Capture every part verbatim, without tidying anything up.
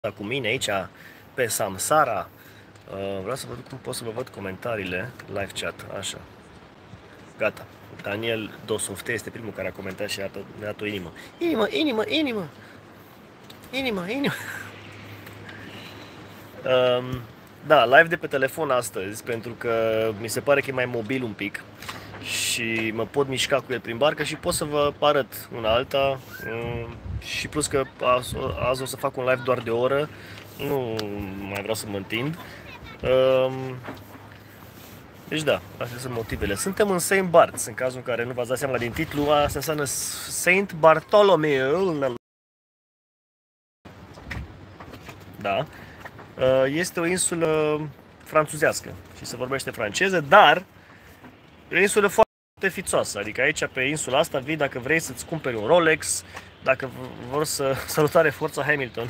cu mine aici pe Samsara. Uh, vreau să văd cum pot să vă văd comentariile live chat. Așa. Gata. Daniel Dosofte este primul care a comentat și a dat o inimă. Inimă, inimă, inimă. Inimă, inimă. Um, da, live de pe telefon astăzi, pentru că mi se pare că e mai mobil un pic și mă pot mișca cu el prin barcă și pot să vă arăt una alta. Um, și plus că azi, azi o să fac un live doar de o oră, nu mai vreau să mă întind. Um, deci da, astea sunt motivele. Suntem în Saint Barts, în cazul în care nu v-ați dat seama din titlu, asta înseamnă Saint Bartholomew. Da. Este o insulă franțuzească și se vorbește franceză, dar e o insulă foarte fițoasă. Adică aici, pe insula asta, vii dacă vrei să-ți cumperi un Rolex, dacă vor să... Salutare, Forța Hamilton!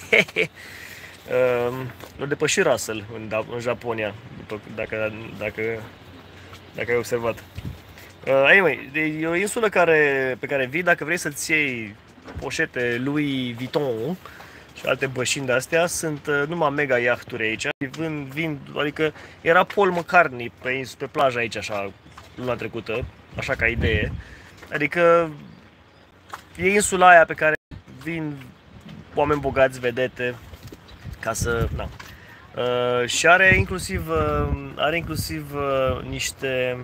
L-a depășit Russell în, în Japonia, după, dacă, dacă, dacă ai observat. Uh, anyway, e o insulă care, pe care vii dacă vrei să-ți iei poșete Louis Vuitton și alte bășini de-astea. Sunt uh, numai mega iahturi aici. Vin, vin, adică era Paul McCartney pe, pe plajă aici, așa, luna trecută, așa ca idee. Adică e insula aia pe care vin oameni bogați, vedete, ca să, na. Uh, și are inclusiv, uh, are inclusiv uh, niște,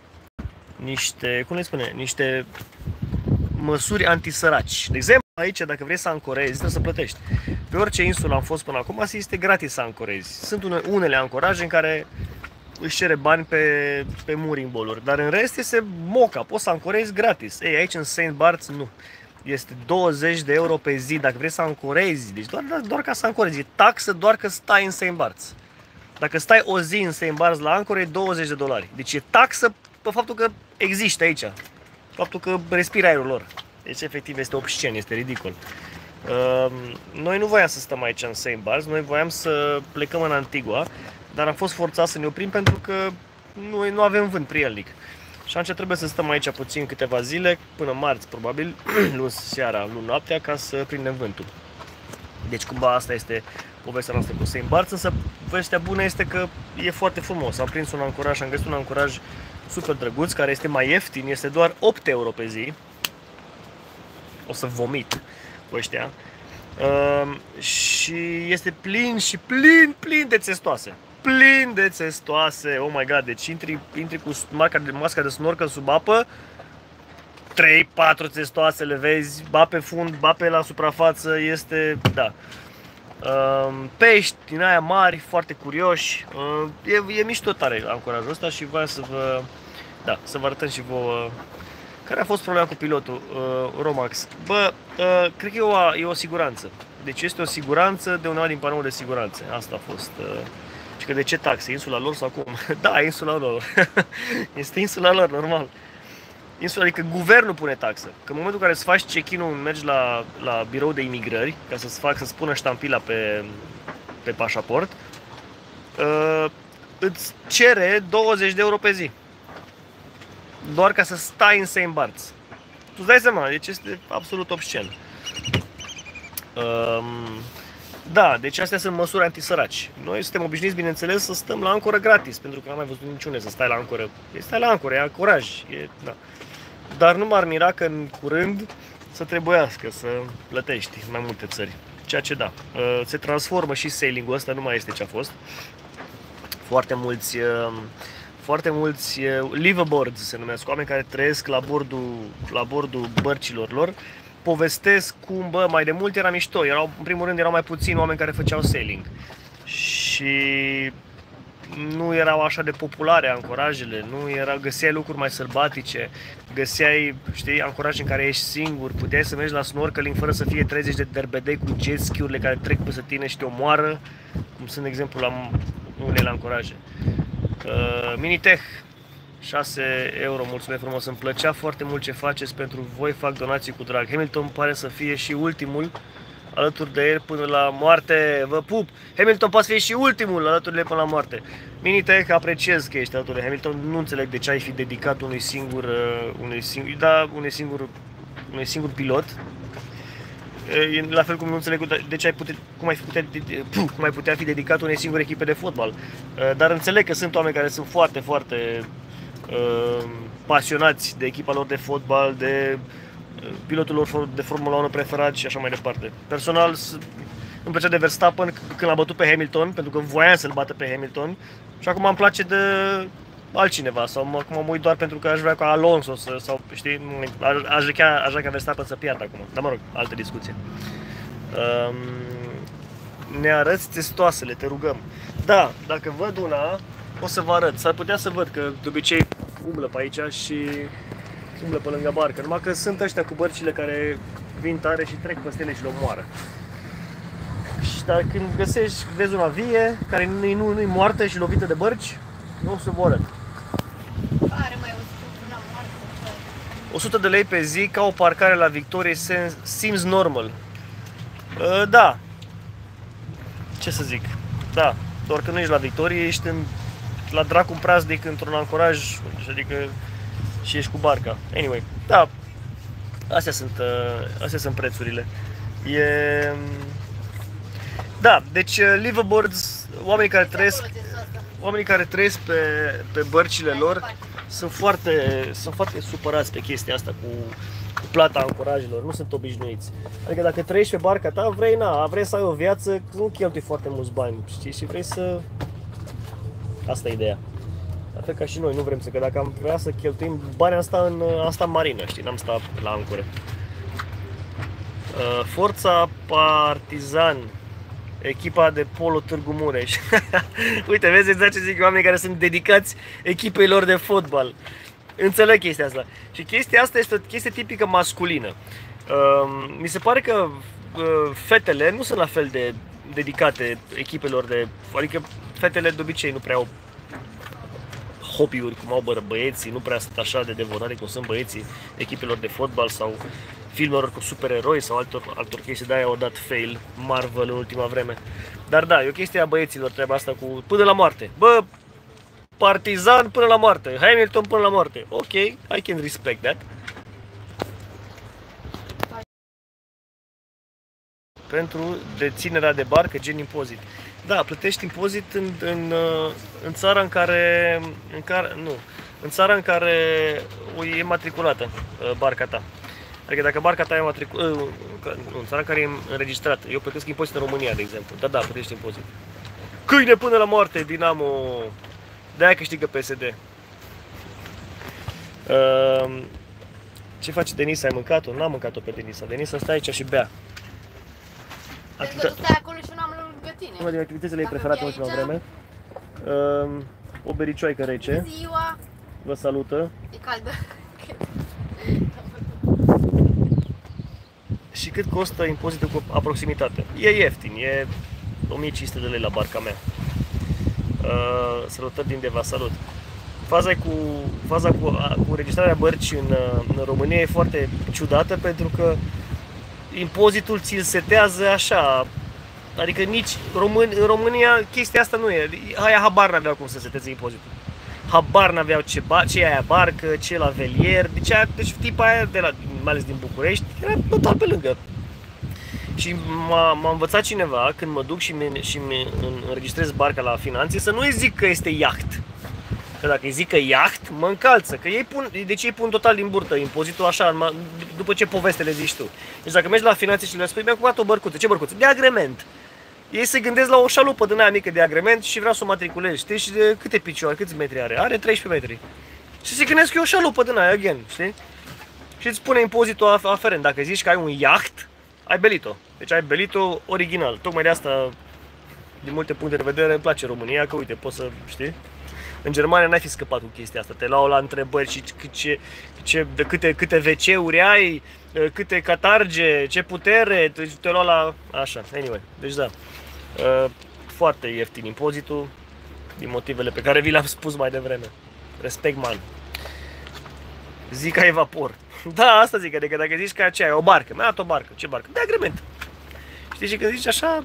niște, cum le spune, niște măsuri antisăraci. De exemplu, aici, dacă vrei să ancorezi, trebuie să plătești. Pe orice insulă am fost până acum, este gratis să ancorezi. Sunt une, unele ancoraje în care își cere bani pe, pe mooring-boluri, dar în rest este moca, poți să ancorezi gratis. Ei, aici în Saint Barts nu. Este douăzeci de euro pe zi dacă vrei să ancorezi, deci doar, doar ca să ancorezi, e taxă doar că stai în Saint Barts. Dacă stai o zi în Saint Barts la ancoră e douăzeci de dolari, deci e taxă pe faptul că există aici, faptul că respiri aerul lor. Deci efectiv este obscen, este ridicol. Noi nu voiam să stăm aici în Saint Barts, noi voiam să plecăm în Antigua, dar am fost forțați să ne oprim pentru că noi nu avem vânt prielnic. Și atunci trebuie să stăm aici puțin câteva zile, până marți probabil, luni seara, luni noaptea, ca să prindem vântul. Deci cumva asta este povestea noastră cu Saint Barts, însă vestea bună este că e foarte frumos. Am prins un ancoraj, am găsit un ancoraj super drăguț, care este mai ieftin, este doar opt euro pe zi. O să vomit cu ăștia. Uh, și este plin și plin, plin de țestoase. Plin de țestoase, oh my god, deci intri, intri cu masca de, masca de snorkel sub apă, trei patru țestoase le vezi, ba pe fund, ba pe la suprafață, este, da. Uh, pești din aia mari, foarte curioși, uh, e, e mișto tare ancorajul ăsta și voiam să vă, da, să vă arătăm și vouă care a fost problema cu pilotul uh, Romax. Bă, uh, cred că e o, e o siguranță, deci este o siguranță de undeva din panoul de siguranță, asta a fost. Uh, Și că de ce taxe? Insula lor sau cum? Da, insula lor. Este insula lor, normal. Insula, adică guvernul pune taxă. Că în momentul în care îți faci check-in-ul, mergi la, la birou de imigrări, ca să-ți fac, să-ți pună ștampila pe, pe pașaport, uh, îți cere douăzeci de euro pe zi. Doar ca să stai în Saint Barts. Tu-ți dai seama, deci este absolut obscen. Uh, Da, deci astea sunt măsuri antisăraci. Noi suntem obișnuiți, bineînțeles, să stăm la ancoră gratis, pentru că n-am mai văzut niciune să stai la ancoră. Stai la ancoră, e ancoraj. E, da. Dar nu m-ar mira că în curând să trebuiască să plătești în mai multe țări. Ceea ce da, se transformă și sailing-ul ăsta, nu mai este ce a fost. Foarte mulți, foarte mulți liveaboards se numesc, oameni care trăiesc la bordul, la bordul bărcilor lor. Povestesc cum, bă, mai de mult era mișto, erau, în primul rând erau mai puțini oameni care făceau sailing și nu erau așa de populare ancorajele, nu era, găseai lucruri mai sălbatice, găseai, știi, ancoraje în care ești singur, puteai să mergi la snorkeling fără să fie treizeci de derbedei cu jet ski-urile care trec peste tine și te omoară, cum sunt, de exemplu, la unele ancoraje. Uh, Minitech, șase euro, mulțumesc frumos, îmi plăcea foarte mult ce faceți pentru voi, fac donații cu drag. Hamilton pare să fie și ultimul alături de el până la moarte, vă pup! Hamilton poate să fie și ultimul alături de el până la moarte. Minitech, apreciez că ești alături de Hamilton, nu înțeleg de ce ai fi dedicat unui singur, unui singur, da, unui singur, unui singur pilot. E la fel cum nu înțeleg de ce ai putea, cum, ai putea, cum ai putea fi dedicat unei singure echipe de fotbal. Dar înțeleg că sunt oameni care sunt foarte, foarte uh, pasionați de echipa lor de fotbal, de pilotul lor de Formula unu preferat și așa mai departe. Personal, îmi plăcea de Verstappen când l-a bătut pe Hamilton, pentru că voiam să-l bată pe Hamilton. Și acum îmi place de altcineva, sau acum mă uit doar pentru că aș vrea ca Alonso să, sau știi, aș vrea, aș vrea ca Verstappen să piardă acum. Dar mă rog, altă discuție. Um, ne arăți testoasele, te rugăm. Da, dacă văd una, o să vă arăt. S-ar putea să văd că de obicei umblă pe aici și umblă pe lângă barcă. Numai că sunt ăștia cu bărcile care vin tare și trec peste ele și le omoară. Dar când găsești, vezi una vie, care nu-i nu, nu moartă și lovită de bărci, nu se vor. Are mai una moartă. o sută de lei pe zi ca o parcare la Victorie seems normal. Uh, da. Ce să zic? Da. Doar că nu ești la Victorie, ești în, la dracu praznic într-un ancoraj, adică și ești cu barca. Anyway, da. Astea sunt, uh, astea sunt prețurile. E... Da, deci liveaboards, oamenii care trăiesc, oamenii care trăiesc pe, pe bărcile lor sunt foarte, sunt foarte supărați pe chestia asta cu, cu plata ancorajelor, nu sunt obișnuiți. Adică dacă trăiești pe barca ta, vrei, na, vrei să ai o viață, nu cheltui foarte mulți bani, știi, și vrei să... Asta e ideea. La fel ca și noi, nu vrem să, că dacă am vrea să cheltuim bani, am sta în, am sta în marină, știi, n-am stat la ancoră. Uh, Forța Partizan. Echipa de polo Târgu Mureș. Uite, vezi exact ce zic, oameni care sunt dedicați echipei lor de fotbal. Înțeleg chestia asta. Și chestia asta este o chestie tipică masculină. Uh, mi se pare că uh, fetele nu sunt la fel de dedicate echipelor de... Adică fetele de obicei nu prea au hobby-uri cum au bă, băieții, nu prea sunt așa de devotate cum sunt băieții echipelor de fotbal sau filmelor cu supereroi sau altor, altor chestii. De-aia au dat fail Marvel în ultima vreme. Dar da, e o chestie a băieților treaba asta cu până la moarte. Bă, Partizan până la moarte, Hamilton până la moarte. Ok, I can respect that. Pentru deținerea de barcă, gen impozit. Da, plătești impozit în, în, în țara în care, în care, nu, în țara în care e matriculată barca ta. Adică dacă barca ta e matriculată, nu, în țara în care e înregistrată. Eu plătesc impozit în România, de exemplu. Da, da, plătești impozit. Câine până la moarte, Dinamo. De-aia câștigă P S D. Uh, ce face Denisa? Ai mâncat-o? N-am mâncat-o pe Denisa. Denisa stă aici și bea. Pentru că tu stai acolo și nu am lângă tine. Una din activitățile ei preferate în ultima vreme. Uh, o bericioaică rece. Ziua. Vă salută. E caldă. Și cât costă impozitul cu aproximitate? E ieftin, e o mie cinci sute de lei la barca mea. Uh, salutări din Deva, salut. Faza cu, faza cu, cu înregistrarea bărcii în, în România e foarte ciudată pentru că impozitul ți-l setează așa. Adică nici Român, în România chestia asta nu e. Aia habar n-aveau cum să seteze impozitul. Habar n-aveau ce, ce e aia barcă, ce la velier. Deci, aia, deci tipa aia, de la, mai ales din București, era total pe lângă. Și m-a învățat cineva, când mă duc și mi înregistrez barca la finanțe, să nu-i zic că este iaht. Că dacă îi zic că iaht, mă încalță. Că ei pun, deci ei pun total din burtă impozitul așa, după ce poveste le zici tu. Deci dacă mergi la finanțe și le spui, mi-am cumpărat o bărcuță. Ce bărcuță? De agrement. Ei se gândesc la o șalupă din aia mică de agrement și vreau să o matriculez. Știi? Și de câte picioare, câți metri are? Are treisprezece metri. Și se gândesc că e o șalupă din aia, again, știi? Și îți spune impozitul aferent. Dacă zici că ai un iaht, ai belit-o. Deci ai belit-o original. Tocmai de asta, din multe puncte de vedere, îmi place România, că uite, poți să, știi? În Germania n-ai fi scăpat cu chestia asta. Te luau la întrebări și ce, ce, de câte, câte ve ce-uri ai, câte catarge, ce putere, te luau la... Așa, anyway. Deci da, foarte ieftin impozitul, din motivele pe care vi le-am spus mai devreme. Respect, man. Zic ca evapor. Da, asta zic, adică dacă zici că aceea e o barcă, mi-a dat o barcă. Ce barcă? De agrement. Știi, și când zici așa,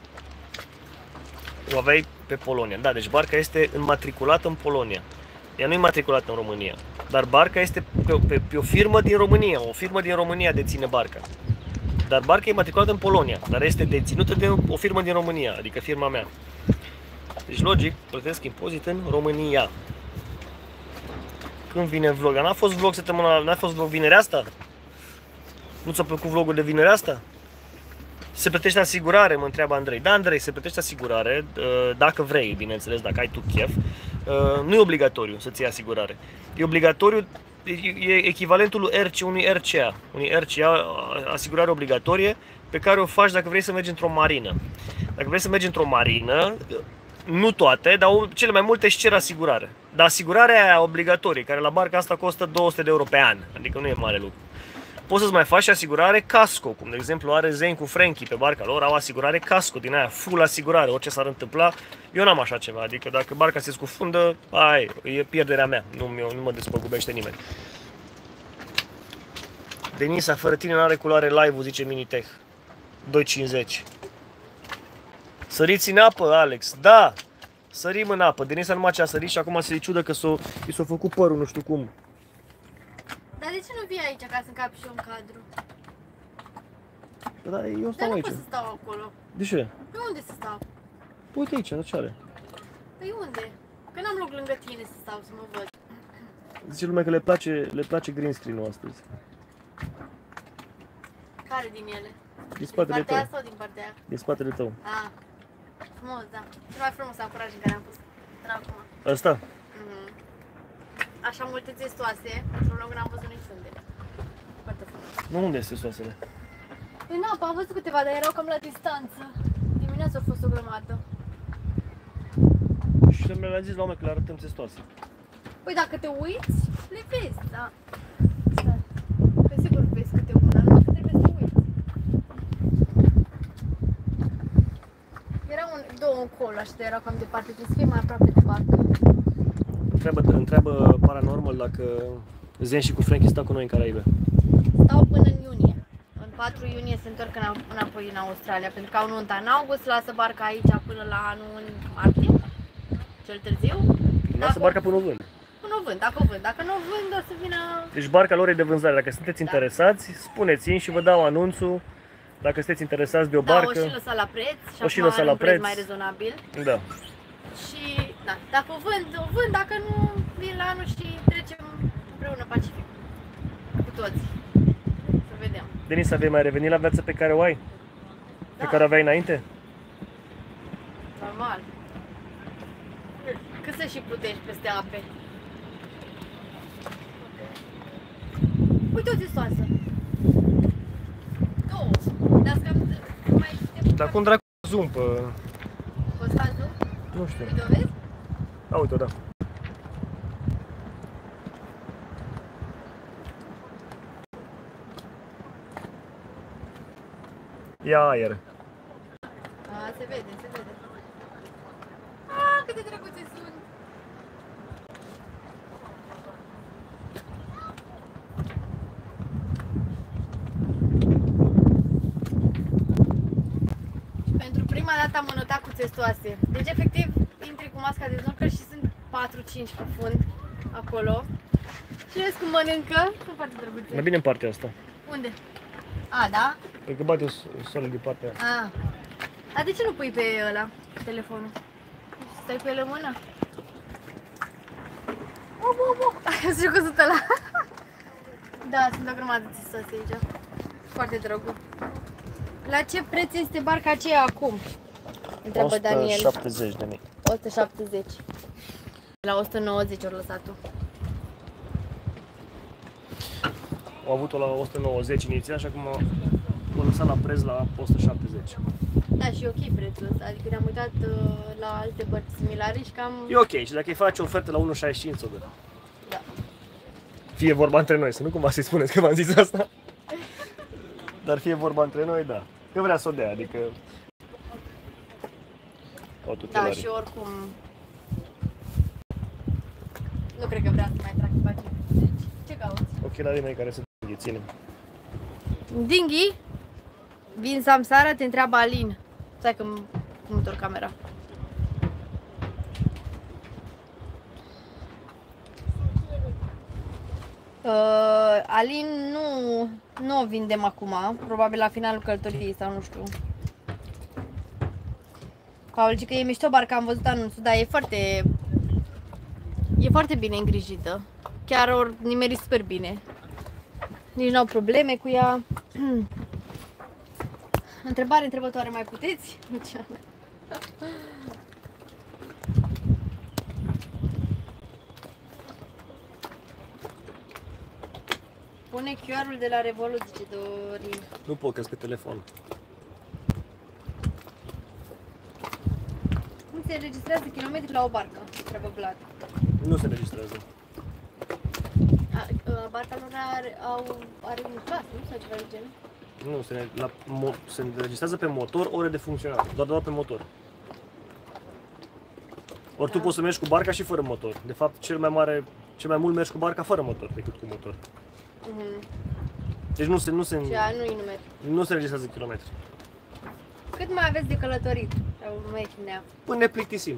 o aveai pe Polonia. Da, deci barca este înmatriculată în Polonia. Ea nu e matriculată în România. Dar barca este pe, pe, pe o firmă din România. O firmă din România deține barca. dar barca e matriculată în Polonia, dar este deținută de o firmă din România, adică firma mea. Deci, logic, plătesc impozit în România. Când vine vlog? N-a fost vlog săptămâna, n-a fost vlog vinerea asta? Nu ți-a plăcut vlogul de vinerea asta? Se plătește asigurare, mă întreabă Andrei. Da, Andrei, se plătește asigurare, dacă vrei, bineînțeles, dacă ai tu chef. Nu e obligatoriu să-ți iei asigurare. E obligatoriu, e echivalentul R C, unui R C A, unui R C A, asigurare obligatorie, pe care o faci dacă vrei să mergi într-o marină. Dacă vrei să mergi într-o marină, nu toate, dar cele mai multe își cer asigurare. Dar asigurarea aia obligatorie, care la barca asta costă două sute de euro pe an, adică nu e mare lucru. Poți să-ți mai faci și asigurare casco, cum de exemplu are Zen cu Frankie pe barca lor, au asigurare casco din aia, full asigurare, orice s-ar întâmpla. Eu n-am așa ceva, adică dacă barca se scufundă, ai, e pierderea mea, nu, nu mă despăgubește nimeni. Denisa, fără tine n-are culoare live-ul, zice Minitech. doi cincizeci. Săriți în apă, Alex, da! Sărim în apă, Denisa numai ce a sărit și acum se ciudă că s-o, i s-a făcut părul, nu știu cum. Dar de ce nu vii aici ca să încapi și eu în cadru? Dar eu stau Dar aici. nu pot să stau acolo. De ce? Pe unde să stau? Uite aici, la ce are? Păi unde? Că n-am loc lângă tine să stau, să mă văd. Zice lumea că le place, le place green screen-ul astăzi. Care din ele? Din spatele din partea tău. aia sau din partea aia? Din spatele tău. Ah, frumos, da. Cel mai frumos ancoraj în care am pus până acum. Asta? Mhm. Așa multe testoase, într-un loc n-am văzut niciunde. Foarte frumos. Nu, unde este soasele? În apă, am văzut câteva, dar erau cam la distanță. Dimineața a fost o grămadă. Și le-am zis la oameni că le arătăm testoase. Păi dacă te uiți, le vezi, da. Stai. Pe sigur vezi câte una, numai că trebuie să uiți. Era un, două încolo, așa, erau cam departe, trebuie să fii mai aproape de barcă. Întreabă, întreabă Paranormal dacă Zen și cu Frankie stau cu noi în Caraibe. Stau până în iunie. În patru iunie se întorc înapoi în Australia, pentru că au nunta în august, lasă barca aici până la anul în martie, cel târziu. Lasă barca până o vând. Până o vând, dacă o vând. Dacă nu o vând, o să vină... Deci barca lor e de vânzare. Dacă sunteți Da. interesați, spuneți-mi și vă dau anunțul. Dacă sunteți interesați de o Da, barcă. o și lăsa la preț și O și acum lăsa are la un preț preț. mai rezonabil. Da. Și da, dacă o vând, o vând, dacă nu, vin la anul și trecem împreună Pacific. Cu toți. Să vedem. Denisa, vei mai reveni la viața pe care o ai? Pe Da. care o aveai înainte? Normal. Cât să și plutești peste ape. Uite o testoasă. Două. Dar cam mai... Dar cum dracu zoom pe... Poți fa zoom? Nu știu. Uite, o vezi? A, uite-o, da. Ia aer. A, se vede, se vede. A, cât de drăguțe sunt. Pentru prima dată am înotat cu testoase. Deci, efectiv, intri cu masca de snorkel și sunt patru cinci pe fund acolo. Și vezi cum mănâncă. Sunt foarte drăguțe. Mai bine în partea asta. Unde? A, da? Pentru că bate soarele din partea asta. A. Dar de ce nu pui pe ăla, telefonul? Stai pe el în mână? Op, op, op. Ai zis că sunt ăla. Da, sunt o grămadă de testoase aici. Foarte drăguț. La ce preț este barca aceea acum? Întreabă Daniel. o sută șaptezeci de mii. o sută șaptezeci. La o sută nouăzeci ori lăsat-o. Au avut-o la o sută nouăzeci inițial și acum o lăsat la preț la o sută șaptezeci. Da, și e ok prețul ăsta. Adică ne-am uitat uh, la alte bărci similare și cam... E ok, și dacă îi faci o ofertă la unu șaizeci și cinci, o dă. Da. Fie vorba între noi, să nu cumva să-i spuneți că v-am zis asta. Dar fie vorba între noi, da. Că vrea să o dea, adică... Da, și oricum... Nu cred că vrea să mai trag bani. Deci, ce cauți? Ochelarii mei care sunt îngheține. Dinghi? Vin Samsara, te întreabă Alin. Stai că îmi întorc camera. Uh, Alin nu Nu o vindem acum, probabil la finalul călătoriei sau nu știu. Paul zice că e mișto barca, am văzut anunțul, dar e foarte... E foarte bine îngrijită. Chiar ori nimerit super bine. Nici n-au probleme cu ea. Întrebare întrebătoare, mai puteți? Pune Q R-ul de la Revolut, zice Dorin. Nu pot, că pe telefon. Cum se înregistrează kilometri la o barcă? Întreabă Vlad. Nu se registrează. A, a, barca lor are, au, are un clas, nu? Sau ceva de genul? Nu, se, la, mo, se registrează pe motor ore de funcționare, doar, doar pe motor. Ori da. Tu poți să mergi cu barca și fără motor. De fapt, cel mai mare, cel mai mult mergi cu barca fără motor decât cu motor. Uh-huh. Deci nu se, nu se, Și aia nu-i numeri. nu se registrează kilometri. Cât mai aveți de călătorit? Sau nu mai chinea? Până ne plictisim.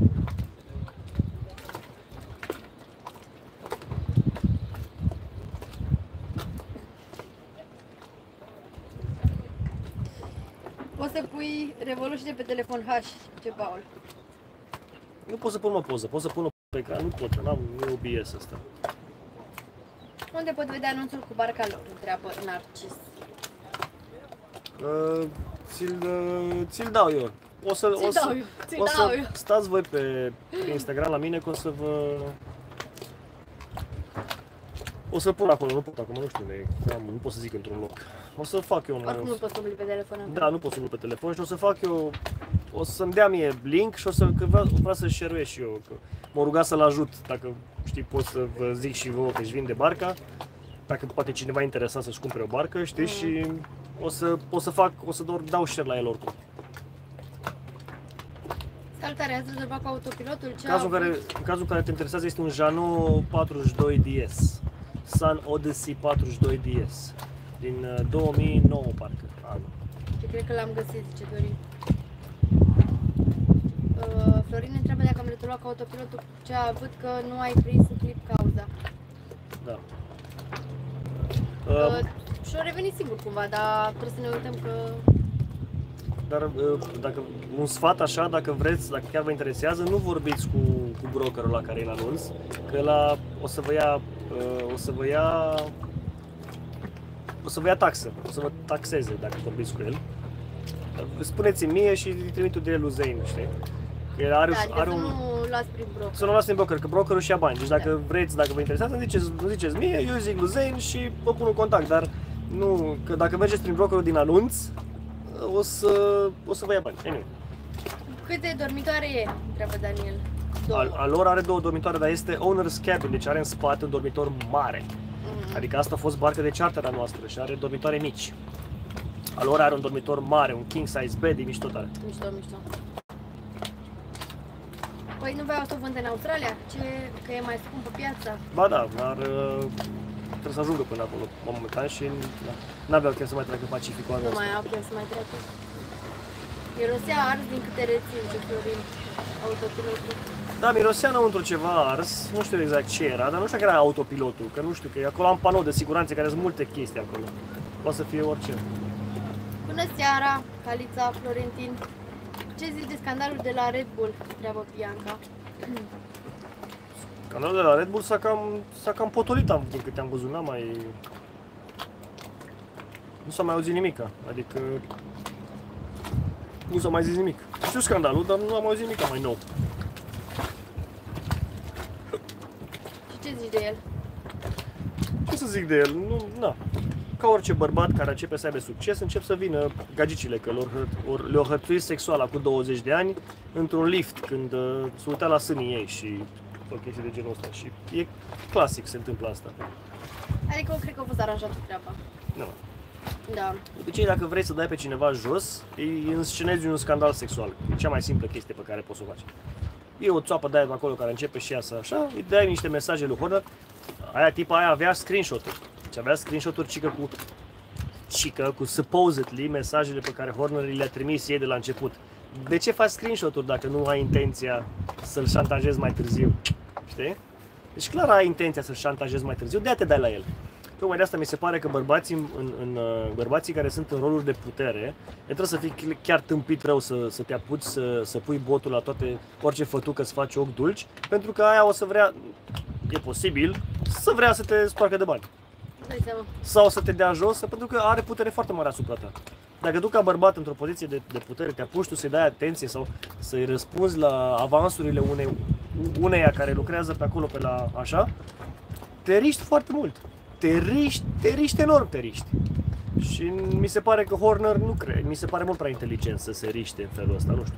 Poți să pui Revolut și de pe telefon H, ce Paul. Nu pot să pun o poză, pot să pun o pe ecran, nu pot, n-am O B S ăsta. Unde pot vedea anunțul cu barca lor? Întreabă Narcis. Uh, ți-l, uh, ți-l dau eu. O să, Ți-l o să, dau eu, ți-l o dau să eu. stați voi pe, pe Instagram la mine că o să vă... O să pun acolo, nu pot acum, nu știu, ne, nu pot să zic într-un loc. O să fac eu un... Oricum nu poți să umbli pe telefon. Da, nu pot să umblu pe telefon și o să fac eu... O să-mi dea mie link și o să... Că vreau, vreau să share-uiesc și eu. Că m-a rugat să-l ajut, dacă știi, pot să vă zic și vouă că își vinde barca. Dacă poate cineva interesat să-și cumpere o barcă, știi, mm. și o să, o să fac, o să doar dau share la el oricum. Salutare, ați rezolvat cu autopilotul? Ce Cazul care, în cazul în care te interesează este un Jeannot patruzeci și doi D S. Sun Odyssey patruzeci și doi D S. Din două mii nouă, parcă, anul. Eu cred că l-am găsit, zice Dorin. Uh, Florin întreabă dacă am retulat cu autopilotul ce a avut, că nu ai prins în clip cauza. Da. Uh, Uh, și-a revenit singur cumva, dar trebuie să ne uităm că... Dar uh, dacă un sfat așa, dacă vreți, dacă chiar vă interesează, nu vorbiți cu, cu brokerul la care îl anunț, că la o să vă ia, uh, o să vă ia, o să vă ia taxă, o să vă taxeze dacă vorbiți cu el. Spuneți-mi mie și îi trimit de el lui Zein, știi? Că el are, Da, adică are să un... nu luați prin broker. Să nu luați din broker, că brokerul și ia bani. Deci dacă Da. vreți, dacă vă interesează, ziceți, ziceți mie, eu zic lui Zein și vă pun un contact. Dar nu, că dacă mergeți prin brokerul din anunț, o să, o să vă ia bani. Anyway. Câte dormitoare e? Întreabă Daniel. Două. Al, al lor are două dormitoare, dar este owner's cabin, deci are în spate un dormitor mare. Mm. Adică asta a fost barcă de charter a noastră și are dormitoare mici. Al lor are un dormitor mare, un king size bed, e mișto tare. Mișto, mișto. Păi nu vreau să o vând în Australia? Ce? Că e mai scumpă piața? Ba da, dar uh, trebuie să ajungă până acolo momentan și n-avea chef să mai treacă Pacificul anul Nu ăsta. mai au chef să mai treacă. Mirosea ars din câte rețin, ce Florin, autopilotul. Da, mirosea înăuntru ceva ars, nu știu exact ce era, dar nu știu că era autopilotul, că nu știu, că acolo am panou de siguranță care sunt multe chestii acolo. Poate să fie orice. Bună seara, Calița, Florentin. Ce zici de scandalul de la Red Bull? Întreabă Bianca. Canalul de la Red Bull s-a cam, s-a cam potolit, am, din câte am văzut, n-am mai... Nu s-a mai auzit nimica, adică... Nu s-a mai zis nimic. Știu scandalul, dar nu am auzit nimic mai nou. Și ce zici de el? Ce să zic de el? Nu, na. Ca orice bărbat care începe să aibă succes, încep să vină gagicile, că le-au hărțuit sexual acum douăzeci de ani într-un lift, când uh, se uita la sânii ei și o chestie de genul ăsta. Și e clasic, se întâmplă asta. Adică eu cred că a fost aranjată treaba. Nu. Da. De obicei, dacă vrei să dai pe cineva jos, îi înscenezi un scandal sexual. E cea mai simplă chestie pe care poți să o faci. E o țoapă de aia de acolo care începe și ea să așa, îi dai niște mesaje lui Horner. Aia, tipa aia avea screenshot-uri. Și avea screenshot-uri cică cu, cică cu supposedly mesajele pe care Horner le-a trimis ei de la început. De ce faci screenshot-uri dacă nu ai intenția să-l șantajezi mai târziu? Știi? Deci clar ai intenția să-l șantajezi mai târziu, de-aia te dai la el. Tocmai de asta mi se pare că bărbații, în, în, bărbații care sunt în roluri de putere, e trebuie să fii chiar tâmpit rău să, să te apuci să, să pui botul la toate, orice fătucă să faci ochi dulci, pentru că aia o să vrea, e posibil, să vrea să te sparcă de bani. Sau să te dea jos, pentru că are putere foarte mare asupra ta. Dacă tu ca bărbat într-o poziție de, de putere te apuci tu să-i dai atenție sau să-i răspunzi la avansurile unei, uneia care lucrează pe acolo, pe la așa, te riști foarte mult. Te riști, te riști enorm, te riști. Și mi se pare că Horner nu crede, mi se pare mult prea inteligent să se riște în felul ăsta, nu știu.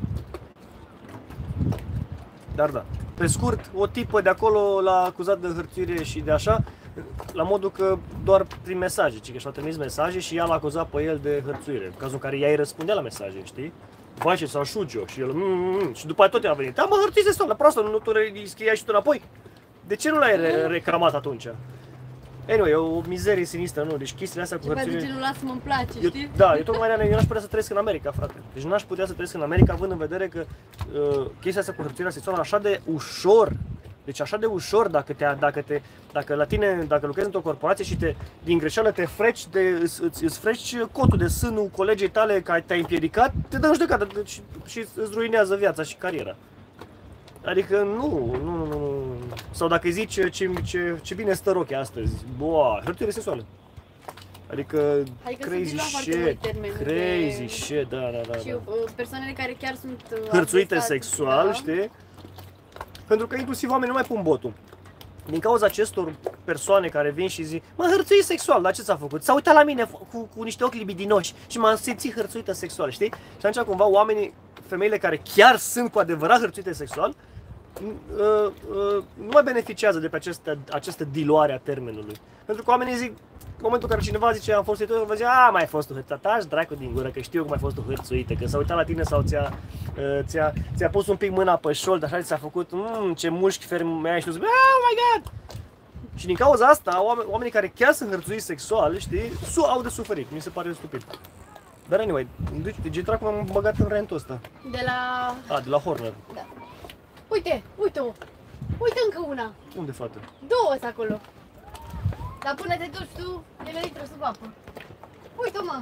Dar da, pe scurt, o tipă de acolo l-a acuzat de hărțuire și de așa, la modul că doar prin mesaje, ci că și-a trimis mesaje și ea l-a acuzat pe el de hărțuire, în cazul în care ea îi răspundea la mesaje, știi? Vai ce sau șugio și el, mm, mm, și după aia tot i-a venit, da mă, hărțuise stă, la proastă, nu tu îi scriai și tu înapoi? De ce nu l-ai re reclamat atunci? Anyway, e o mizerie sinistră, nu? Deci chestiile astea cu hărțuire... de ce nu lasă-mă îmi place, eu, știi? Da, eu tocmai eu n-aș putea să trăiesc în America, frate. Deci n-aș putea să trăiesc în America având în vedere că uh, chestia asta cu hărțuirea sexuală așa de ușor. Deci așa de ușor dacă te dacă te dacă la tine dacă lucrezi într-o corporație și te din greșeală te freci de îți, îți, îți freci cotul de sânul colegii tale care te-ai împiedicat, te dă în judecată și, și îți ruinează viața și cariera. Adică nu, nu, nu, nu. Sau dacă îi zici ce, ce, ce bine stă rochia astăzi, boa, hărțuire sexuală. Adică, adică crazy shit, crazy de... shit, da, da, da. Și uh, persoanele care chiar sunt uh, hărțuite sexual, da. Știi? Pentru că inclusiv oamenii nu mai pun botul. Din cauza acestor persoane care vin și zic, mă hărțui sexual, dar ce ți-a făcut? S-a uitat la mine cu, cu niște ochi libidinoși și m-am simțit hărțuită sexual, știi? Și atunci cumva oamenii, femeile care chiar sunt cu adevărat hărțuite sexual, uh, uh, nu mai beneficiază de pe această, această diluare a termenului. Pentru că oamenii zic, în momentul în care cineva zice am fost hărțuită, vă zice, a, mai ai fost tu hărțuită, taci dracu din gură, că știu că mai fost tu hărțuită, că s-a uitat la tine sau ți-a uh, ți-a, ți-a pus un pic mâna pe șold, așa ți-a făcut, mmm, ce mușchi fermi ai și tu zici, oh my god! Și din cauza asta, oameni, oamenii care chiar sunt hărțuiți sexual, știi, su au de suferit, mi se pare stupid. Dar anyway, de, de ce dracu m-am băgat în rentul ăsta? De la... A, de la Horner. Da. Uite, uite-o! Uite încă una! Unde, fată? Două sunt acolo. Dar până te duci tu, ele intră sub apă. Uite-o, mă!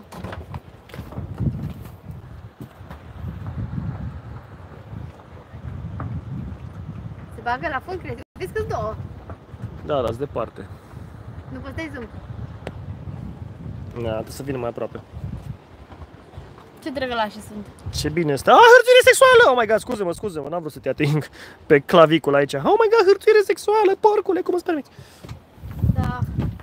Se bagă la fund, crezi? Vezi că-s două. Da, da, departe. Nu poți dai zoom. Da, trebuie să vină mai aproape. Ce drăgălașe sunt. Ce bine este. Ah, hărțuire sexuală! Oh my god, scuze-mă, scuze-mă, n-am vrut să te ating pe clavicul aici. Oh my god, hărțuire sexuală, porcule, cum îți permiți? Da.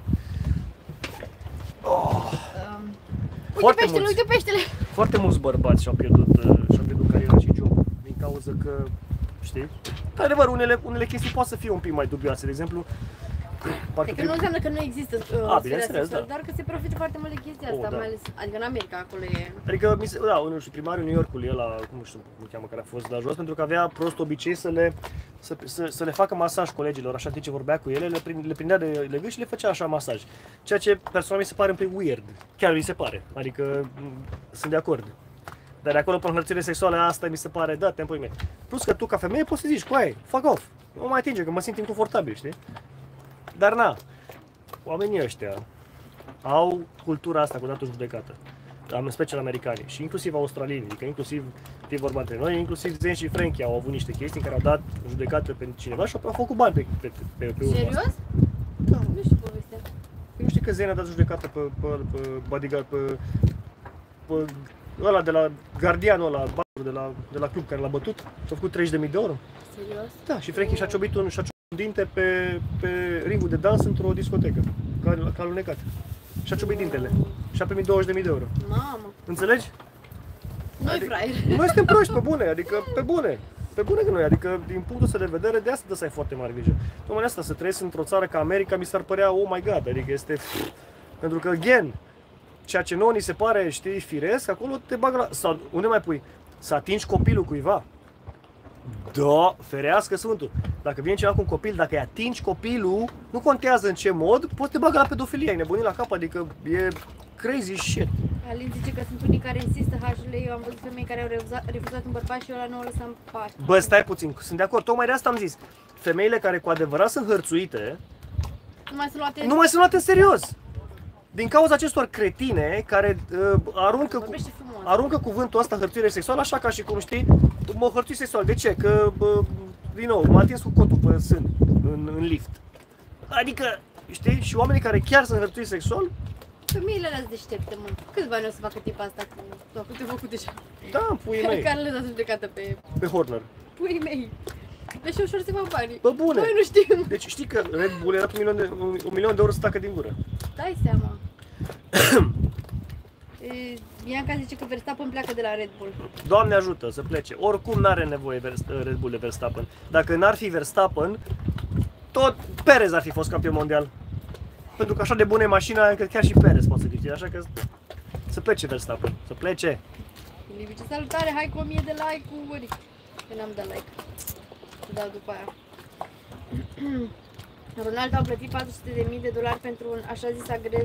Oh. Um. Uite peștele, mulți, uite peștele! Foarte mulți bărbați și-au pierdut, și-au pierdut cariera și job din cauza că, știi? De adevăr, unele, unele chestii pot să fie un pic mai dubioase, de exemplu. Adică prim... nu înseamnă că nu există uh, A, bineînțeles, da. Doar că se profită foarte mult de chestia asta, oh, da. Mai ales, adică în America acolo e... Adică, da, nu știu, primarul New Yorkului, ăla, cum nu știu cum cheamă, care a fost la jos, pentru că avea prost obicei să le, să, să, să le facă masaj colegilor, așa ce vorbea cu ele, le, prind, le prindea de legăți și le făcea așa masaj. Ceea ce personal mi se pare un pic weird, chiar mi se pare, adică sunt de acord. Dar de acolo până hărțuire sexuală, asta mi se pare, da, te-mi pui mie. Plus că tu ca femeie poți să zici, coaie, fuck off, nu mai atinge, că mă simt inconfortabil, știi? Dar na, oamenii ăștia au cultura asta cu datul judecată, în special americani și inclusiv australieni, adică inclusiv, fie vorba între noi, inclusiv Zen și Frankie au avut niște chestii în care au dat judecată pe cineva și au făcut bani pe, pe, pe, pe urmă. Serios? Da. Nu știu povestea. Nu știi că Zen a dat judecată pe, pe, pe bodyguard, pe, pe ăla de la gardianul ăla, de la, de la club care l-a bătut, s-a făcut treizeci de mii de euro. Serios? Da, și Frankie și-a ciobit un, și-a dinte pe, pe ringul de dans într-o discotecă, ca, ca alunecat. Și-a ciubit dintele și a primit douăzeci de mii de euro. Mamă! Înțelegi? Noi adică, fraieri. Noi suntem proști, pe bune, adică pe bune. Pe bune că noi, adică din punctul ăsta de vedere, de asta trebuie să ai foarte mare grijă. Tocmai asta, să trăiesc într-o țară ca America, mi s-ar părea, oh my god, adică este... Pentru că, again, ceea ce nouă ni se pare, știi, firesc, acolo te bagă la... Sau unde mai pui? Să atingi copilul cuiva. Da, ferească Sfântul. Dacă vine cineva cu un copil, dacă îi atingi copilul, nu contează în ce mod, poți să te bagă la pedofilie, ai nebunit la cap, adică e crazy shit. Alin zice că sunt unii care insistă, H-urile, eu am văzut femei care au refuzat, refuzat un bărbat și eu la nu o lăsam în pace. Bă, stai puțin, sunt de acord, tocmai de asta am zis. Femeile care cu adevărat sunt hărțuite, nu mai sunt luate, nu mai sunt luate în serios. din cauza acestor cretine care uh, aruncă, cu, Vorbește frumos. aruncă cuvântul ăsta hărțuire sexuală așa ca și cum știi, mă hărțui sexual. De ce? Că, bă, din nou, m-a atins cu cotul pe sân în, în lift. Adică, știi? Și oamenii care chiar sunt hărțui sexual. Femeile alea deștepte, mă. Câți bani o să facă tipa asta cu... Sau câte făcut deja? Da, puii mei. Care le dați judecată pe... Pe Horner. Puii mei. Deci ușor se fac banii. Bă, bune. Noi nu știm. Deci știi că Red Bull era un milion de, un, un milion de euro să tacă din gură. Dai seama. E, Bianca zice că Verstappen pleacă de la Red Bull. Doamne ajută să plece. Oricum n-are nevoie Red Bull de Verstappen. Dacă n-ar fi Verstappen, tot Perez ar fi fost campion mondial. Pentru că așa de bună e mașina, încât chiar și Perez poate să fie. Așa că să plece Verstappen, să plece. Livice, salutare, hai cu o mie de like-uri. Că n-am dat like. Să dau după aia. Ronaldo a plătit patru sute de mii de dolari pentru un așa zis agres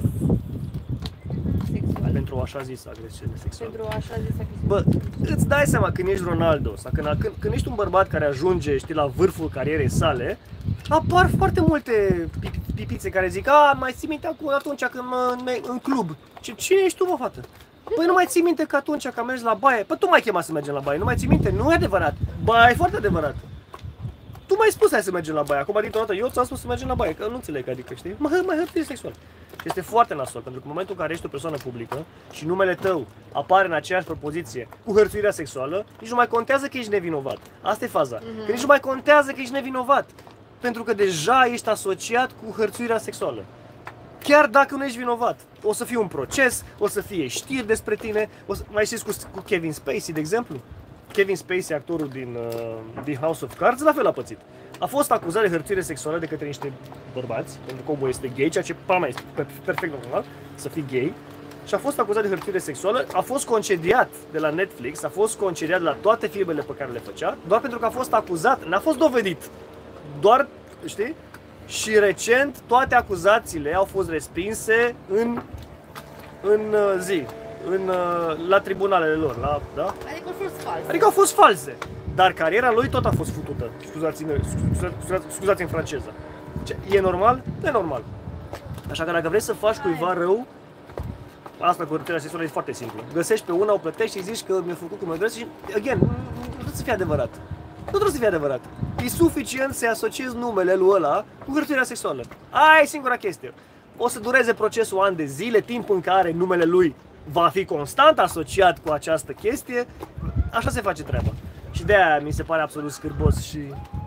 sexual. Pentru o așa zis agresiune sexuală. Pentru o așa zis agresiune. Bă, îți dai seama când ești Ronaldo sau când, când, când ești un bărbat care ajunge, știi, la vârful carierei sale, apar foarte multe pipițe care zic: a, mai ții minte acum atunci când mă, în club. Ce, cine ești tu, mă, fată? Păi nu mai ții minte că atunci când mergi la baie, păi tu m-ai chemat să mergem la baie, nu mai ții minte? Nu e adevărat. Ba, e foarte adevărat. Tu m-ai spus hai să mergem la baie, acum dintr-o dată eu ți-am spus să mergem la baie, că nu înțeleg, adică știi, mai, mai hărțuire sexual. Este foarte nasol, pentru că în momentul în care ești o persoană publică și numele tău apare în aceeași propoziție cu hărțuirea sexuală, nici nu mai contează că ești nevinovat. Asta e faza, mm-hmm. că nici nu mai contează că ești nevinovat, pentru că deja ești asociat cu hărțuirea sexuală. Chiar dacă nu ești vinovat, o să fie un proces, o să fie știri despre tine, o să... mai știți cu, cu Kevin Spacey, de exemplu? Kevin Spacey, actorul din, uh, din House of Cards, la fel a pățit. A fost acuzat de hărțuire sexuală de către niște bărbați, pentru că omul este gay, ceea ce pa, este perfect normal, să fii gay. Și a fost acuzat de hărțuire sexuală, a fost concediat de la Netflix, a fost concediat de la toate filmele pe care le făcea, doar pentru că a fost acuzat, n-a fost dovedit. Doar, știi? Și recent toate acuzațiile au fost respinse în, în zi, în, la tribunalele lor, la, da? Adică au fost false. Adică au fost false. Dar cariera lui tot a fost futută. Scuzați-mi, scuzați, scuzați în franceză. Ce, e normal? Nu e normal. Așa că dacă vrei să faci cuiva rău, asta cu hărțuirea sexuală e foarte simplu. Găsești pe una, o plătești și zici că mi-a făcut cum mă doresc și, again, nu trebuie să fie adevărat. Nu trebuie să fie adevărat. E suficient să-i asociezi numele lui ăla cu hărțuirea sexuală. Aia e singura chestie. O să dureze procesul ani de zile, timp în care numele lui va fi constant asociat cu această chestie. Așa se face treaba. Și de-aia mi se pare absolut scârbos și...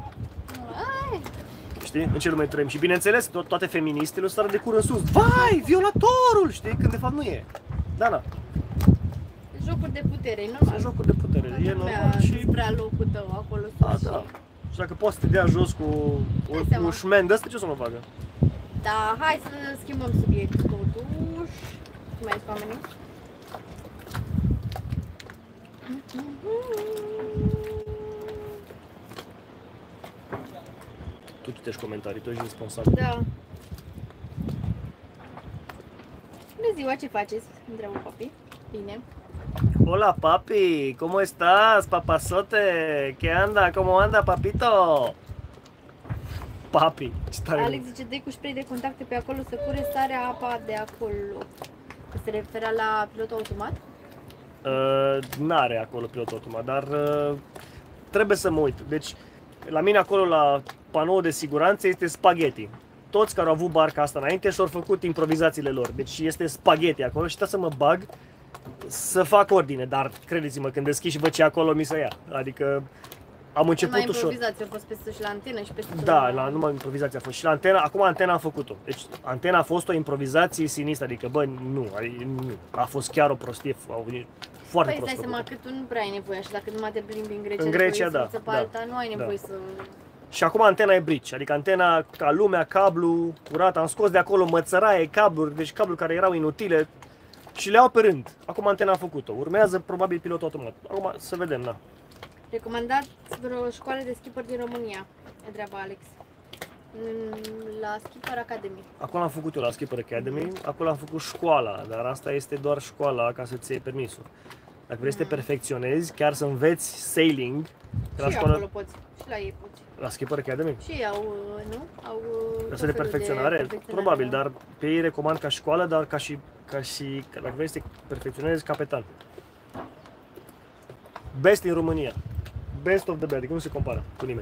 Ai. Știi? În ce lume trăim. Și bineînțeles, to toate feministele o să sară de cur în sus. Vai, violatorul! Știi? Când de fapt nu e. Da, da. Jocuri de putere, e normal. Sunt jocuri de putere. E normal și... prea locul tău acolo A, sus. da. Și dacă poți să te dea jos cu un, un șmen de ăsta, ce o să mă facă? Da, hai să schimbăm subiectul totuși. Ce mai sunt oamenii? Tu citești comentarii, tu ești responsabil. Da. Bună ziua, ce faceți? Întreabă papi. Bine. Hola papi, ¿cómo estás, papazote? ¿Qué anda? ¿Cómo anda, papito? Papi, ce tare. Alex zice, dă cu spray de contacte pe acolo să cure starea apa de acolo. Se referea la pilotul automat? Uh, N-are acolo pilot automat, dar uh, trebuie să mă uit. Deci, la mine acolo, la panoul de siguranță, este spaghetti. Toți care au avut barca asta înainte și-au făcut improvizațiile lor. Deci este spaghetti acolo și trebuie să mă bag să fac ordine, dar credeți-mă, când deschid și văd ce acolo mi se ia. Adică am început numai ușor. improvizație, a fost peste și la antenă și peste Da, la, numai improvizație a fost. Și la antena, acum antena am făcut-o. Deci antena a fost o improvizație sinistră, adică bă, nu, nu. A fost chiar o prostie, au venit foarte păi prost. Păi stai seama că tu nu prea ai nevoie, și dacă numai te plimbi în Grecia, În Grecia, da, să da, alta, nu ai nevoie da. să... Și acum antena e brici, adică antena ca lumea, cablu curat, am scos de acolo mățăraie, cabluri, deci cabluri care erau inutile și le iau pe rând. Acum antena a făcut-o, urmează probabil pilot automat. Acum să vedem, da. Recomandați vreo școală de skipper din România? Întreabă Alex. La Skipper Academy. Acolo am făcut eu la Skipper Academy, acolo am făcut școala, dar asta este doar școala ca să-ți iei permisul. Dacă vrei să te perfecționezi, chiar să înveți sailing, Și la școală... școală... acolo poți. Și la ei poți. La Skipper Academy? Și ei au, nu? Au Asta de perfecționare? de perfecționare? Probabil, dar pe ei recomand ca școală, dar ca și, ca și dacă vrei să te perfecționezi, capetan. Best în România. Best of the best, adică nu se compară cu nimeni.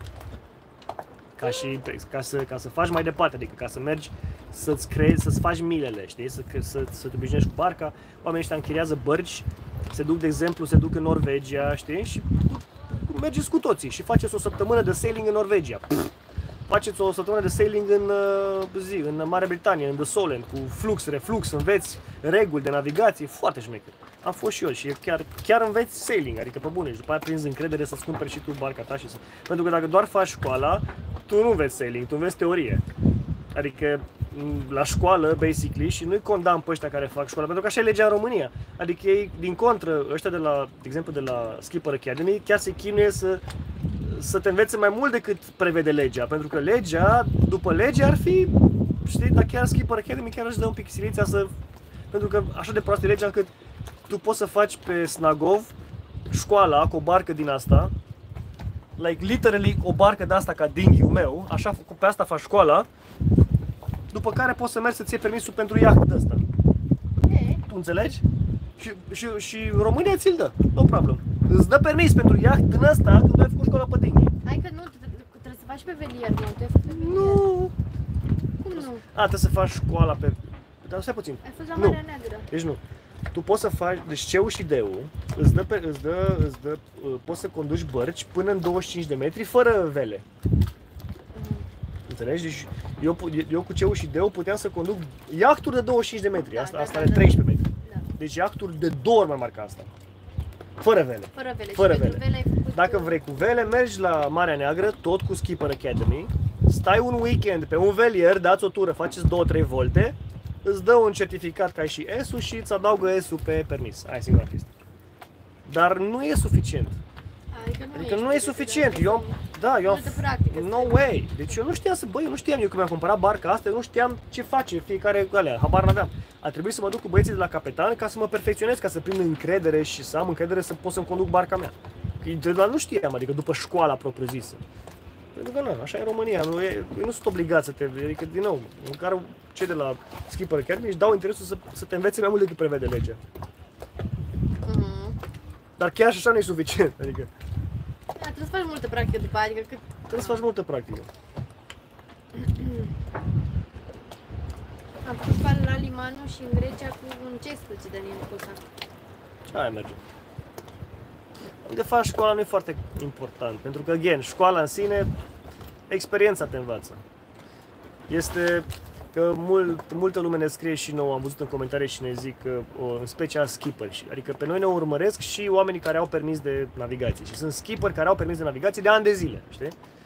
Ca, și, ca, să, ca să faci mai departe, adică ca să mergi, să-ți creezi, să-ți faci milele, știi? Să, să, să te obișnuiești cu barca. Oamenii ăștia închiriază bărci, se duc, de exemplu, se duc în Norvegia, știi? Și mergeți cu toții și faceți o săptămână de sailing în Norvegia. Pff, faceți o săptămână de sailing în, zi, în Marea Britanie, în The Solent, cu flux, reflux, înveți reguli de navigație, foarte șmecher. Am fost și eu și chiar, chiar înveți sailing, adică pe bune, și după aia prinzi încredere să-ți cumperi și tu barca ta și să... Pentru că dacă doar faci școala, tu nu înveți sailing, tu înveți teorie. Adică la școală, basically, și nu-i condamn pe ăștia care fac școală, pentru că așa e legea în România. Adică ei, din contră, ăștia de la, de exemplu, de la Skipper Academy, chiar se chinuie să, să te învețe mai mult decât prevede legea. Pentru că legea, după lege ar fi, știi, dar chiar Skipper Academy chiar își dă un pic silița să... Pentru că așa de proastă e legea încât tu poți să faci pe Snagov școala cu o barcă din asta, like literally o barcă de asta ca dinghiul meu, așa pe asta faci școala, după care poți să mergi să-ți iei permisul pentru iaht ăsta. E. Tu înțelegi? Și, și, și România ți-l dă, no problem. Îți dă permis pentru iaht din ăsta când tu ai făcut școala pe dinghi. Hai că nu, trebuie să faci pe velier, nu, tu ai făcut pe velier. Nu! Cum nu? A, trebuie să faci școala pe... Dar stai puțin. Ai fost la Nu. Marea Neagră. Deci nu. Tu poți să faci, deci C E U și D E U îți dă, pe, îți dă, îți dă, poți să conduci bărci până în douăzeci și cinci de metri fără vele. Înțelegi? Deci eu, eu cu C E U și D E U puteam să conduc iahturi de douăzeci și cinci de metri, Da, asta, da, asta da, are da. treisprezece metri. Da. Deci iahturi de două ori mai mari ca asta. Fără vele. Fără vele. Fără și vele. pentru vele ai făcut... Dacă vrei cu vele, mergi la Marea Neagră, tot cu Skipper Academy, stai un weekend pe un velier, dați o tură, faceți două trei volte, îți dă un certificat că ai și S-ul și îți adaugă S-ul pe permis. Aia e singura chestie. Dar nu e suficient. Adică nu, Adică ești nu e de- suficient. de- Eu, da, eu am... multă practică, No trebuie. way. Deci eu nu știam să, băi, eu nu știam eu când mi-am cumpărat barca asta, eu nu știam ce face fiecare alea, habar n-aveam. A trebuit să mă duc cu băieții de la capitan ca să mă perfecționez, ca să prind încredere și să am încredere să pot să-mi conduc barca mea. Dar nu știam, adică după școala propriu-zisă. Pentru că nu, așa e în România, nu, e, nu sunt obligați să te, adică din nou, măcar cei de la Skipper Academy își dau interesul să, să te învețe mai mult decât prevede legea. Mhm. Dar chiar și așa nu e suficient, adică Da, trebuie să faci multă practică după aia, adică cât... trebuie să faci multă practică. Am făcut școală la Limanu și în Grecia cu un cespuț de Daniel Cosac. Aia merge. De fapt, școala nu e foarte important, pentru că, again, școala în sine, experiența te învață. Este că mult, multă lume ne scrie și nouă, am văzut în comentarii și ne zic, că, o, în special skipperi, adică pe noi ne urmăresc și oamenii care au permis de navigație și sunt skipperi care au permis de navigație de ani de zile, știi?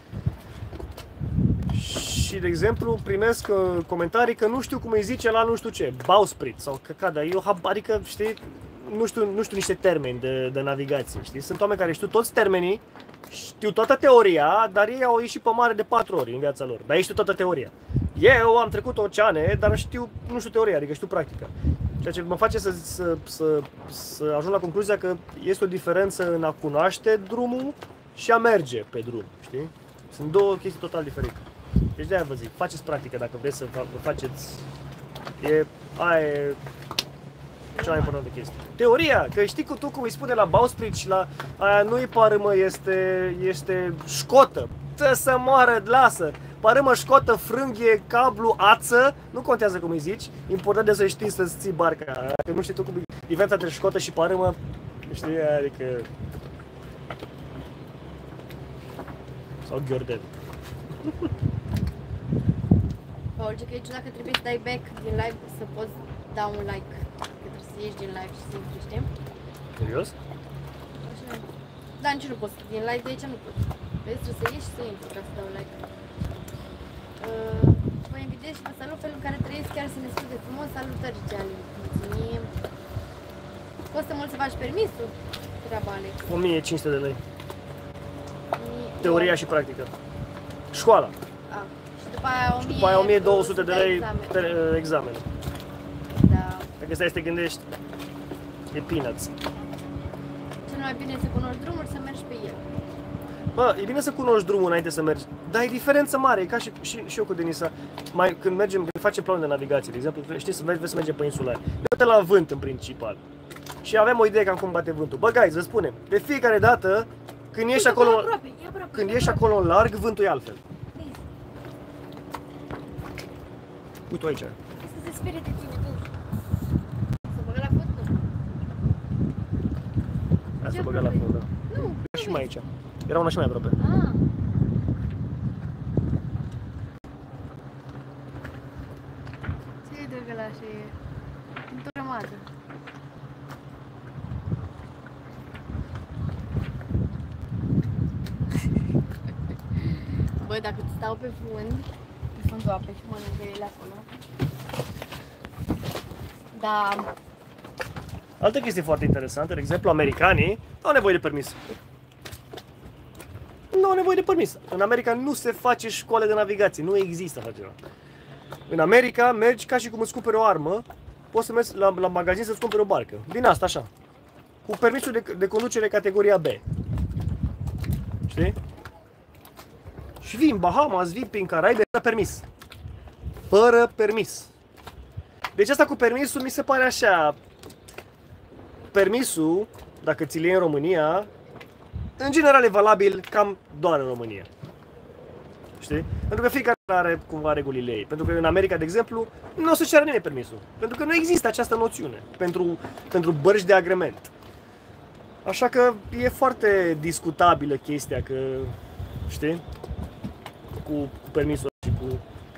Și, de exemplu, primesc uh, comentarii că nu știu cum îi zice la nu știu ce, bowsprit sau căcat, dar eu, adică, știi, nu știu, nu știu niște termeni de, de navigație, știi? Sunt oameni care știu toți termenii, știu toată teoria, dar ei au ieșit pe mare de patru ori în viața lor, dar ei știu toată teoria. Eu am trecut oceane, dar știu, nu știu teoria, adică știu practica. Ceea ce mă face să, să, să, să ajung la concluzia că este o diferență în a cunoaște drumul și a merge pe drum, știi? Sunt două chestii total diferite. Deci de-aia vă zic, faceți practică dacă vreți să vă faceți, e, aia e cea mai importantă chestie. Teoria, că știi cu tu cum îi spune la bowsprit și la aia nu-i parâmă, este, este școtă, ță să moară, lasă. Parâmă, școtă, frânghie, cablu, ață, nu contează cum îi zici, important e să știi să-ți ții barca. Dacă nu știi tu cum e diferența între școtă și parâmă, știi, adică... Sau ghiordel. Paul, ce că e ciudat că trebuie să dai back din live să poți da un like. Că trebuie să ieși din live și să intri, știi? Serios? Așa. Da, nici nu poți. Din live de aici nu poți. Vezi, trebuie să ieși și să intri ca să dau like. Uh, vă invitez și vă salut felul în care trăiesc, chiar să ne scuze frumos. Salutări, Geali. Mulțumim. Costă mult să faci permisul? Treaba, Alex. o mie cinci sute de lei. Mi- Teoria și practică. Școala. A, și după aia o mie, După aia o mie două sute de lei examen. pe examen. Da. Dacă stai să te gândești, e peanuts. Cel mai bine să cunoști drumul, să mergi pe el. Bă, e bine să cunoști drumul înainte să mergi, dar e diferență mare, e ca și, și, și eu cu Denisa, mai, când mergem, când facem planul de navigație, de exemplu, știi, să mergi, să mergem pe insulare, uite la vânt în principal și avem o idee cam cum bate vântul. Bă, guys, vă spunem, de fiecare dată, când ieși acolo, aproape, e aproape, când e ieși aproape. acolo în larg, vântul e altfel. Uite aici. Să se sperie de tine, tu. Să băgă la fund, nu? Hai să Ce băga la aproape? fund, da. Nu. Și mai aici. Era una și mai aproape. Ah. Ce e de ăla și e? Într-o rămadă. Bă, dacă îți stau pe fund, pe fundul apei și mănâncă ele acolo. Da. Altă chestie foarte interesantă, de exemplu, americanii nu au nevoie de permis. Nu au nevoie de permis. În America nu se face școală de navigație, nu există așa ceva. În America mergi ca și cum îți cumperi o armă, poți să mergi la, la magazin să-ți cumperi o barcă. Din asta, așa. Cu permisul de, de conducere categoria B. Știi? Și vii în Bahamas, vii prin Caraibe, fără permis. Fără permis. Deci asta cu permisul mi se pare așa. Permisul, dacă ți-l iei în România, în general e valabil cam doar în România. Știi? Pentru că fiecare are cumva regulile ei. Pentru că în America, de exemplu, nu o să ceară nimeni permisul. Pentru că nu există această noțiune pentru, pentru bărci de agrement. Așa că e foarte discutabilă chestia că, știi? Cu, cu permisul și cu...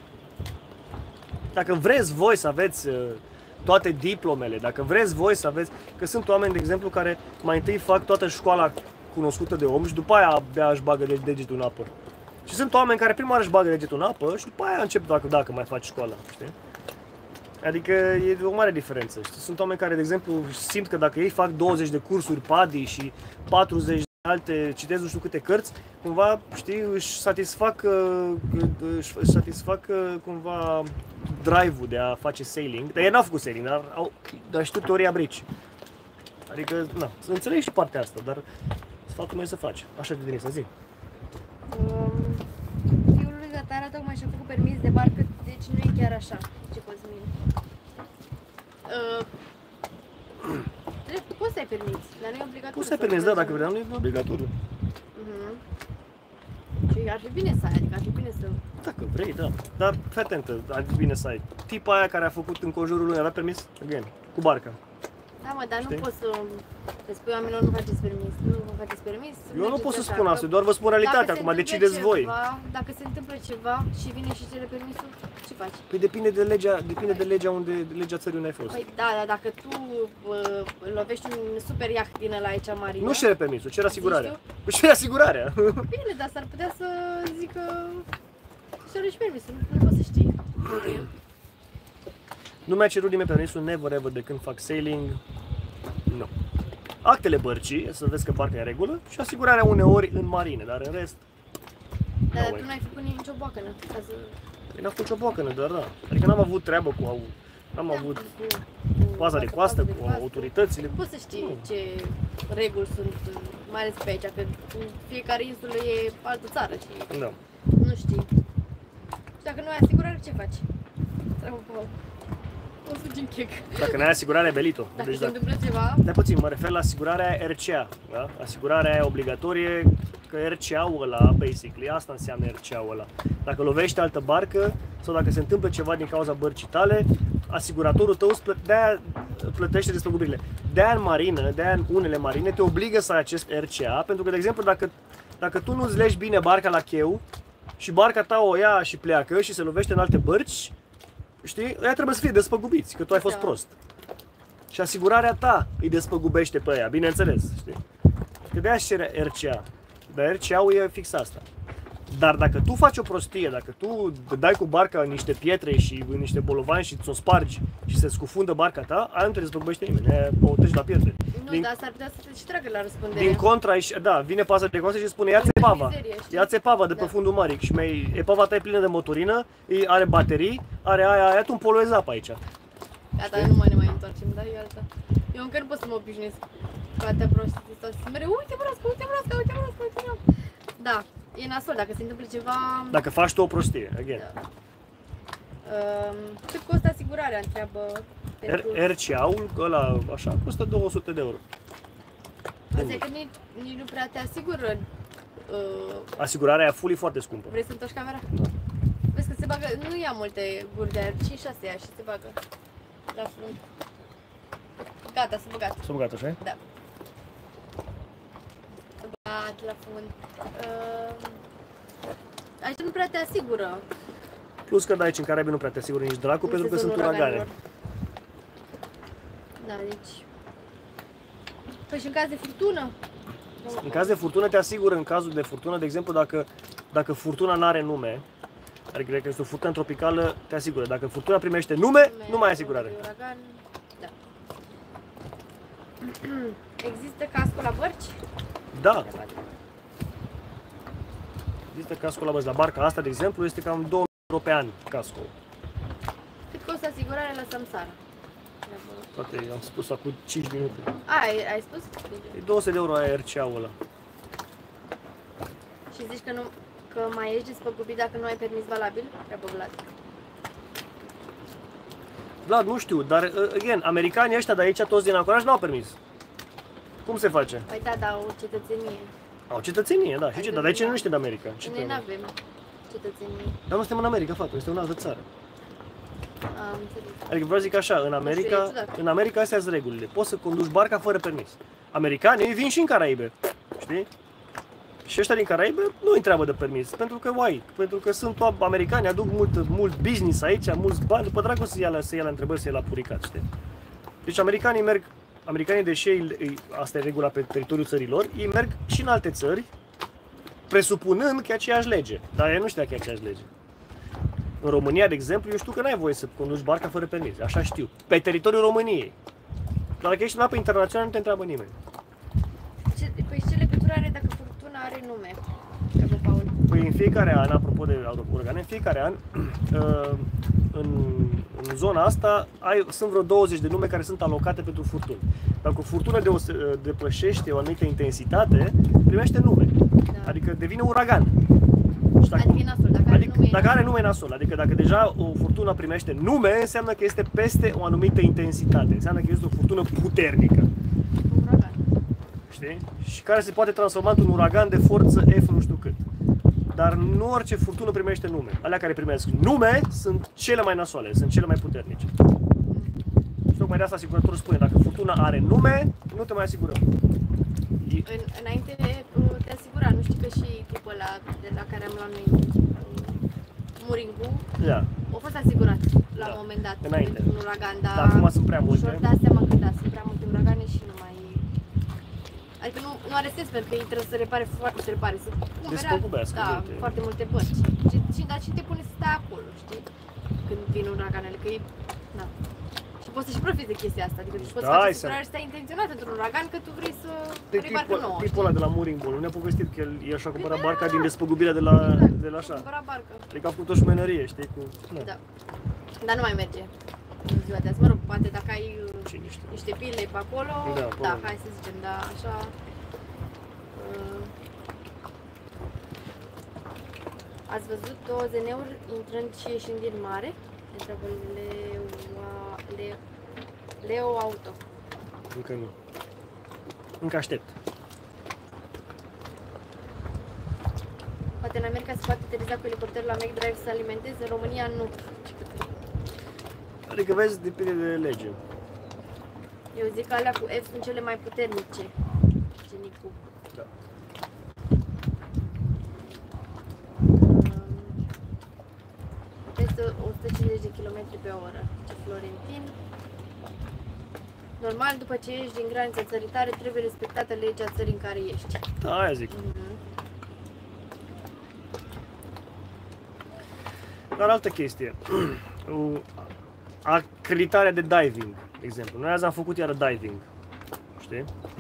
Dacă vreți voi să aveți toate diplomele, dacă vreți voi să aveți... Că sunt oameni, de exemplu, care mai întâi fac toată școala cunoscută de om și după aia abia își bagă degetul în apă. Și sunt oameni care prima oară își bagă degetul în apă și după aia încep dacă, dacă mai faci școala, știi? Adică e o mare diferență, știi? Sunt oameni care, de exemplu, simt că dacă ei fac douăzeci de cursuri PADI și patruzeci de alte, citesc nu știu câte cărți, cumva, știi, își satisfac, își satisfac cumva drive-ul de a face sailing. Dar ei n-au făcut sailing, dar, au, dar știu teoria brici. Adică, na, să înțelegi și partea asta, dar sfatul meu e să faci. Așa de bine să zic. Um, fiul lui Gatara tocmai și-a făcut permis de barcă, deci nu e chiar așa, ce Cosmin. Uh, poți să ai permis, dar nu e obligatoriu. Poți să ai permis, da, dacă vreau, nu e obligatoriu. Uh-huh. Și ar fi bine să ai, adică ar fi bine să... Dacă vrei, da. Dar fii atentă, ar fi bine să ai. Tipa aia care a făcut în conjurul lui avea permis? Again, cu barca. Da, mă, dar Știi? nu poți să le spui oamenilor nu faceți permis, nu faceți permis. Eu nu pot să așa, spun că asta, doar vă spun realitatea, dacă se acum întâmplă decideți voi. ceva, Dacă se întâmplă ceva și vine și cere permisul, ce faci? Păi depinde de legea, depinde de legea unde, de legea țării unde ai fost. Păi da, dar dacă tu uh, lovești un super iaht din ăla aici marină... Nu cere permisul, cere asigurarea. Zici Își cere asigurarea. Bine, dar s-ar putea să zică... Cere și permisul, nu, nu poți să știi. Nu mi-a cerut nimeni permisul never ever de când fac sailing. Nu. Actele bărcii, să vezi că barca e în regulă, și asigurarea uneori în marine, dar în rest... Dar no tu n-ai făcut nicio boacănă, ca să... Păi n-am făcut nicio boacănă, doar da. Adică n-am avut treabă cu... Au... N-am Da, avut cu- cu paza de paza coastă, de cu coastă. autoritățile. Poți să știi Nu. ce reguli sunt, mai ales pe aici, că fiecare insulă e altă țară și Da. nu știi. Și dacă nu ai asigurare, ce faci? Treabă cu o fugi în chec. Dacă n-ai asigurare, belito. Dacă Deci se da. întâmplă ceva, Dai puțin, mă refer la asigurarea R C A, da? Asigurarea aia obligatorie, că R C A-ul ăla, basically, asta înseamnă R C A-ul ăla. Dacă lovești altă barcă sau dacă se întâmplă ceva din cauza bărcii tale, asiguratorul tău îți plă- de-aia plătește despăgubirile. De-aia în marină, de-aia în unele marine te obligă să ai acest R C A, pentru că, de exemplu, dacă, dacă tu nu-ți legi bine barca la cheu și barca ta o ia și pleacă și se lovește în alte bărci, știi, ăia trebuie să fie despăgubiți, că tu ai fost Da. prost. Și asigurarea ta îi despăgubește pe aia, bineînțeles, știi? Că de-aia își cere R C A. Dar R C A-ul e fix asta. Dar dacă tu faci o prostie, dacă tu dai cu barca în niște pietre și în niște bolovani și ți-o spargi și se scufundă barca ta, aia nu te despăgubește nimeni, aia o treci la pierdere. nu, Din, dar s-ar putea să te și tragă la răspundere. din contra, își- da, vine paza de coastă și spune ia-ți epava, Mizerie, știi? ia-ți epava de pe Da. fundul mării și mai, epava ta e plină de motorină, e- are baterii, are aia, aia, tu împoluezi apa aici. Gata, nu mai ne mai întoarcem, da? Eu alta. Eu încă nu pot să mă obișnuiesc cu atâtea prostii. Stau și mereu, uite broasca, uite broasca, uite broasca, uite broasca. Da, e nasol dacă se întâmplă ceva... Dacă faci tu o prostie, again. Da. Um, cât costă asigurarea, întreabă pentru... R C A-ul, ăla așa, costă două sute de euro. Asta e că nici, nici nu prea te asigură. Uh, Asigurarea e fully foarte scumpă. vrei să întorci camera? Da. Vezi că se bagă, nu ia multe guri de aer, cinci șase ia și se bagă la frunte. Gata, s-a băgat. S-a băgat așa? Da. S-a băgat la fund. Uh, aici nu prea te asigură. Plus că de aici în Caraibe nu prea te asigură nici dracu, în pentru că sezonul sunt uragane. uraganelor. Da, deci... Păi și în caz de furtună? În caz de furtună te asigură, în cazul de furtună, de exemplu, dacă, dacă furtuna nu are nume, adică dacă este o furtună tropicală, te asigură. Dacă furtuna primește nume, nu mai ai asigurare. Uragan, da. Există cascul la bărci? Da. Există cascul la bărci. La barca asta, de exemplu, este cam două mii euro pe an cascul. Cât costă asigurarea la Samsara? Poate am spus acum cinci minute. Ai, ai spus? E două sute de euro aia R C A-ul ăla. Și zici că, nu, că mai ești despăgubit dacă nu ai permis valabil? Treabă Vlad. Vlad, nu știu, dar, again, americanii ăștia de aici, toți din ancoraj, n-au permis. Cum se face? Păi da, dar o cetățenie. Au cetățenie, da. Și ce? Dar de aici nu ești de America. Ce Noi trebuie? n-avem cetățenie. Dar nu suntem în America, fată, este o altă țară. Am înțeles. Adică vreau să zic așa, în America, în America astea sunt regulile. Poți să conduci barca fără permis. Americanii vin și în Caraibe, știi? Și ăștia din Caraibe nu îi întreabă de permis, pentru că, uai, pentru că sunt americani, aduc mult, mult business aici, mulți bani, după dracu să ia la, să ia la întrebări, să ia la puricat, știi? Deci americanii merg, americanii, deși ei, asta e regula pe teritoriul țărilor, ei merg și în alte țări, presupunând că e aceeași lege, dar ei nu știu că e aceeași lege. În România, de exemplu, eu știu că n-ai voie să conduci barca fără permis, așa știu, pe teritoriul României. Dar dacă ești în apă internațională, nu te întreabă nimeni. Ce, păi ce legătură are dacă furtuna are nume? Treabă Paul. Păi în fiecare an, apropo de uragane, în fiecare an, în, în zona asta, ai, sunt vreo douăzeci de nume care sunt alocate pentru furtuni. Dacă o furtună de, depășește o anumită intensitate, primește nume. Da. Adică devine uragan. Și dacă, Adică e nasol, dacă are adică, nume, dacă are nume nasol, adică dacă deja o furtună primește nume, înseamnă că este peste o anumită intensitate. Înseamnă că este o furtună puternică. uragan. Știi? Și care se poate transforma într-un uragan de forță F nu știu cât. Dar nu orice furtună primește nume. Alea care primesc nume sunt cele mai nasoale, sunt cele mai puternice. Și tocmai de asta asigurătorul spune, dacă furtuna are nume, nu te mai asigurăm. În, înainte te asigura, nu știi că și tipul ăla de la care am luat noi Muringu, Da. a fost asigurat la Da. un moment dat Înainte. un uragan, dar Dar acum sunt prea multe. și-or dat seama că da, sunt prea multe uragane și nu mai... Adică nu, nu are sens, pentru că ei trebuie să repare foarte, să repare, să cumpere, Despăgubească da, multe. foarte multe bărci. Și, și, dar și te pune să stai acolo, știi? Când vin uraganele, că e... Na. Și poți să și profiți de chestia asta, adică tu poți Da, face ai asigurare și stai intenționat într-un uragan că tu vrei să De vrei barcă tipul, nouă. tipul ăla de la Mooring Bull, ne-a povestit că el el și-a cumpărat Da. barca din despăgubirea de la, Exact. de la așa. Cumpăra barcă. Adică a făcut o șmenerie, știi? Cu, na. Da. Dar nu mai merge în ziua de azi. Mă rog, poate dacă ai uh, Cine știe. niște pile pe acolo, Da, da, probabil. hai să zicem, da, așa. Uh, ați văzut O Z N-uri intrând și ieșind din mare? Întreabă Leo, Leo, Leo Auto. Încă nu. Încă aștept. Poate în America se poate ateriza cu elicopterul la McDrive să alimenteze, în România nu. Adică vezi, depinde de lege. Eu zic că alea cu F sunt cele mai puternice. Genicu. Da. Peste o sută cincizeci de kilometri pe oră. Ce Florentin. Normal, după ce ieși din granița țării tale, trebuie respectată legea țării în care ești. Da, aia zic. Mhm. Dar altă chestie. Acreditarea de diving, de exemplu. Noi azi am făcut iară diving. Știi?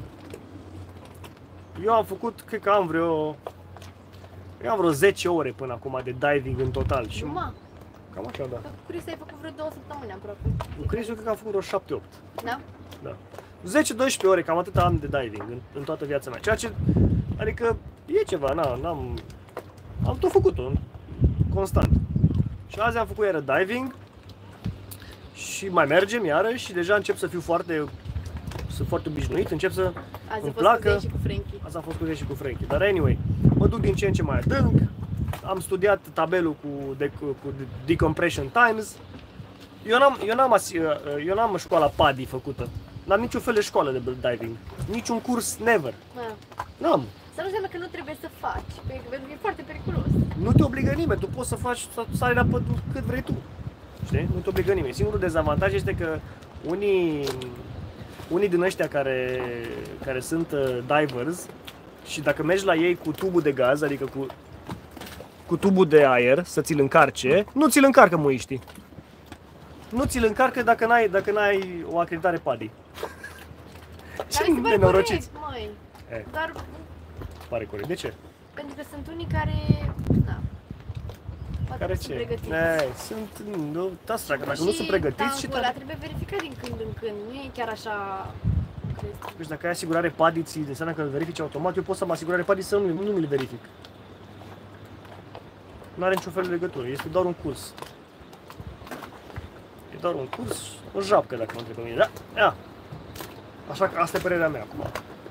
Eu am făcut, cred că am vreo... Eu am vreo zece ore până acum de diving în total. Și Numai. cam așa, da. Cu Chris ai făcut vreo două săptămâni aproape. Cu Chris eu cred că am făcut vreo șapte opt. Da? Da. zece doisprezece ore, cam atât am de diving în, în toată viața mea. Ceea ce, adică, E ceva, na, n-am... Am tot făcut-o, constant. Și azi am făcut iară diving și mai mergem iară și deja încep să fiu foarte... Sunt foarte obișnuit, încep să Azi îmi a fost placă. cu Zey și cu Frankie. Azi am fost cu Zey și cu Frankie. Dar anyway, mă duc din ce în ce mai adânc. Am studiat tabelul cu, de, cu decompression times. Eu n-am, eu n-am, eu n-am școala P A D I făcută. N-am niciun fel de școală de diving. Niciun curs, never. Da. N-am. Să nu înseamnă că nu trebuie să faci, pentru că e foarte periculos. Nu te obligă nimeni, tu poți să faci, să sari la pădure cât vrei tu. Știi? Nu te obligă nimeni. Singurul dezavantaj este că unii, unii din ăștia care, care sunt divers și dacă mergi la ei cu tubul de gaz, adică cu, cu tubul de aer, să ți-l încarce, nu ți-l încarcă muiștii. Nu ți-l încarcă dacă n-ai, dacă n-ai o acreditare P A D I. Ce nenorociți! Măi. E. Dar Pare corect. De ce? pentru că sunt unii care, na, poate Care nu sunt ce? pregătiți. Ne, sunt, nu, da, dacă nu sunt pregătiți și ăla trebuie verificat din când în când, nu e chiar așa. Deci dacă ai asigurare P A D I, ți înseamnă că îl verifici automat, eu pot să am asigurare P A D I să nu, nu mi-l verific. Nu are niciun fel de legătură, este doar un curs. E doar un curs, o japcă dacă mă întreb pe mine, da? Ia. Așa că asta e părerea mea acum.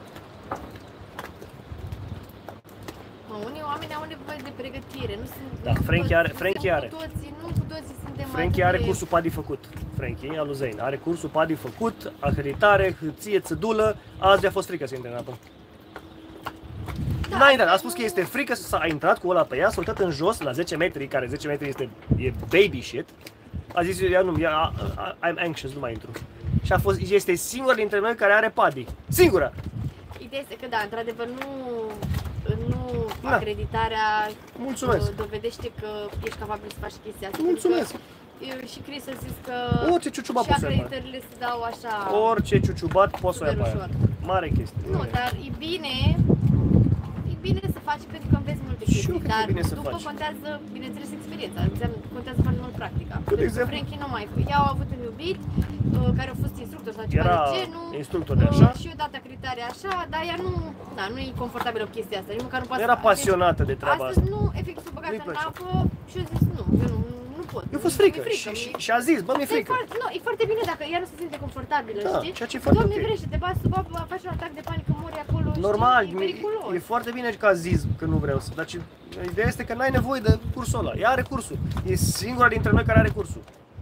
Mă, unii oameni au nevoie de pregătire, nu sunt... Da, Frankie are, Frankie are. Cu toții, nu cu toții suntem Frankie are de... cursul P A D I făcut. Frankie, al lui Zain, are cursul P A D I făcut, acreditare, hârție, țădulă. Azi a fost frică să intre în apă. Da, N-a intrat, a nu- spus că este frică să a intrat cu ăla pe ea, s-a uitat în jos la zece metri, care zece metri este e baby shit. A zis, eu nu, eu, I'm anxious, nu mai intru. Și a fost, este singura dintre noi care are P A D I. Singura! Ideea este că da, într-adevăr nu, nu Da. acreditarea Mulțumesc. uh, dovedește că ești capabil să faci chestia asta. Mulțumesc! Pentru că Eu și Chris a zis că Orice ciuciubat și poți să ai pe aia. acreditările se dau așa Orice ciuciubat poți să o ai super pe aia. ușor. Mare chestie. Nu, dar e bine, e bine să faci pentru că înveți multe Și eu chestii, cred că e dar bine să după faci. contează, bineînțeles, experiența, înseamnă, contează foarte mult practica. Eu, de Pentru că exemplu- Frankie nu mai ea au avut un iubit, uh, care a fost instructor sau ceva Era de genul. instructor de așa. Uh, și eu dat acreditarea așa, dar ea nu, da, nu e confortabilă cu chestia asta, nici măcar nu poate Era să- pasionată de treaba Astăzi asta. nu, efectiv s-a băgat Nu-i în place. apă și a zis nu, eu nu, nu pot. Eu fost Mi-e frică, frică, și, și, mi-e- și a zis, bă, mi-e E frică. foarte, nu, e foarte bine dacă ea nu se simte confortabilă, Da, știi? ceea ce e foarte Doamne ok. vrește, te bați sub apă, faci un atac de panică, mori acolo, Normal, știi? E periculos. e, e foarte bine că a zis că nu vreau să, dar ce, ideea este că n-ai nevoie de cursul ăla. Ea are cursul. E singura dintre noi care are cursul.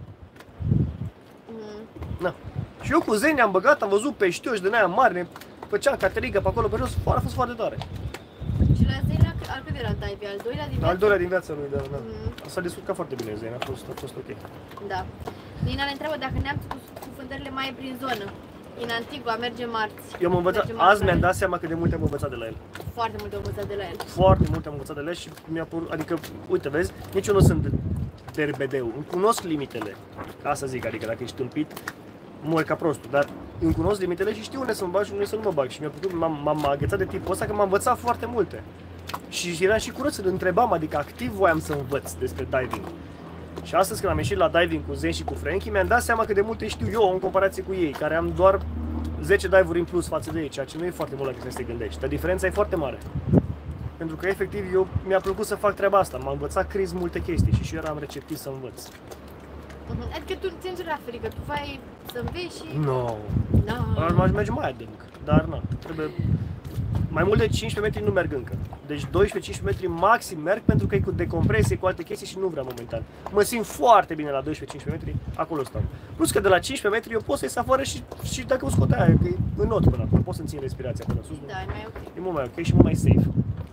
Mm. Na. Și eu cu Zeni ne-am băgat, am văzut peștioși din aia mari, ne făceam caterică pe acolo pe jos, a fost foarte tare. Și la Zena, al cât era Taibi? Al doilea din Al viață? doilea din viața lui, da, da. Mm. S-a descurcat foarte bine Zeni, a fost, a fost ok. Da. Nina ne întreabă dacă neamțul cu, cu fântările mai e prin zonă. În Antigua merge marți. Eu am învățat, Merge marți azi mi-am la dat seama cât de multe am învățat de la el. el. Foarte mult am învățat de la el. Foarte multe am învățat de la el și mi-a părut, adică, uite, vezi, nici eu nu sunt derbedeu, îmi cunosc limitele, ca să zic, adică dacă ești tâmpit, mori ca prostul, dar îmi cunosc limitele și știu unde să mă bag și unde să nu mă bag și mi-a plăcut, m-am, m-am agățat de tipul ăsta că m-a învățat foarte multe. Și eram și curios să-l întrebam, adică activ voiam să învăț despre diving. Și astăzi când am ieșit la diving cu Zen și cu Frankie, mi-am dat seama cât de multe știu eu în comparație cu ei, care am doar zece dive-uri în plus față de ei, ceea ce nu e foarte mult la cât să te gândești, dar diferența e foarte mare. Pentru că efectiv eu mi-a plăcut să fac treaba asta, m-a învățat Chris multe chestii și și eu eram receptiv să învăț. Mhm. Adică tu ți la frică, tu vai să înveți și... No. Da. Aș merge mai adânc, dar na, trebuie... Mai mult de cincisprezece metri nu merg încă. Deci doisprezece cincisprezece metri maxim merg pentru că e cu decompresie, cu alte chestii și nu vreau momentan. Mă simt foarte bine la doisprezece cincisprezece metri, acolo stau. Plus că de la cincisprezece metri eu pot să ies afară și, și dacă o scot aia, că e în not până acolo, pot să-mi țin respirația până sus. Da, e mai ok. E mult mai ok și mult mai safe.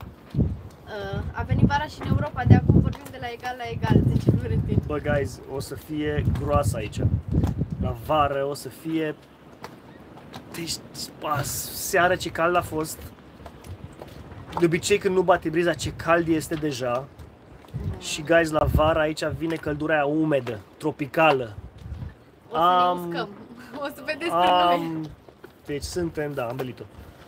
Uh, a venit vara și în Europa, de acum vorbim de la egal la egal, zice Florentin. Bă, guys, o să fie groasă aici. La vară o să fie... Deci, a, seara ce cald a fost. De obicei când nu bate briza, ce cald este deja. Și, guys, la vară aici vine căldura aia umedă, tropicală. O să Am- ne uscăm. O să vedeți pe noi. Am... Deci suntem, da, am belit-o.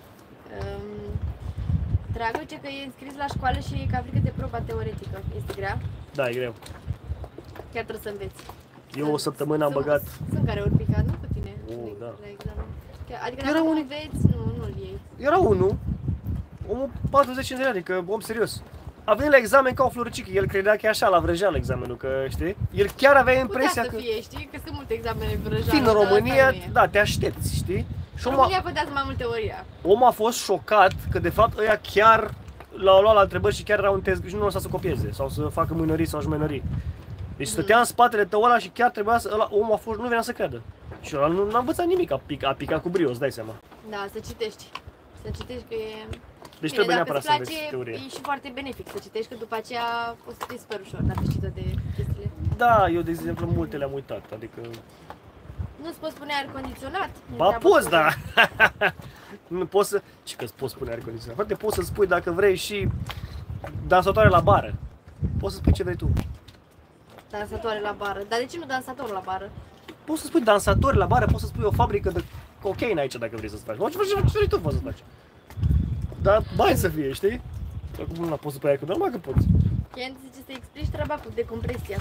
Um, Dragul zice că e înscris la școală și e ca frică de proba teoretică. Este grea? Da, e greu. Chiar trebuie să înveți. Eu o săptămână am Sunt- băgat... Sunt care ori picat, nu cu tine. Oh, da. La examen. Chiar- Adică Era dacă nu un- înveți, nu, nu-l iei. Era unul, Omul patruzeci de ani, adică om serios. A venit la examen ca o floricică, el credea că e așa, la vrăjeală examenul, că știi? El chiar avea impresia Putea că... să fie, știi? Că sunt multe examene vrăjeală. Fiind în România, da, te aștepți, știi? Și omul, România contează mai mult teoria. omul a fost șocat că de fapt ăia chiar l-au luat la întrebări și chiar erau un test și nu lăsa să copieze sau să facă mânării sau jumănării. Deci stătea în spatele tău ăla și chiar trebuia să... Ăla, omul a fost, nu venea să creadă. Și ăla nu a învățat nimic, a, pic, a picat cu brio, îți dai seama. Da, să citești. Să citești că e... Deci Bine, trebuie dacă neapărat îți să place, înveți teorie. e și foarte benefic să citești, că după aceea o să fie super ușor, dacă știi toate chestiile. Da, eu de exemplu multe le-am uitat, adică... Nu-ți poți pune aer condiționat? Ba poți, da! Nu poți să... Ce că poți spune aer condiționat? Frate, poți să spui dacă vrei și dansatoare la bară. Poți să spui ce vrei tu. Dansatoare la bară. Dar de ce nu dansator la bară? Poți să spui dansatori la bară, poți să spui o fabrică de cocaine aici dacă vrei să-ți faci. Ce vrei tu poți să faci. Dar bani să fie, știi? Acum nu poți să spui aer condiționat, normal că poți. Chiar zice să explici treaba cu decompresia.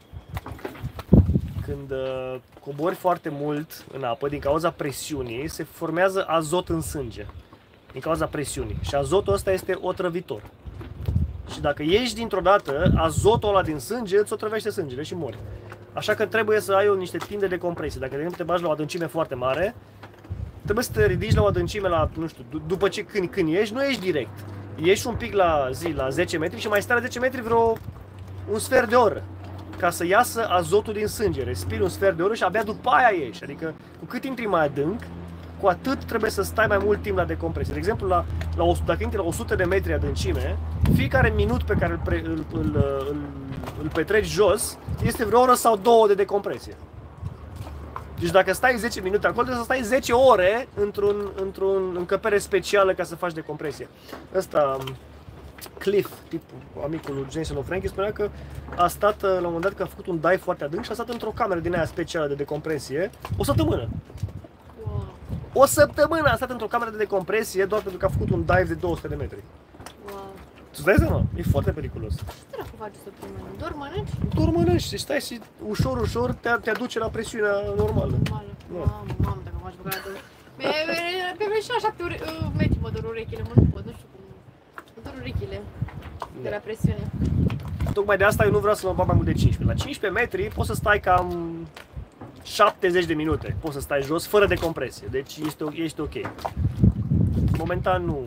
Când uh, cobori foarte mult în apă, din cauza presiunii, se formează azot în sânge. Din cauza presiunii. Și azotul ăsta este otrăvitor. Și dacă ieși dintr-o dată, azotul ăla din sânge îți otrăvește sângele și mori. Așa că trebuie să ai o, niște tinde de compresie. Dacă de exemplu te bagi la o adâncime foarte mare, trebuie să te ridici la o adâncime la, nu știu, după ce când, când ieși, nu ieși direct. Ieși un pic la zi, la zece metri și mai stai la zece metri vreo un sfert de oră. Ca să iasă azotul din sânge. Respiri un sfert de oră și abia după aia ieși. Adică cu cât intri mai adânc, cu atât trebuie să stai mai mult timp la decompresie. De exemplu, la, la, dacă intri la o sută de metri adâncime, fiecare minut pe care îl, pre, îl, îl, îl, îl petreci jos, este vreo oră sau două de decompresie. Deci dacă stai zece minute acolo, trebuie să stai zece ore într-un, într-un încăpere specială ca să faci decompresie. Ăsta, Cliff, tipul, amicul lui Jason O'Frankie, spunea că a stat la un moment dat, că a făcut un dive foarte adânc și a stat într-o cameră din aia specială de decompresie o săptămână. Wow. O săptămână a stat într-o cameră de decompresie doar pentru că a făcut un dive de două sute de metri. Wow. Tu-ți dai seama? E foarte periculos. Ce dracu faci o săptămână? Doar mănânci? Doar mănânci și stai și ușor, ușor te, te aduce la presiunea normală. Normală. Mamă, mamă, dacă m-aș băga de... Pe mine și la șapte metri mă dor urechile, mă, nu pot, nu știu cum. Mă dor urechile de la presiune. Tocmai de asta eu nu vreau să mă bag mai mult de cincisprezece. La cincisprezece metri poți să stai cam șaptezeci de minute. Poți să stai jos fără decompresie. Deci este, este ok. Momentan nu.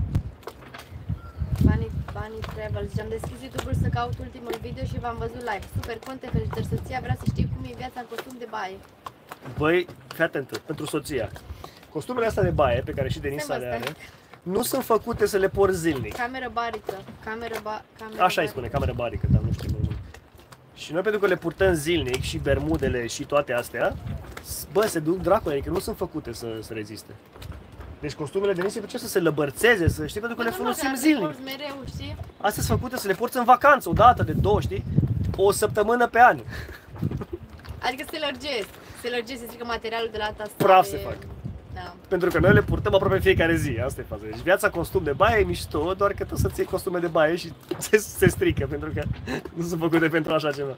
Bunny, Bunny Travel. Zice, am deschis YouTube-ul să caut ultimul video și v-am văzut live. Super conte, felicitări soția, vrea să știe cum e viața în costum de baie. Băi, fii atentă, pentru soția. Costumele astea de baie, pe care și Denisa le are, nu sunt făcute să le porți zilnic. Cameră barică. Cameră ba... Cameră Așa îi spune, cameră barică, dar nu știu mai. Și noi pentru că le purtăm zilnic și bermudele și toate astea, bă, se duc dracule, adică nu sunt făcute să, să reziste. Deci costumele de Denisa ce să se lăbărțeze, să știi, pentru că le folosim zilnic. Mereu, știi? Astea sunt făcute să le porți în vacanță, o dată, de două, știi? O săptămână pe an. Adică se lărgesc. Se lărgesc, se strică materialul de la alta stare. Praf se fac. Da. Pentru că noi le purtăm aproape în fiecare zi, asta e faza. Deci viața costum de baie e mișto, doar că tu să-ți iei costume de baie și se, se strică, pentru că nu sunt făcute pentru așa ceva.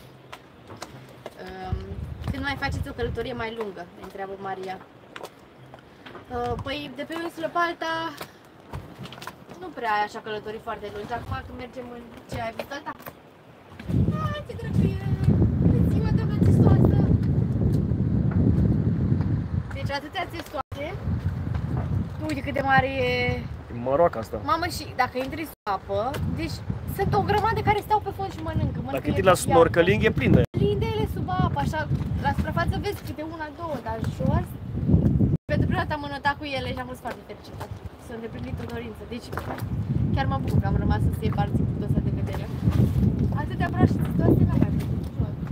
Um, când mai faceți o călătorie mai lungă? Ne întreabă Maria. Uh, păi, de pe o insulă pe alta, nu prea ai așa călătorii foarte lungi. Acum când mergem în... Ce, ai văzut alta? Hai, ce drăguț e! Ziua, doamna testoasă! Deci atâtea testoase. Uite cât de mare e... E maroaca asta. Mamă, și dacă intri sub apă, deci sunt o grămadă care stau pe fond și mănâncă. mănâncă Dacă intri la snorkeling e plin de. Plin de ele sub apă, așa, la suprafață vezi câte una, două, dar jos. Pentru prima dată am înotat cu ele și am fost foarte fericită. S-a îndeplinit o dorință. Deci chiar mă bucur că am rămas să se parți cu ăsta de vedere. Atâtea brași și situații n-am mai văzut.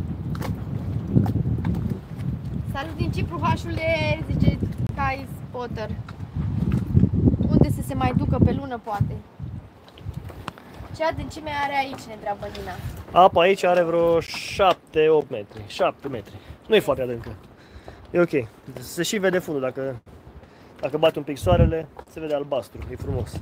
Salut din Cipru, Hașule, zice Kai Potter. Unde să se mai ducă pe lună, poate? Ce adâncime are aici, ne întreabă Nina. Apa aici are vreo șapte opt metri. șapte metri. Nu e foarte adâncă. E ok. Se și vede fundul. Dacă, dacă bate un pic soarele, se vede albastru. E frumos.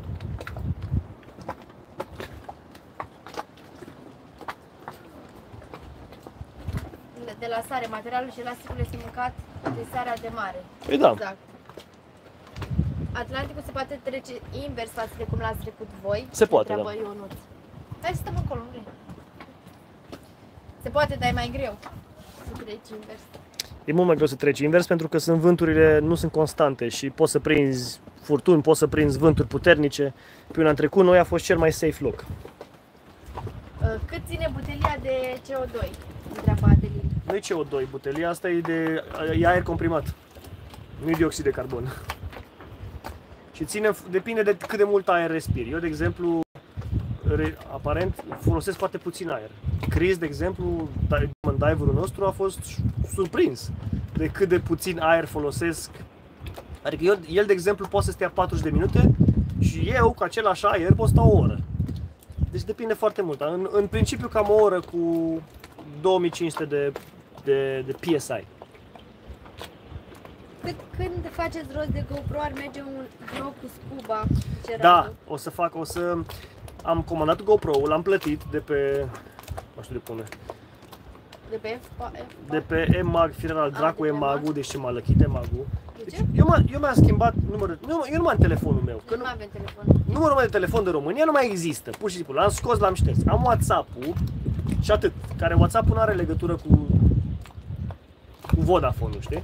De la sare, materialul și elasticul este mâncat de sarea de mare. Păi da. Exact. Atlanticul se poate trece invers față de cum l-ați trecut voi. Se poate, da. Ionuț. Hai să stăm acolo, nu vrei. Se poate, dar e mai greu să treci invers. E mult mai greu să treci invers pentru că sunt vânturile, nu sunt constante și poți să prinzi furtuni, poți să prinzi vânturi puternice. Pe un an trecut, noi a fost cel mai safe loc. Cât ține butelia de C O doi? Întreabă Adelin. Nu e C O doi, butelia asta e de e aer comprimat. Nu e dioxid de carbon. Și ține, depinde de cât de mult aer respiri. Eu, de exemplu, re, aparent folosesc foarte puțin aer. Chris, de exemplu, diverul nostru a fost surprins de cât de puțin aer folosesc. Adică eu, el, de exemplu, poate să stea patruzeci de minute și eu, cu același aer, pot sta o oră. Deci depinde foarte mult. În, în principiu, cam o oră cu două mii cinci sute de, de, de P S I. Cât, când faceți rost de GoPro, ar merge un vlog cu scuba? Da, o să fac, o să... Am comandat GoPro-ul, l-am plătit de pe... Nu știu de pune. De pe F? De pe E-Mag, firar al dracu E-Mag-ul, deci ce m-a lăchit E-Mag-ul. De Deci, ce? eu, eu mi-am schimbat numărul, eu, eu nu mai am telefonul meu. Că Nu mai avem telefon. numărul meu de telefon de România nu mai există, pur și simplu, l-am scos, l-am șters. Am WhatsApp-ul și atât, care WhatsApp-ul nu are legătură cu, cu Vodafone-ul, știi?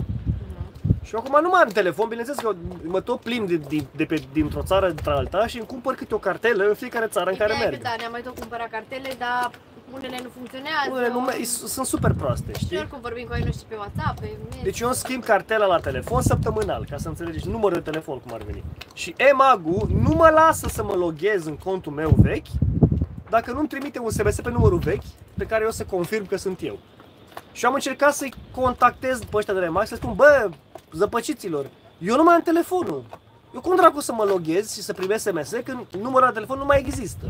Și eu acum nu mai am telefon, bineînțeles că mă tot plimb de, de, de pe, dintr-o țară într-alta și îmi cumpăr câte o cartelă în fiecare țară în care Ideea e merg. că da, ne-am mai tot cumpărat cartele, dar unele nu funcționează. Unele nu me- sunt super proaste, Și știi? oricum vorbim cu ai noștri pe WhatsApp, pe mail. Deci eu îmi schimb cartela la telefon săptămânal, ca să înțelegeți numărul de telefon cum ar veni. Și E-Mag-ul nu mă lasă să mă loghez în contul meu vechi dacă nu-mi trimite un S M S pe numărul vechi pe care eu să confirm că sunt eu. Și am încercat să-i contactez pe ăștia de la E-Mag să spun, bă, zăpăciților, eu nu mai am telefonul. Eu cum dracu să mă loghez și să primesc S M S când numărul de telefon nu mai există?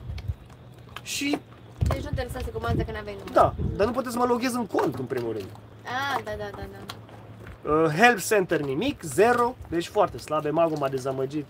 Și Deci nu te lăsa să comanzi dacă n-aveai număr. da, dar nu puteți să mă loghez în cont în primul rând. Ah, da, da, da, da. Uh, help center nimic, zero, deci foarte slab. E-Mag-ul m-a dezamăgit.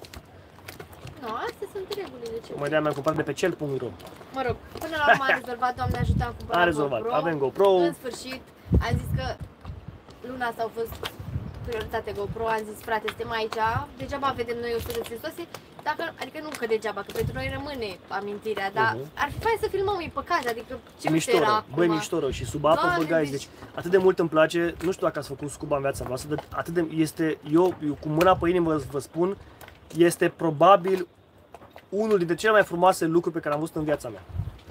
Nu, astea sunt regulile de ce. Mai de-aia mi-am cumpărat de pe cel punct ro. Mă rog, până la urmă a rezolvat, Doamne ajută, am cumpărat A rezolvat, GoPro. avem GoPro. În sfârșit, am zis că luna asta au fost prioritate GoPro, am zis, frate, suntem aici, degeaba vedem noi o sută de sensoase, dacă, adică nu că degeaba, că pentru noi rămâne amintirea, dar Uh-huh. ar fi fain să filmăm, e păcat, adică ce Mișto era rău, acum? băi, mișto rău. Și sub apă, Doamne, bă, guys, deci- deci atât de mult îmi place, nu știu dacă ați făcut scuba în viața voastră, dar atât de, este, eu, eu cu mâna pe inimă vă, vă spun, este probabil unul dintre cele mai frumoase lucruri pe care am văzut în viața mea.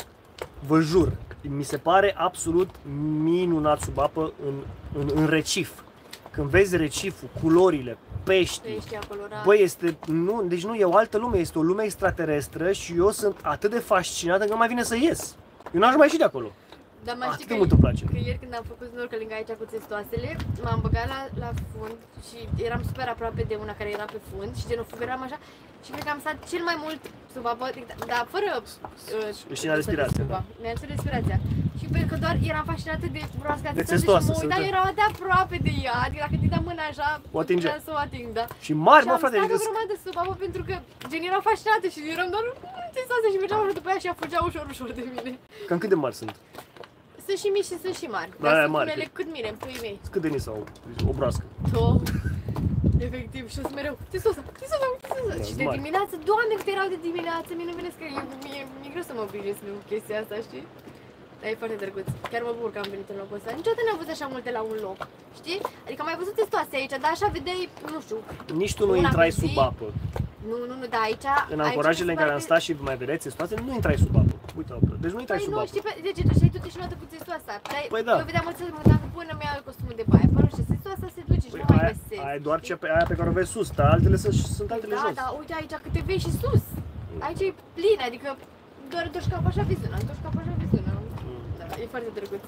Vă jur, mi se pare absolut minunat sub apă în, în, în recif. Când vezi reciful, culorile, peștii, Pești acolo, da. băi, este, nu, deci nu e o altă lume, este o lume extraterestră și eu sunt atât de fascinat că nu mai vine să ies. Eu n-aș mai ieși de acolo. Dar mai Atât știi de că, mult îmi place. că ieri când am făcut snorkeling aici cu țestoasele, m-am băgat la, la fund și eram super aproape de una care era pe fund și gen o fugăram așa și cred că am stat cel mai mult sub apă, dar fără uh, Își ținea respirația, da. Mi-a ținut respirația. Și pentru că doar eram fascinată de broasca De țestoasă țestoasă, și mă uitam, sunt- era de aproape de ea, adică dacă îi dam mâna așa, O atinge. puteam să o ating, da. Și mari, Și mă, am frate, stat adică o grămadă sub apă pentru că gen eram fascinată și eram doar țestoasă și mergeam așa după ea și ea fugea ușor, ușor de mine. cam cât de mari sunt? Sunt și mici și sunt și mari. Da, Dar aia sunt mari. unele cât mine, puii mei. Cât de nici sau o broască? Oh. Efectiv, și sunt mereu, țisosa, țisosa, țisosa. Da, Și de mari. dimineață, Doamne, cât erau de dimineață, mie nu vine că e, mie, mi-e greu să mă obișnuiesc cu chestia asta, știi? Dar e foarte drăguț. Chiar mă bucur că am venit în locul ăsta. Niciodată n-am văzut așa multe la un loc, știi? Adică am mai văzut testoase aici, dar așa vedeai, nu știu, Nici tu nu Una intrai pe zi. sub apă. nu, nu, nu, dar aici... În aici ancorajele mi în se care pare am că- stat și mai vedeți testoase, nu intrai sub apă. Uite, opră. Deci nu intrai Păi sub nu, apă. știi, pe, deci și ai tu și notă cu testoasa. Dar Păi da. Eu vedeam mulți mă dacă până mi-a costumul de baie, părul și testoasa se duce și Păi nu mai aia, găsesc. aia e doar ce, pe, aia pe care o vezi sus, dar altele sunt, sunt altele Da, jos. dar uite aici câte vezi și sus. Aici e plin, adică doar întorci capul așa vezi una, întorci capul așa vezi una. Da, e foarte drăguț.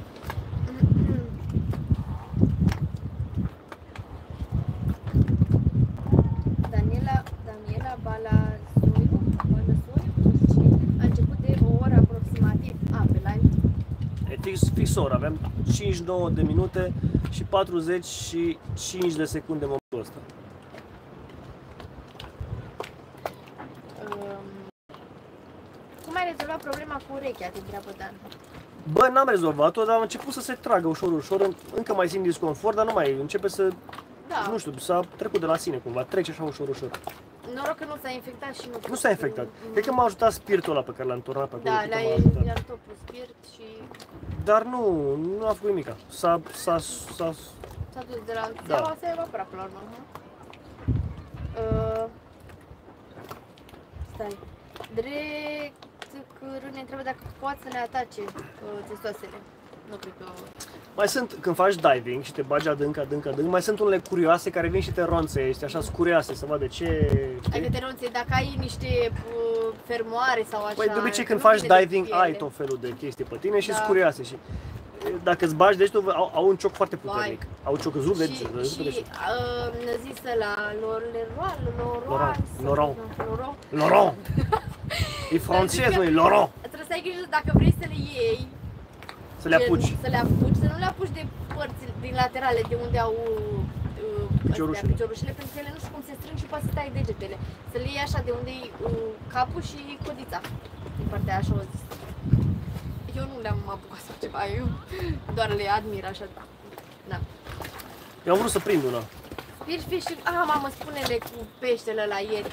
Daniela, Daniela Balasoiu, Balasoiu, a început de o oră aproximativ. A, pe live. E fix, fix ora, aveam cincizeci și nouă de minute și patruzeci și cinci de secunde în momentul ăsta. Um, cum ai rezolvat problema cu urechea, te întreabă Dan. Bă, n-am rezolvat-o, dar am început să se tragă ușor, ușor, încă mai simt disconfort, dar nu mai începe să... Da, Da. Nu știu, s-a trecut de la sine cumva, trece așa ușor, ușor. Noroc că nu s-a infectat și nu... Nu s-a infectat. Cred că m-a ajutat spiritul ăla pe care l-am turnat pe acolo. Da, cred că le-ai m-a ajutat. i-a topul spirit și Dar nu, nu a făcut nimica. S-a, s-a, s-a... s-a dus de la... Da. Da. S-a evaporat până la urmă. Uh, stai. Direct ne întreabă dacă poate să ne atace uh, testoasele. Nu cred că... Mai sunt, când faci diving și te bagi adânc, adânc, adânc, mai sunt unele curioase care vin și te ronțe, așa curioase, să vadă ce... Adică te ronțe, dacă ai niște uh, fermoare sau așa... Păi de obicei că când nu faci vine de diving piele. ai tot felul de chestii pe tine și Da. sunt curioase și dacă îți bagi de tu au, au un cioc foarte puternic. Vai. Au cioc, îți rup de Și, de, și de, uh, ne zisă la Leroy, Laurent, Laurent. Laurent. Laurent! E francez, nu e Laurent! Trebuie să ai grijă dacă vrei să le iei, Să le gen, apuci. să le apuci, să nu le apuci de părți din laterale de unde au uh, Piciorușele. astea, piciorușele, pentru că ele nu știu cum se strâng și poate să tai degetele. Să le iei așa de unde e uh, capul și codița. Din partea aia, așa o zis. Eu nu le-am apucat sau ceva, eu doar le admir așa. Da. Eu am vrut să prind una. Spear fishing, ah, mamă, spune-le cu peștele la ieri.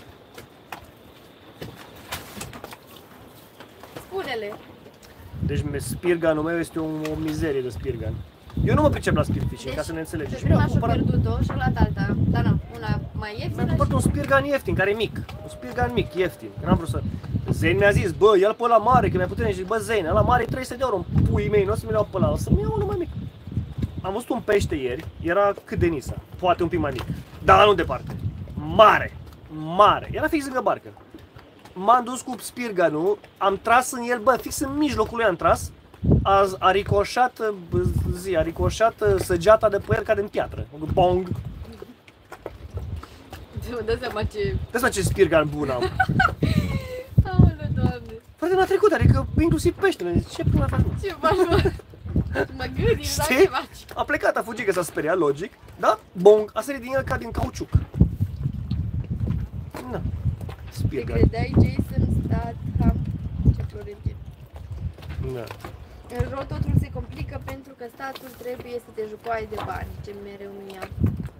Spune-le. Deci speargun-ul meu este o, o mizerie de speargun. Eu nu mă pricep la spearfishing, Deci, ca să ne înțelegem. Pe Și mi-am prima și-o cumpărat, pierdut-o și-o luat alta. Dar nu, una mai mi-am ieftină cumpărat un și... speargun ieftin, care e mic. Un speargun mic, ieftin. Că n-am vrut să... Zane mi-a zis, bă, ia-l pe ăla mare, că mi-a puternic. Zic, bă, Zane, ăla mare e trei sute de euro, în puii mei, nu o să mi-l iau pe ăla, o să-mi iau unul mai mic. Am văzut un pește ieri, era cât de Nisa, poate un pic mai mic, dar nu departe. Mare, mare, era fix lângă barcă. M-am dus cu speargun-ul, am tras în el, bă, fix în mijlocul lui am tras, a, a ricoșat, zi, a ricoșat săgeata de pe el ca din piatră. Bong! Mă dă seama ce... Dă seama ce speargun bun am. Aoleu, Doamne. Frate, n-a trecut, adică inclusiv peștele, ce până faci, mă? Ce faci, mă? Mă gândi, dar Știi? ce faci? A plecat, a fugit că s-a speriat, logic, da? Bong, a sărit din el ca din cauciuc. Na, Te speargun. credeai Jason Statham? Ce Florentin. Da. În ro totul se complică pentru că statul trebuie să te jucoai de bani, ce mereu nu ia.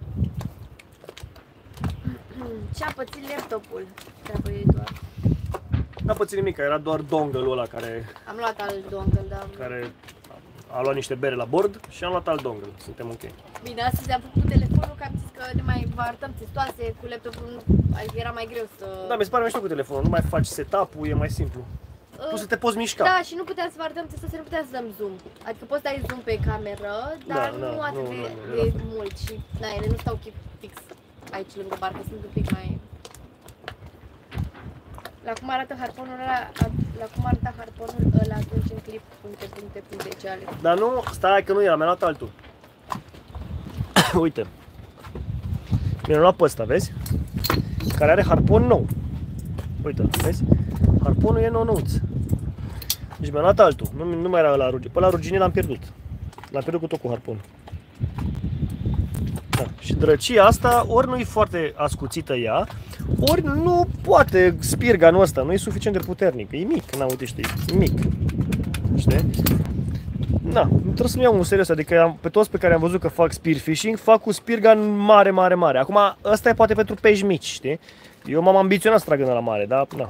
Ce-a pățit laptopul? Treabă ei doar. N-a pățit nimic, era doar dongle-ul ăla care, Am luat al dongle, dar... care a luat niște bere la bord și am luat alt dongle. Suntem ok. Bine, astăzi am făcut telefonul, că am zis că ne mai vartăm testoase cu laptopul, era mai greu să... Da, mi se pare mișto cu telefonul, nu mai faci setup-ul, e mai simplu. Uh, Tu să te poți mișca. Da, și nu puteam să vartăm testoase, nu puteam să dăm zoom. Adică poți să dai zoom pe cameră, dar Da, nu da, atât nu, de, nu, nu, de era mult și na, ele nu stau chip fix aici lângă barcă, sunt un pic mai... La cum arată harponul ăla, la cum arăta harponul ăla atunci în clip, puncte, puncte, puncte, ce ale. Dar nu, stai că nu era, mi-a luat altul. Uite. Mi-am luat pe ăsta, vezi? Care are harpon nou. Uite, vezi? Harponul e nou-nouț. Deci mi-am luat altul. Nu, nu mai era la rugi. Pe la rugine l-am pierdut. L-am pierdut cu tot cu harponul. Da. Și drăcia asta ori nu e foarte ascuțită ea, ori nu poate speargun-ul ăsta, nu e suficient de puternic. E mic, na, uite, știi, e mic. Știi? Na, nu trebuie să-mi iau un serios, adică am, pe toți pe care am văzut că fac spearfishing, fac cu speargun mare, mare, mare. Acum, ăsta e poate pentru pești mici, știi? Eu m-am ambiționat să trag în la mare, dar, na.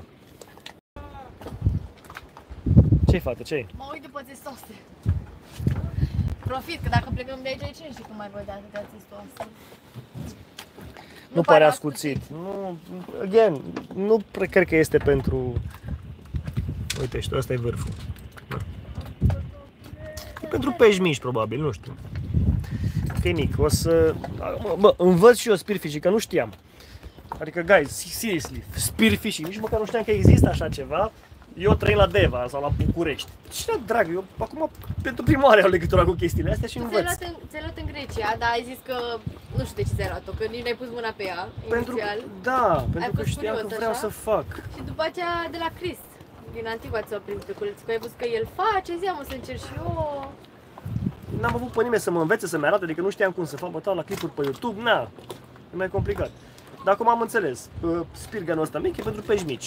Ce-i, fată, ce-i? Mă uit după testoase. Profit, că dacă plecăm de aici, aici nu știu cum mai văd de atâtea testoase. Nu pare ascuțit. Nu, again, nu cred că este pentru... Uite, știu, ăsta e vârful. Da. Pentru pești mici, probabil, nu știu. Că e mic, o să... Bă, învăț și eu spearfishing, că nu știam. Adică, guys, seriously, spearfishing, nici măcar nu știam că există așa ceva. Eu trăind la Deva sau la București. Ce drag, eu acum pentru prima oară au legătura cu chestiile astea și învăț. Ți-ai luat, în, ți-ai luat în Grecia, dar ai zis că nu știu de ce ți-ai luat-o, că nici n-ai pus mâna pe ea Pentru, inițial. da, pentru că fost știam că curios, vreau așa? să fac. Și după aceea de la Chris, din Antigua ți-au prins pe culeț, că ai văzut că el face, zi, am să încerc și eu. N-am avut pe nimeni să mă învețe, să-mi arate, adică nu știam cum să fac, bătau la clipuri pe YouTube, na, e mai complicat. Dar acum am înțeles, speargun-ul ăsta mic e pentru pești mici.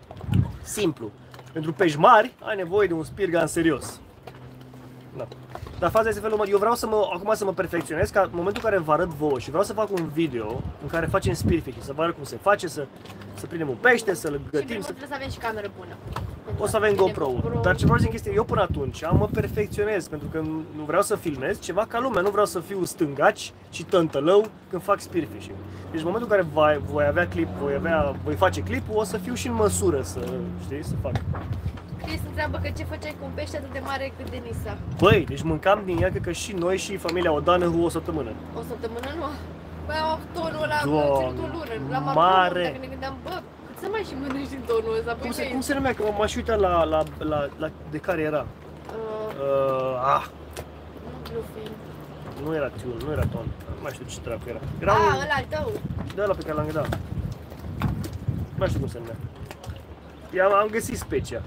Simplu. Pentru pești mari ai nevoie de un speargun serios. Da. Dar faza este felul, eu vreau să mă, acum să mă perfecționez, ca în momentul în care vă arăt vouă și vreau să fac un video în care facem spearfishing, să vă arăt cum se face, să, să prindem un pește, să-l gătim. Și să... trebuie să avem și cameră bună. O să avem GoPro-ul, dar ce vreau să zic este, eu până atunci am mă perfecționez, pentru că nu vreau să filmez ceva ca lumea, nu vreau să fiu stângaci și tântălău când fac spearfishing. Deci în momentul în care voi, voi avea clip, voi, avea, voi face clipul, o să fiu și în măsură să, știi, să fac. Chris întreabă că ce făceai cu un pește atât de mare cât Denisa. Băi, deci mâncam din ea, cred că și noi și familia Odanăhu o săptămână. O săptămână nu? Băi, am tonul ăla, am Doamne, ținut o lună, l-am mare. dacă ne gândeam, bă, cât să mai și mănânci din tonul ăsta? Cum se, cum se numea? Că m-aș uita la, la, la, la, de care era. Uh, Uh, ah, nu Bluefin. nu era tune, nu era ton. Nu mai știu ce treabă era. Era Ah, un, ăla al tău. de ăla pe care l-am gădat. Nu mai știu cum se numea. I-am, am găsit specia.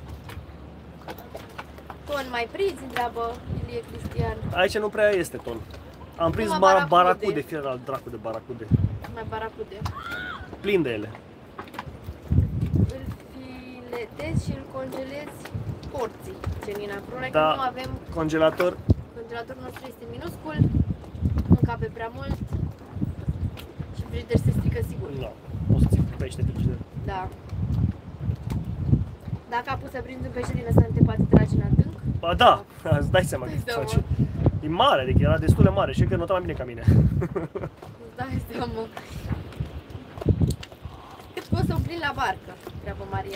Ton mai prins, întreabă Ilie Cristian. Aici nu prea este ton. Am prins Numai bar baracude. baracude, fier al dracu de baracude. Mai baracude. Plin de ele. Îl filetezi și îl congelezi porții, Genina. Problema e Da. că nu avem, Congelator. congelatorul nostru este minuscul, nu cape prea mult și frigider se strică sigur. Nu. O să țin pește pe frigider. Da. Dacă a pus să prinzi un pește din ăsta, nu te poate trage în adânc? Ba da, îți dai seama că Îți dau, face. E mare, adică era destul de mare și că nota mai bine ca mine. Îți dai seama. Cât poți să umpli la barcă? Întreabă Maria.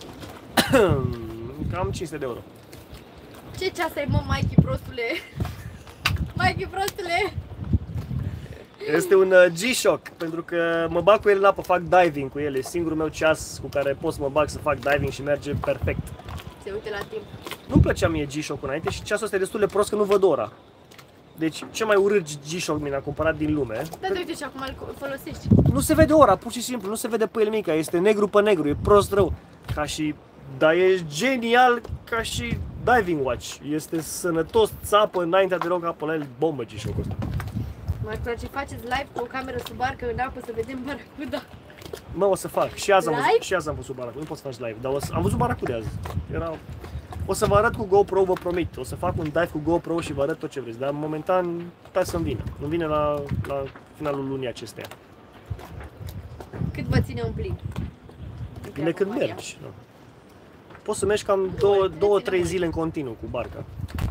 Cam cinci sute de euro. Ce ceas ai, mă, Mikey, prostule? Mikey, prostule! Este un uh, G-Shock, pentru că mă bag cu el în apă, fac diving cu el. E singurul meu ceas cu care pot să mă bag să fac diving și merge perfect. Se uite la timp. Nu-mi plăcea mie G-Shock înainte și ceasul ăsta e destul de prost că nu văd ora. Deci cel mai urât G-Shock mi l-am cumpărat din lume. Da, da, uite și acum îl folosești. Nu se vede ora, pur și simplu, nu se vede pe el mica, este negru pe negru, e prost rău. Ca și, dar e genial ca și diving watch. Este sănătos, țapă, înaintea de rog apă la el, bombă G-Shock-ul ăsta. Mai ce faceți live cu o cameră sub barcă în apă să vedem baracuda. Mă, o să fac, și azi am văzut, Live? și azi am văzut baracude, nu pot să faci live, dar o să, am văzut baracude azi. Era... O să vă arăt cu GoPro, vă promit, o să fac un dive cu GoPro și vă arăt tot ce vreți, dar momentan stai să-mi vină, îmi vine la, la finalul lunii acesteia. Cât vă ține un plin? Bine când mergi. Da. Poți să mergi cam două, două, trei zile în continuu cu barca.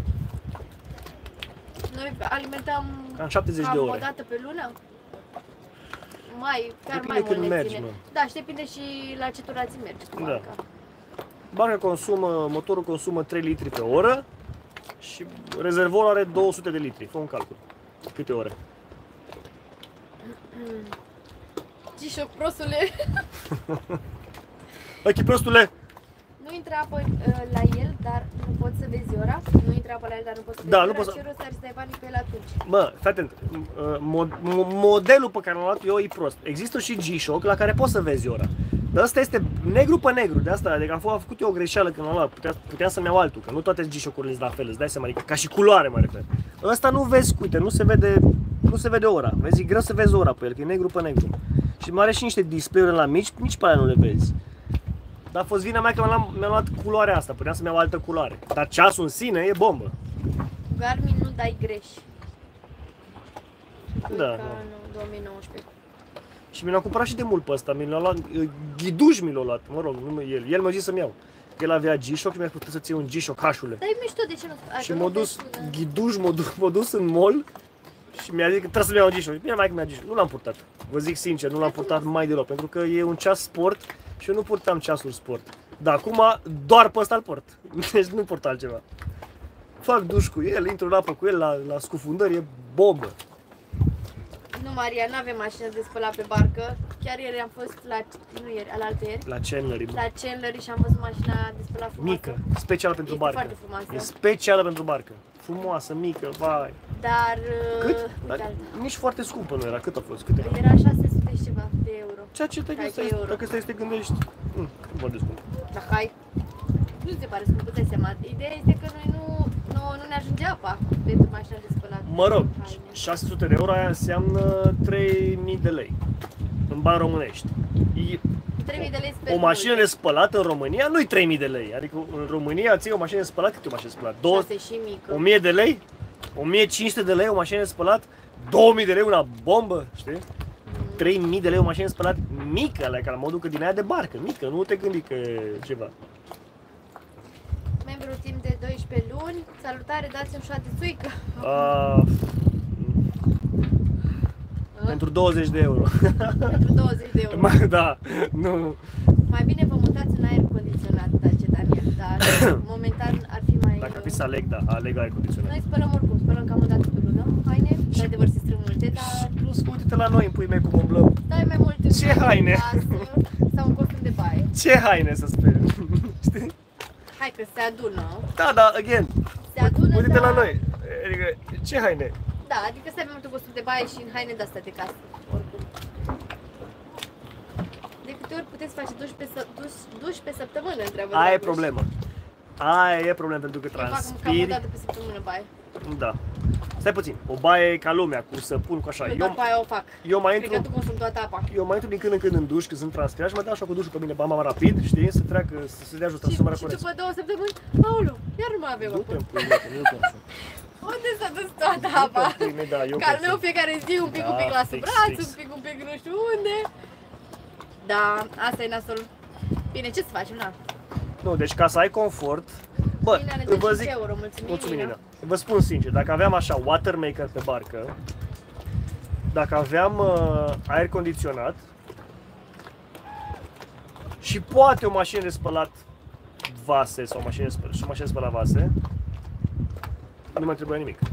Noi alimentăm Cam șaptezeci cam de o ore. dată pe lună? Mai, chiar Depinde mai mult când ne mergi, ține. mă. Da, și depinde și la ce turații mergi cu Da. barca. Barca consumă, motorul consumă trei litri pe oră și rezervorul are două sute de litri. Fă un calcul. Câte ore? G-Shock, prostule! Achi, prostule! Nu intra apă uh, la el, dar nu poți să vezi ora. Nu intra apă la el, dar nu poți să vezi Da, ora. nu poți să- Ce rost are să dai banii pe el atunci? Mă, fii atent, mod, modelul pe care l-am luat eu e prost. Există și G-Shock la care poți să vezi ora. Dar ăsta este negru pe negru, de asta, adică am făcut, am făcut eu o greșeală când l-am luat, puteam, puteam să-mi iau altul, că nu toate G-Shock-urile sunt la fel, îți dai seama, adică ca și culoare mă refer. Ăsta nu vezi, uite, nu se vede, nu se vede ora, vezi, e greu să vezi ora pe el, că e negru pe negru. Și mai are și niște display-uri la mici, nici pe alea nu le vezi. Dar a fost vina mea că mi-am mi-am luat culoarea asta, puteam să-mi iau altă culoare. Dar ceasul în sine e bombă. Garmin nu dai greș. Da, Ca da. în două mii nouăsprezece. Și mi l-am cumpărat și de mult pe ăsta, mi l-a luat, Ghiduș mi l-a luat, mă rog, nu el, el mi-a zis să-mi iau. El avea G-Shock și mi-a putut să-ți iei un G-Shock, hașule. Dar e mișto, de ce nu? Adică Și nu m-a vezi dus, până- Ghiduș, m-a dus, m-a dus în mall și mi-a zis că trebuie să-mi iau un G-Shock. Bine, mai că mi-a G-Shock, nu l-am purtat, vă zic sincer, nu l-am purtat mai deloc, pentru că e un ceas sport și eu nu purtam ceasul sport. Dar acum doar pe ăsta îl port, deci nu port altceva. Fac duș cu el, intru în apă cu el la, la scufundări, e bombă. Nu, Maria, nu avem mașină de spălat pe barcă. Chiar ieri am fost la, nu ieri, alaltă ieri, La Chandler, la Chandler și am văzut mașina de spălat frumoasă. mică, specială pentru Este barcă. foarte frumoasă. E specială pentru barcă. Frumoasă, mică, vai. Dar, Cât? uh, Dar uite, nici foarte scumpă nu era. Cât a fost? Cât era? era șase sute și ceva de euro. Ceea ce te Hai, gândești, euro. dacă stai să te gândești, mm, nu văd de scump. Dar hai, nu ți se pare scump, îți dai seama. Ideea este că noi nu, nu, nu ne ajunge apa pentru mașina de spălat. Mă rog, Haine. șase sute de euro aia înseamnă trei mii de lei. În bani românești. E, trei mii de lei o mașină de spălat în România nu-i trei mii de lei. Adică în România ții o mașină de spălat, cât e o mașină de spălat? șase și mică. o mie de lei? o mie cinci sute de lei o mașină de spălat, două mii de lei una bombă, știi? trei mii de lei o mașină de spălat mică, la la modul că din aia de barcă, mică, nu te gândi că e ceva. Membru timp de doisprezece luni, salutare, dați-mi șoat de țuică. Uh, pentru douăzeci de euro. Pentru douăzeci de euro. Da, nu. Mai bine vă mutați în aer condiționat, tace Daniel, dar momentan ar fi mai... Dacă ar fi să aleg, da, aleg aer condiționat. Noi spălăm oricum, spălăm cam o dată pe lună, haine, de adevăr se strâng multe, dar... Plus că uite-te la noi, în pui mei cum umblăm. Dai mai multe Ce haine? sau un costum de baie. Ce haine să speri, știi? Hai că se adună. Da, da, again. Se adună, Uite-te dar... la noi. Adică, ce haine? Da, adică să ai mai multe costum de baie și în haine de-astea de casă, oricum. De câte ori puteți face duș pe, să... duș, duș pe săptămână, întreabă. Aia e problemă. Aia e problemă pentru că Eu fac cam o transpiri. dată pe săptămână baie. Da. Stai puțin. O baie ca lumea, cu săpun, cu așa. Eu Eu, după aia o fac. eu mai Cred că intru, tu consumi toată apa. eu mai intru din când în când în duș, când sunt transpirat și mă dau așa cu dușul pe mine, bam, rapid, știi? Să treacă, să se dea jos, Și, să mă și răcoresc. după două săptămâni, aoleu, iar nu mai avem Nu apă. te împui, nu te nu te așa. Unde s-a dus toată Nu te apa? împui, da, eu Ca al meu consum. fiecare zi, un pic, Da, un pic la sub fix, braț, fix. un pic, un pic nu știu unde. Da, asta e nasol. Bine, ce să facem, na? Nu, deci ca să ai confort, bă, Bine, ne vă dă zic, euro, mulțumim, mulțumim, Nina. Nina. Vă spun sincer, dacă aveam așa watermaker pe barcă, dacă aveam uh, aer condiționat și poate o mașină de spălat vase sau o mașină de spălat, și o mașină de spălat vase, nu mai trebuia nimic.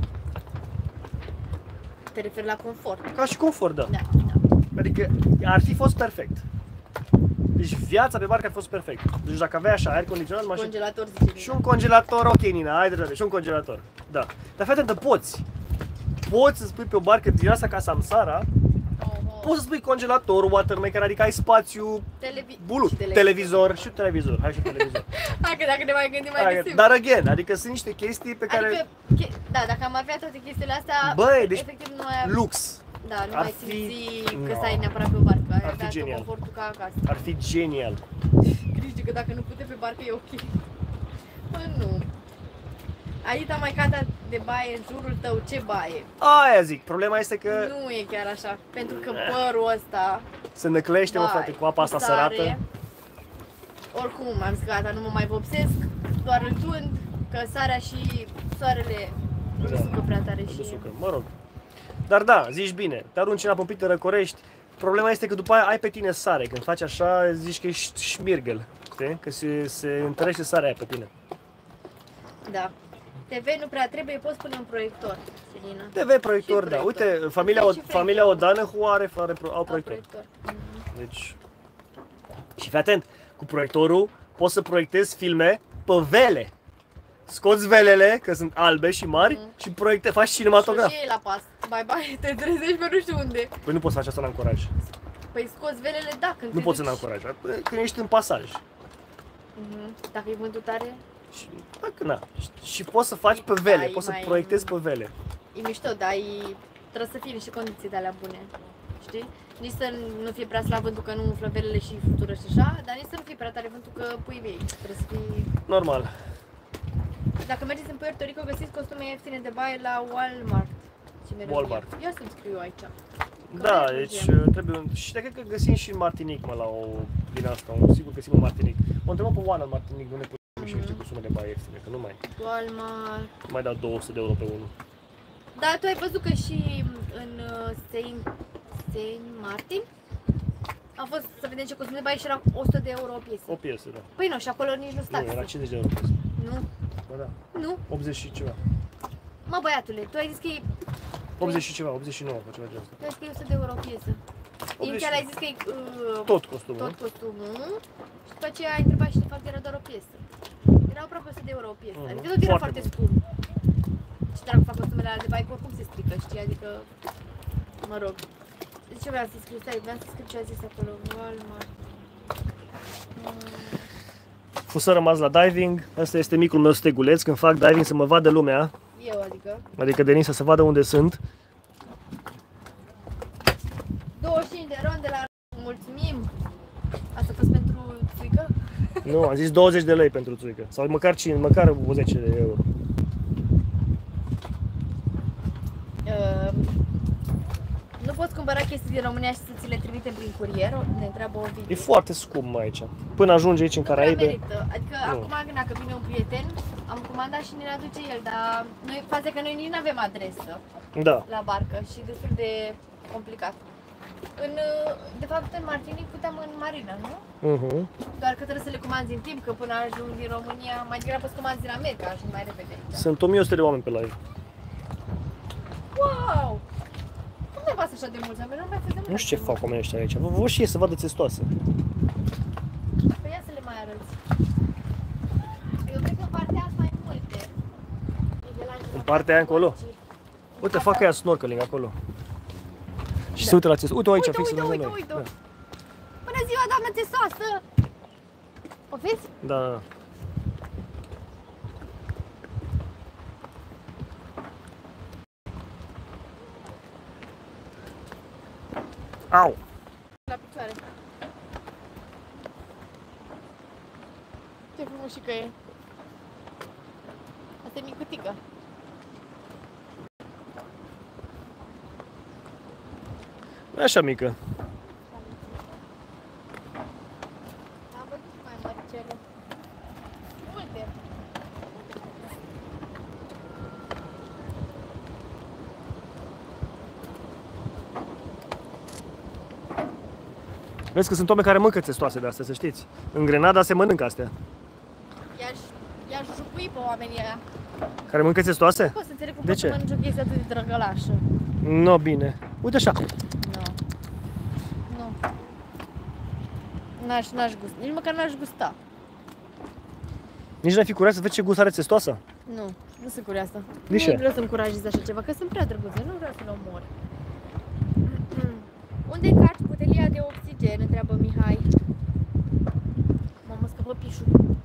Te referi la confort. Ca și confort, da. Da, da. Adică ar fi fost perfect. Deci viața pe barcă a fost perfect. Deci dacă avea așa aer condiționat, mașină... Congelator, zice Și un congelator, ok, Nina, hai drăguț, și un congelator. Da. Dar fii atentă, poți. Poți să spui pe o barcă din asta ca Samsara, oh, poți să spui congelator, watermaker, adică ai spațiu, Televi... bulu, și televizor și televizor. Hai și televizor. Hai că dacă ne mai gândim mai Hai, găsim. dar again, adică sunt niște chestii pe care... Adică, che- da, dacă am avea toate chestiile astea, Băi, deci efectiv nu mai am... lux. Da, nu ar mai fi- simți că No. stai neapărat pe o barcă. Ai Ar fi avea tot genial. confortul ca acasă. Ar fi genial. Grijă că dacă nu pute pe barcă e ok. Bă, nu. Aita mai cata de baie în jurul tău, ce baie? Aia zic, problema este că Nu e chiar așa, pentru că părul ăsta, se năclește, mă, vai, frate, cu apa asta cu sare, sărată. oricum am zis gata, nu mă mai vopsesc, doar îl tund, că sarea și soarele nu Da. sucă prea tare Nu și... sucă, mă rog. Dar da, zici bine, te arunci în apă un pic, te răcorești. Problema este că după aia ai pe tine sare, când faci așa, zici că ești șmirgel, știi? Că se, se întărește sarea aia pe tine. Da. T V nu prea trebuie, poți pune un proiector, Selina. T V, proiector, Și da. proiector. Uite, familia, Și familia Odanehu are, are, au Au proiector. proiector. Mhm. Deci... Și fii atent, cu proiectorul poți să proiectezi filme pe vele. Scoți velele, că sunt albe și mari, Mhm. și proiecte, faci cinematograf. Și ei la pas. Bye bye, te trezești pe nu știu unde. Păi nu poți face asta în ancoraj. Păi scoți velele, da, când Nu te poți în duci. ancoraj, când ești în pasaj. Mhm. Dacă e vântul tare, Și, dacă, na. Și, și poți să faci pe vele, Da, e poți să mai- proiectezi pe vele. e mișto, dar e... trebuie să fie niște condiții de alea bune. Știi? Nici să nu fie prea slab vântul că nu umflă velele și flutură și așa, dar nici să nu fie prea tare vântul că pui vei. Trebuie să fie... Normal. Dacă mergeți în Puerto Rico, găsiți costume ieftine de baie la Walmart. Ce mereu Walmart. e. Ia să-mi scriu aici. Că Da, mai deci mergem. uh, trebuie un... Și cred că găsim și în Martinic, mă, la o din asta, un, sigur găsim în Martinic. O întrebăm pe Oana în Martinic, nu ne putem și niște costume de baie ieftine, că nu mai, Walmart. nu mai dau două sute de euro pe unul. Da, tu ai văzut că și în uh, Saint, Saint Martin a fost să vedem ce costume de baie și era o sută de euro o piesă. O piesă, da. Păi nu, și acolo nici nu Nu, stați. era cincizeci de euro piesă. Nu, Ba da, nu. optzeci și ceva. Mă, băiatule, tu ai zis că e, optzeci și ceva, optzeci și nouă, ceva de asta. tu ai zis că e o sută de euro o piesă. Inițial ai zis că e uh, Tot costumul. tot costumul și după aceea ai întrebat și de fapt era doar o piesă. Era aproape o sută de euro o piesă, Mhm. adică tot era Foarte foarte bun. scump. Și dacă fac costumele alea de baie, oricum se strică, știi, adică, mă rog. De ce vreau să scriu? Stai, vreau să scriu ce a zis acolo, Walmart. Fusă rămas la diving, asta este micul meu steguleț, când fac diving să mă vadă lumea, Eu, adică, adică Denisa să vadă unde sunt. douăzeci și cinci de ron de la mulțumim. Asta a fost pentru țuică? Nu, am zis douăzeci de lei pentru țuică, sau măcar cinci, măcar zece de euro. Uh, nu poți cumpăra chestii din România și să ți le trimite prin curier? Ne întreabă o video. E foarte scump aici. Până ajunge aici în Nu prea Caraibe. merită. Adică Nu. acum dacă vine un prieten, am comandat și ne-l aduce el, dar noi, faza că noi nici nu avem adresă Da. la barcă și destul de complicat. În, de fapt, în Martinic puteam în marină, nu? Uh-huh. Doar că trebuie să le comanzi în timp, că până ajung din România, mai degrabă să comanzi din America, ajung mai repede aici. Sunt o mie o sută de oameni pe live. Wow! Cum ne pasă așa de mulți oameni? Nu mai foarte Nu știu ce fac oamenii ăștia aici. Vă vă și ei să vadă testoase. Păi ia să le mai arăți. Eu cred că în partea asta mai multe. În partea aia încolo? Uite, fac aia snorkeling acolo. Și se uită la testoase. Uite aici, Uite, fix uite, lângă uite, noi. uite. Bună ziua, doamnă testoasă! O vezi? Da, da, da. Au! La picioare. Ce frumușică e. Asta e micutică. Nu e așa mică. Am văzut mai măricele. Multe. Vezi că sunt oameni care mănâncă testoase de astea, să știți. În Grenada se mănâncă astea. I-aș, i-aș jupui pe oamenii aia. Care mănâncă testoase? Nu pot să înțeleg cum De poți să ce? mănânci o chestie atât de drăgălașă. Nu, bine. Uite așa. Nu. Nu. N-aș, n-aș gusta. Nici măcar n-aș gusta. Nici n-ai fi curios să vezi ce gust are testoasa? Nu, nu sunt curioasă. De ce? Nu vreau să încurajez așa ceva, că sunt prea drăguțe, nu vreau să le omor. Unde încarci butelia de oxigen? Întreabă Mihai. Mamă, scăpă pișul.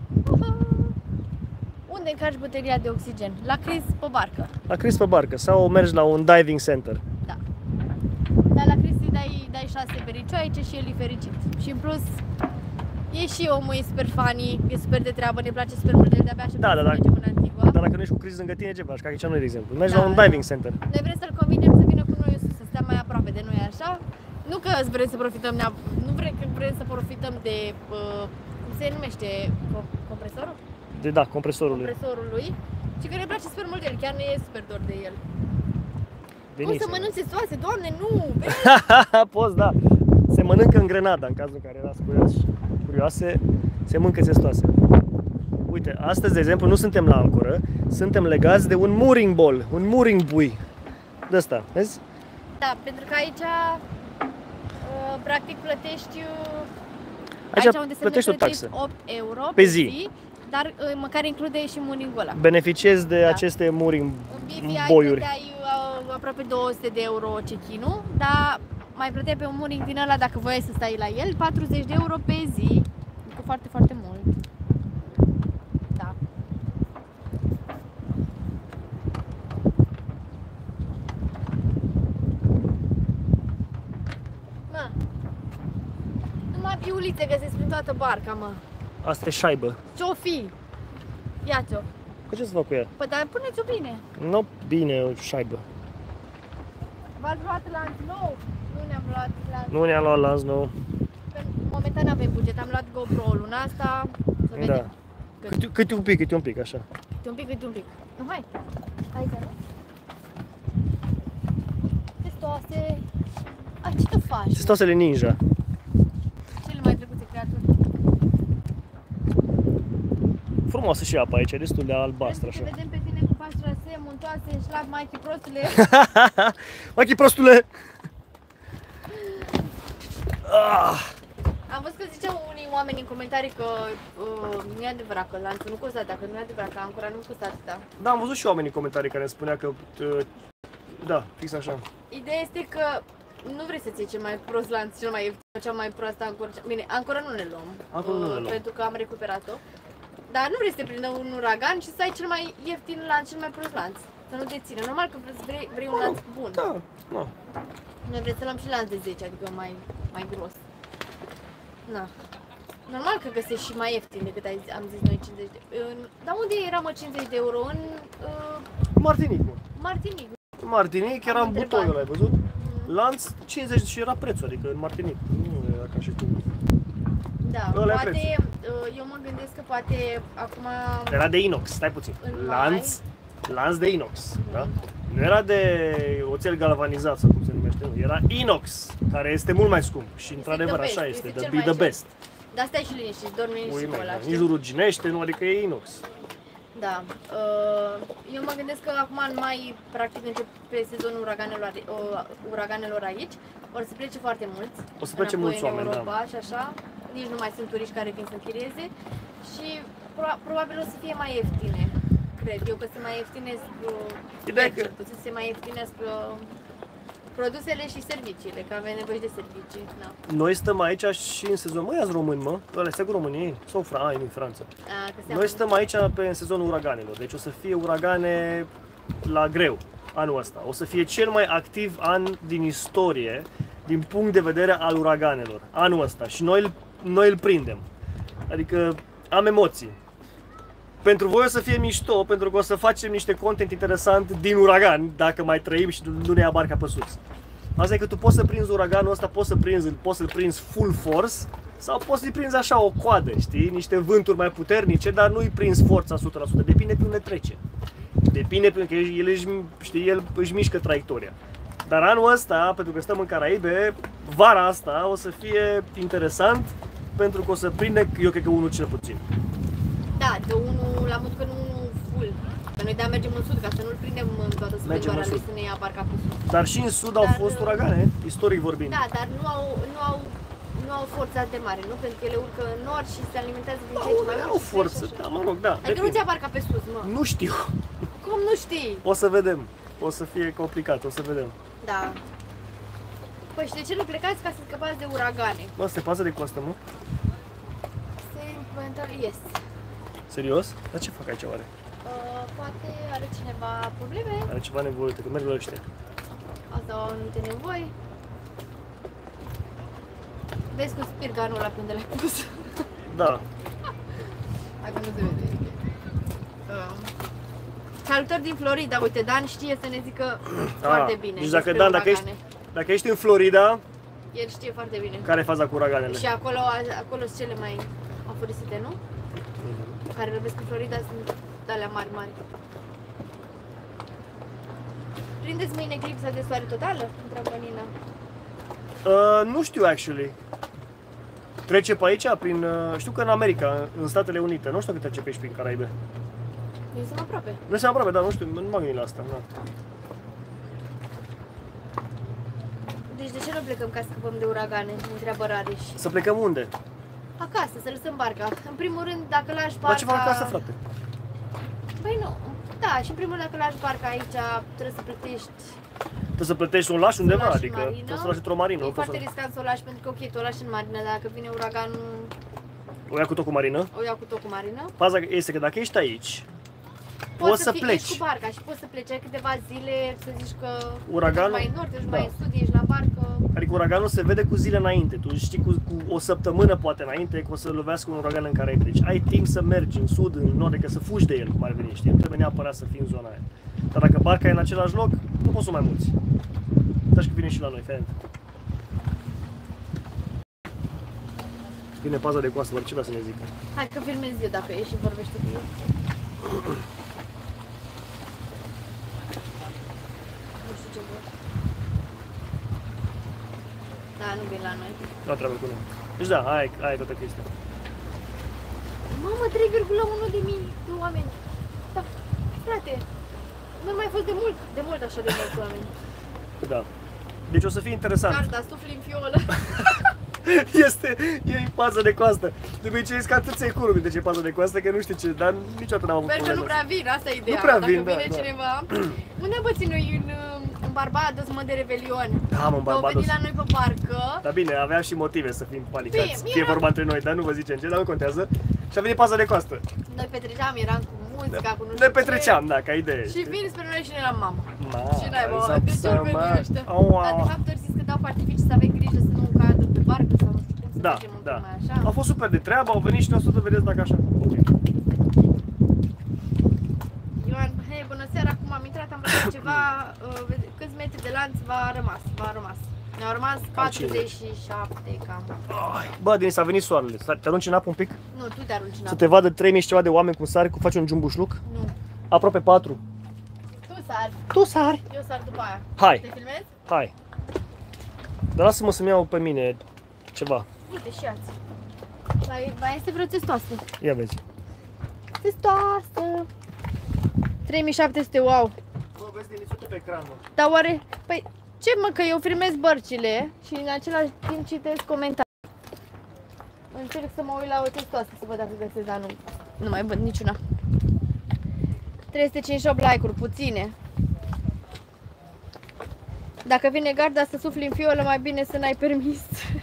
Unde încarci butelia de oxigen? La Chris pe barcă. La Chris pe barcă sau mergi la un diving center. Da. Dar la Chris îi dai, dai șase pericioaice și el e fericit. Și în plus, e și omul, e super funny, e super de treabă, ne place super mult, de de-abia așteptăm Da, da, să da. mergem în Antigua. Dar dacă nu ești cu Chris lângă tine, ce faci? Ca aici noi, de exemplu. Mergi Da, la un da. diving center. Noi vrem să-l convingem să vină cu noi în sus, să stea mai aproape de noi, așa. Nu că vrem să profităm, neap- nu vrem, că vrem să profităm de, uh, cum se numește, co- compresorul? De, da, compresorul lui. Compresorul lui. Și că ne place super mult de el, chiar ne e super dor de el. Cum Veniți. să mănânci testoase? Doamne, nu! Vezi? Poți, da. Se mănâncă în Grenada, în cazul în care erați curioși, curioase, se mănâncă testoase. Uite, astăzi, de exemplu, nu suntem la ancoră, suntem legați de un mooring ball, un mooring buoy. De ăsta, vezi? Da, pentru că aici, uh, practic, plătești, uh, Aici unde se plătești o merge, plătești taxă. opt euro Pe pe zi. zi, dar uh, măcar include și mooring-ul ăla. Beneficiezi de Da. aceste mooring În B V I boiuri. plăteai uh, aproape două sute de euro check-in-ul, dar mai plăteai pe un mooring din ăla dacă voiai să stai la el, patruzeci de euro pe zi. Cu foarte, foarte mult. Da. Mă, numai piulițe găsesc prin toată barca, mă. Asta e șaibă. Ce-o fi? Ia-ți-o. Cu ce să fac cu ea? Păi, dar puneți-o bine. Nu, bine, o șaibă. V-ați luat lanț nou? Nu ne-am luat lanț. Nu ne-am luat lanț nou. Momentan nu avem buget, am luat GoPro luna asta, să vedem. Da. Câte, câte un pic, câte un pic, așa. Câte un pic, câte un pic. Nu, hai. Hai, că nu. Testoase. A, ce tu faci? Testoasele ninja. Cele mai drăguțe creaturi. Frumoasă și apa aici, e destul de albastră, Vrem să așa. te vedem pe tine cu pași trase, muntoase, șlag, maichi, prostule. Machi prostule! Ah, Am văzut că ziceau unii oameni în comentarii că uh, nu e adevărat că lanțul nu costă atâta, că nu e adevărat că ancora nu costă atâta. da, am văzut și oamenii în comentarii care îmi spunea că... uh, Da, fix așa. Ideea este că nu vrei să-ți iei cel mai prost lanț, cel mai ieftin, cea mai proastă ancoră. Bine, ancora nu ne luăm, Ancora nu ne luăm. pentru că am recuperat-o. Dar nu vrei să te prindă un uragan și să ai cel mai ieftin lanț, cel mai prost lanț. Să nu te țină. Normal că vrei, vrei un lanț bun. Da, da. Noi vrem să luăm și lanț de zece, adică mai, mai gros. Na. Normal că găsești și mai ieftin decât ai, am zis noi cincizeci de euro. Dar unde era, mă, cincizeci de euro? În uh, Martinic, mă. Martinic. Martinic era Am în butoiul, întrebat. l-ai văzut? Lanț cincizeci și era prețul, adică în Martinic. Nu era ca și cum. Da, Ăla e poate, uh, eu mă gândesc că poate acum... Era de inox, stai puțin. În Lanț, lanț de inox, da? Nu era de oțel galvanizat sau cum se numește, nu. Era inox, care este mult mai scump și într-adevăr the best, așa este este, cel the, be mai the așa. best. Dar stai și liniștit, dormi liniștit cu ăla, Nici știi? nu ruginește, nu, adică e inox. Da. Uh, Eu mă gândesc că acum în mai, practic, încep pe sezonul uraganelor, uh, uraganelor aici, o să plece foarte mulți. O să plece înapoi mulți în oameni, da. Europa, și așa. Nici nu mai sunt turiști care vin să închirieze și pro- probabil o să fie mai ieftine. Cred eu că se mai ieftinesc, uh, Ideea cel că- puțin se mai ieftinesc uh, produsele și serviciile, că avem nevoie de servicii. Da. Noi stăm aici și în sezon, mă, ia români, mă, ăla este cu României sau Fra, ai, nu Franța. A, că Noi stăm aici pe în sezonul uraganelor, deci o să fie uragane la greu anul ăsta. O să fie cel mai activ an din istorie din punct de vedere al uraganelor, anul ăsta, și noi, îl- noi îl prindem. Adică am emoții. Pentru voi o să fie mișto, pentru că o să facem niște content interesant din uragan, dacă mai trăim și nu ne ia barca pe sus. Asta e că tu poți să prinzi uraganul ăsta, poți să prinzi, poți să-l prinzi full force sau poți să-i prinzi așa o coadă, știi? Niște vânturi mai puternice, dar nu-i prinzi forța o sută la sută, depinde pe unde trece. Depinde, pentru că el, își, știi, el își mișcă traiectoria. Dar anul ăsta, pentru că stăm în Caraibe, vara asta o să fie interesant, pentru că o să prinde, eu cred că unul cel puțin. Da, de unul la modul că nu unul full. Că noi de-aia mergem în sud, ca să nu-l prindem în toată splendoarea în lui sud. să ne ia barca pe sus. Dar și în sud au Dar, fost uragane, istoric vorbind. Da, dar nu au, nu au, nu au forță atât de mare, nu? Pentru că ele urcă în nord și se alimentează din ce în ce mai mult. Au și forță, crește da, așa. mă rog, da. Adică nu depinde. ți-a barca pe sus, mă. Nu știu. Cum nu știi? O să vedem. O să fie complicat, o să vedem. Da. Păi și de ce nu plecați ca să scăpați de uragane? Mă, asta e pază de coastă, mă? Se implementează, yes. Serios? Dar ce fac aici oare? Uh, poate are cineva probleme? Are ceva nevoie, că merg la ăștia. Asta au anumite nevoi. Vezi cu spirganul ăla pe unde l-ai pus. Da. Acum nu se vede. Uh. Salutări din Florida, uite, Dan știe să ne zică foarte bine. Deci dacă, despre Dan, dacă ești, uragane. dacă ești în Florida, El știe foarte bine. care e faza cu uraganele? Și acolo, acolo sunt cele mai aforisite, nu? Care le vezi că Florida sunt alea mari, mari. Prindeți mâine eclipsa de soare totală? Întreabă Nina. Uh, nu știu, actually. Trece pe aici, prin, uh, știu că în America, în Statele Unite, nu știu că trece pe aici prin Caraibe. Eu sunt aproape. Nu se aproape, dar nu știu, nu m-am gândit la asta. Da. Deci de ce nu plecăm ca să scăpăm de uragane? Întreabă Rareș. Să plecăm unde? Acasă, să lăsăm barca. În primul rând, dacă lași barca... La ce fac acasă, frate? Păi nu. Da, și în primul rând, dacă lași barca aici, trebuie să plătești. Trebuie să plătești să o lași undeva, lași în adică marină. trebuie să o lași într-o marină. E nu poți foarte să... riscant să o lași, pentru că, ok, tu o lași în marină, dar dacă vine uraganul, O ia cu tot cu marină. o iau cu tot cu marină. Faza este că dacă ești aici, Poți, poți să fii, pleci. ești cu barca și poți să pleci. Ai câteva zile să zici că Uraganul? ești mai în nord, ești Da. mai în sud, ești la barcă. Adică uraganul se vede cu zile înainte. Tu știi cu, cu o săptămână poate înainte că o să lovească un uragan în Caraibe. Deci ai timp să mergi în sud, în nord, adică să fugi de el, cum ar veni, știi? Nu trebuie neapărat să fii în zona aia. Dar dacă barca e în același loc, nu poți să o mai muți. Așa că vine și la noi, fii atent. Vine paza de coastă, doar ce vrea să ne zică. Hai că filmezi eu dacă ești și vorbește cu el. Nu știu ce vor. Da, nu vin la noi. Nu trebuie cu noi. Deci da, aia, aia e toată chestia. Mamă, trei virgulă unu de mii de oameni. Da, frate, nu a mai fost de mult, de mult așa de mulți oameni. Da. Deci o să fie interesant. Garda, sufli în fiolă. Este, e pază de coastă. De obicei zic că atât ți-ai curul de ce e pază de coastă, că nu știu ce, dar niciodată n-am avut Sper că probleme. nu prea vin, asta e ideea. Nu prea Dacă vin, da, vine da. cineva. Unde bă ții noi în, în Barbados, mă, de Revelion? Da, mă, în Au Barbados. venit la noi pe barcă. Dar bine, aveam și motive să fim panicați. Bine, Fie era- vorba între noi, dar nu vă zicem ce, dar nu contează. Și a venit paza de coastă. Noi petreceam, eram cu muzica, cu nu Ne știu ce. petreceam, da, ca idee. Și știi? vin spre noi și ne eram mamă. Ma, Și n-ai bă, să- de ce să ori veni mă- ăștia? Aua. Dar de fapt ori zis că dau pe artificii să avem grijă să nu cadă pe barcă sau nu știu cum să Da, mergem în da. mai așa. A fost super de treabă, au venit și ne-au spus să vedeți dacă așa. Ok. Ioan, hei, bună seara, acum am intrat, am văzut ceva, uh, vede- lanț v-a rămas, v-a rămas. Ne-au rămas patruzeci și șapte cam. Bă, Denis, a venit soarele. Te arunci în apă un pic? Nu, tu te arunci în apă. Să te vadă trei mii și ceva de oameni cum sari, cum faci un jumbușluc? Nu. Aproape patru. Tu sari. Tu sari. Eu sar după aia. Hai. Te filmezi? Hai. Dar lasă-mă să-mi iau pe mine ceva. Uite și ați. Mai, mai este vreo testoasă. Ia vezi. Testoasă. trei mii șapte sute, wow. Bă, vezi Denis, pe ecran, mă. Dar oare, păi, ce mă, că eu filmez bărcile și în același timp citesc comentarii. Încerc să mă uit la o testoasă să văd dacă găsesc, dar nu, nu mai văd niciuna. trei sute cincizeci și opt like-uri, puține. Dacă vine garda să sufli în fiolă, mai bine să n-ai permis.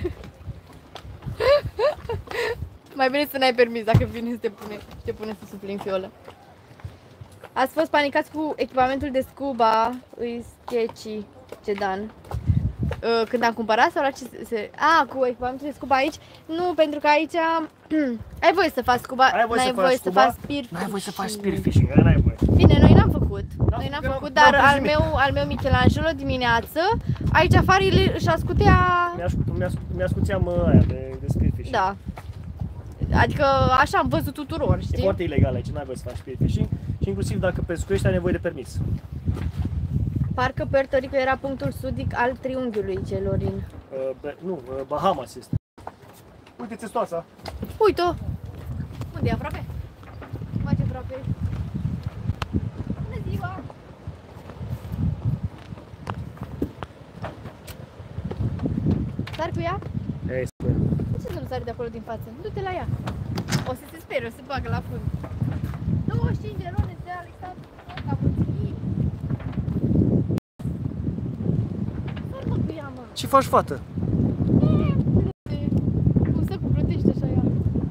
Mai bine să n-ai permis dacă vine să te pune, te pune să sufli în fiolă. Ați fost panicați cu echipamentul de scuba, îi sketchy, Cedan. Când am cumpărat sau la ce se... A, cu echipamentul de scuba aici? Nu, pentru că aici ai voie să faci scuba, n-ai voie să faci spearfishing. N-ai voie să faci spearfishing, n-ai voie. Bine, noi n-am făcut, noi n-am făcut, dar al meu, al meu Michelangelo dimineață, aici afară își ascutea... Mi-ascuțeam aia de, de spearfishing. Da. Adică așa am văzut tuturor, știi? E foarte ilegal aici, n-ai voie să faci spearfishing și inclusiv dacă pescuiești ai nevoie de permis. Parcă Puerto Rico era punctul sudic al triunghiului Celorin. Uh, be, nu, uh, Bahamas este. Uite testoasa. Uite-o! Unde e aproape? Mai ce aproape? Bună ziua! Sar cu ea? Ei, spune. De ce nu sari de acolo din față? Du-te la ea! O să se sperie, o să se bagă la fund. douăzeci și cinci de rone de Alexandru, ca mulțumim! Sar mă cu ea, mă! Ce faci, fată? Cum să cu plătești așa ea?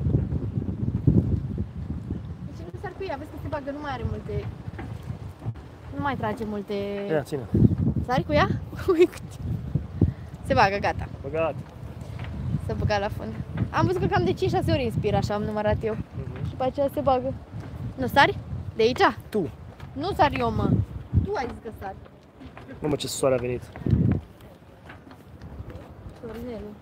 Deci nu sar cu ea, vezi că se bagă, nu mai are multe... Nu mai trage multe... Ia, ține. Sari cu ea? Uite! Se bagă, gata. Băgat. S-a băgat la fund. Am văzut că cam de cinci șase ori inspir, așa am numărat eu. Uh-huh. Și după aceea se bagă. Nu sari? De aici? Tu. Nu sari eu, mă. Tu ai zis că sari. Nu mă, ce soare a venit. Sorinelu.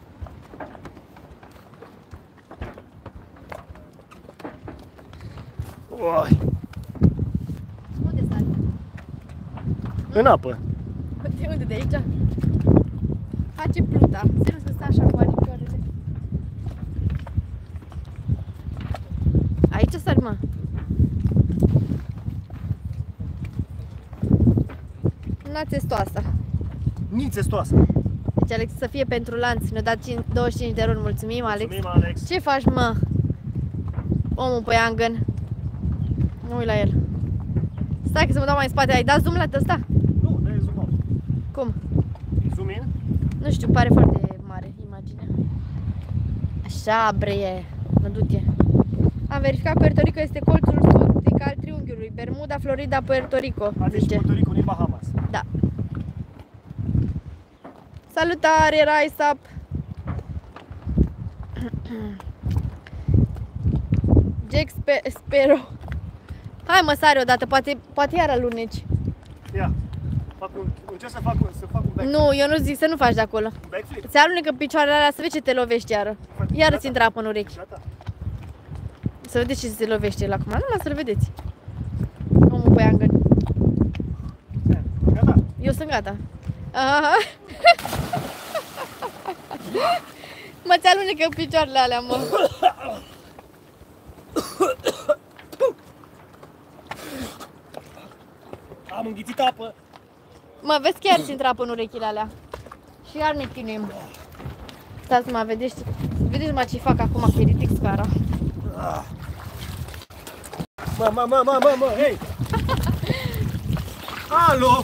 Uai. Unde sari? În apă. De unde? De aici? Face pluta. Serios că stai așa cu aripioarele. Aici sari, mă. Una testoasă. Nici testoasă. Deci Alex să fie pentru lanț. Ne-a dat douăzeci și cinci de roni. Mulțumim, Alex. Mulțumim, Alex. Ce faci, mă? Omul pe Iangăn. Mă uit la el. Stai că să mă dau mai în spate. Ai dat zoom la ăsta? Nu, dă-i zoom out. Cum? Zoom in? Nu știu, pare foarte mare imaginea. Așa, breie. Mă du-te. Am verificat, Puerto Rico este colțul sudic al triunghiului. Bermuda, Florida, Puerto Rico. A, deci zice. Puerto Rico, nu Bahamas. Da. Salutare, Rise Up! Jack Spe Sparrow. Hai mă, sare odată, poate, poate iar aluneci. Ia, fac un, încerc să fac un, să fac un backflip. Nu, eu nu zic să nu faci de acolo. Backflip. Se alunecă picioarele alea, să vezi ce te lovești iară. Iară ți intră apă în urechi. Gata. Să vedeți ce se lovește el acum. Nu, lasă-l vedeți. Omul pe Iangăn. Gata. Eu sunt gata. Aha. Mă, ți alunecă picioarele alea, mă. Am înghițit apă. Mă, vezi chiar ți intră apă în urechile alea. Și iar ne chinuim. Stați să mă vedeți. Vedeți mă ce fac acum, că ridic scara. Mă, mă, mă, mă, mă, mă, hei! Alo!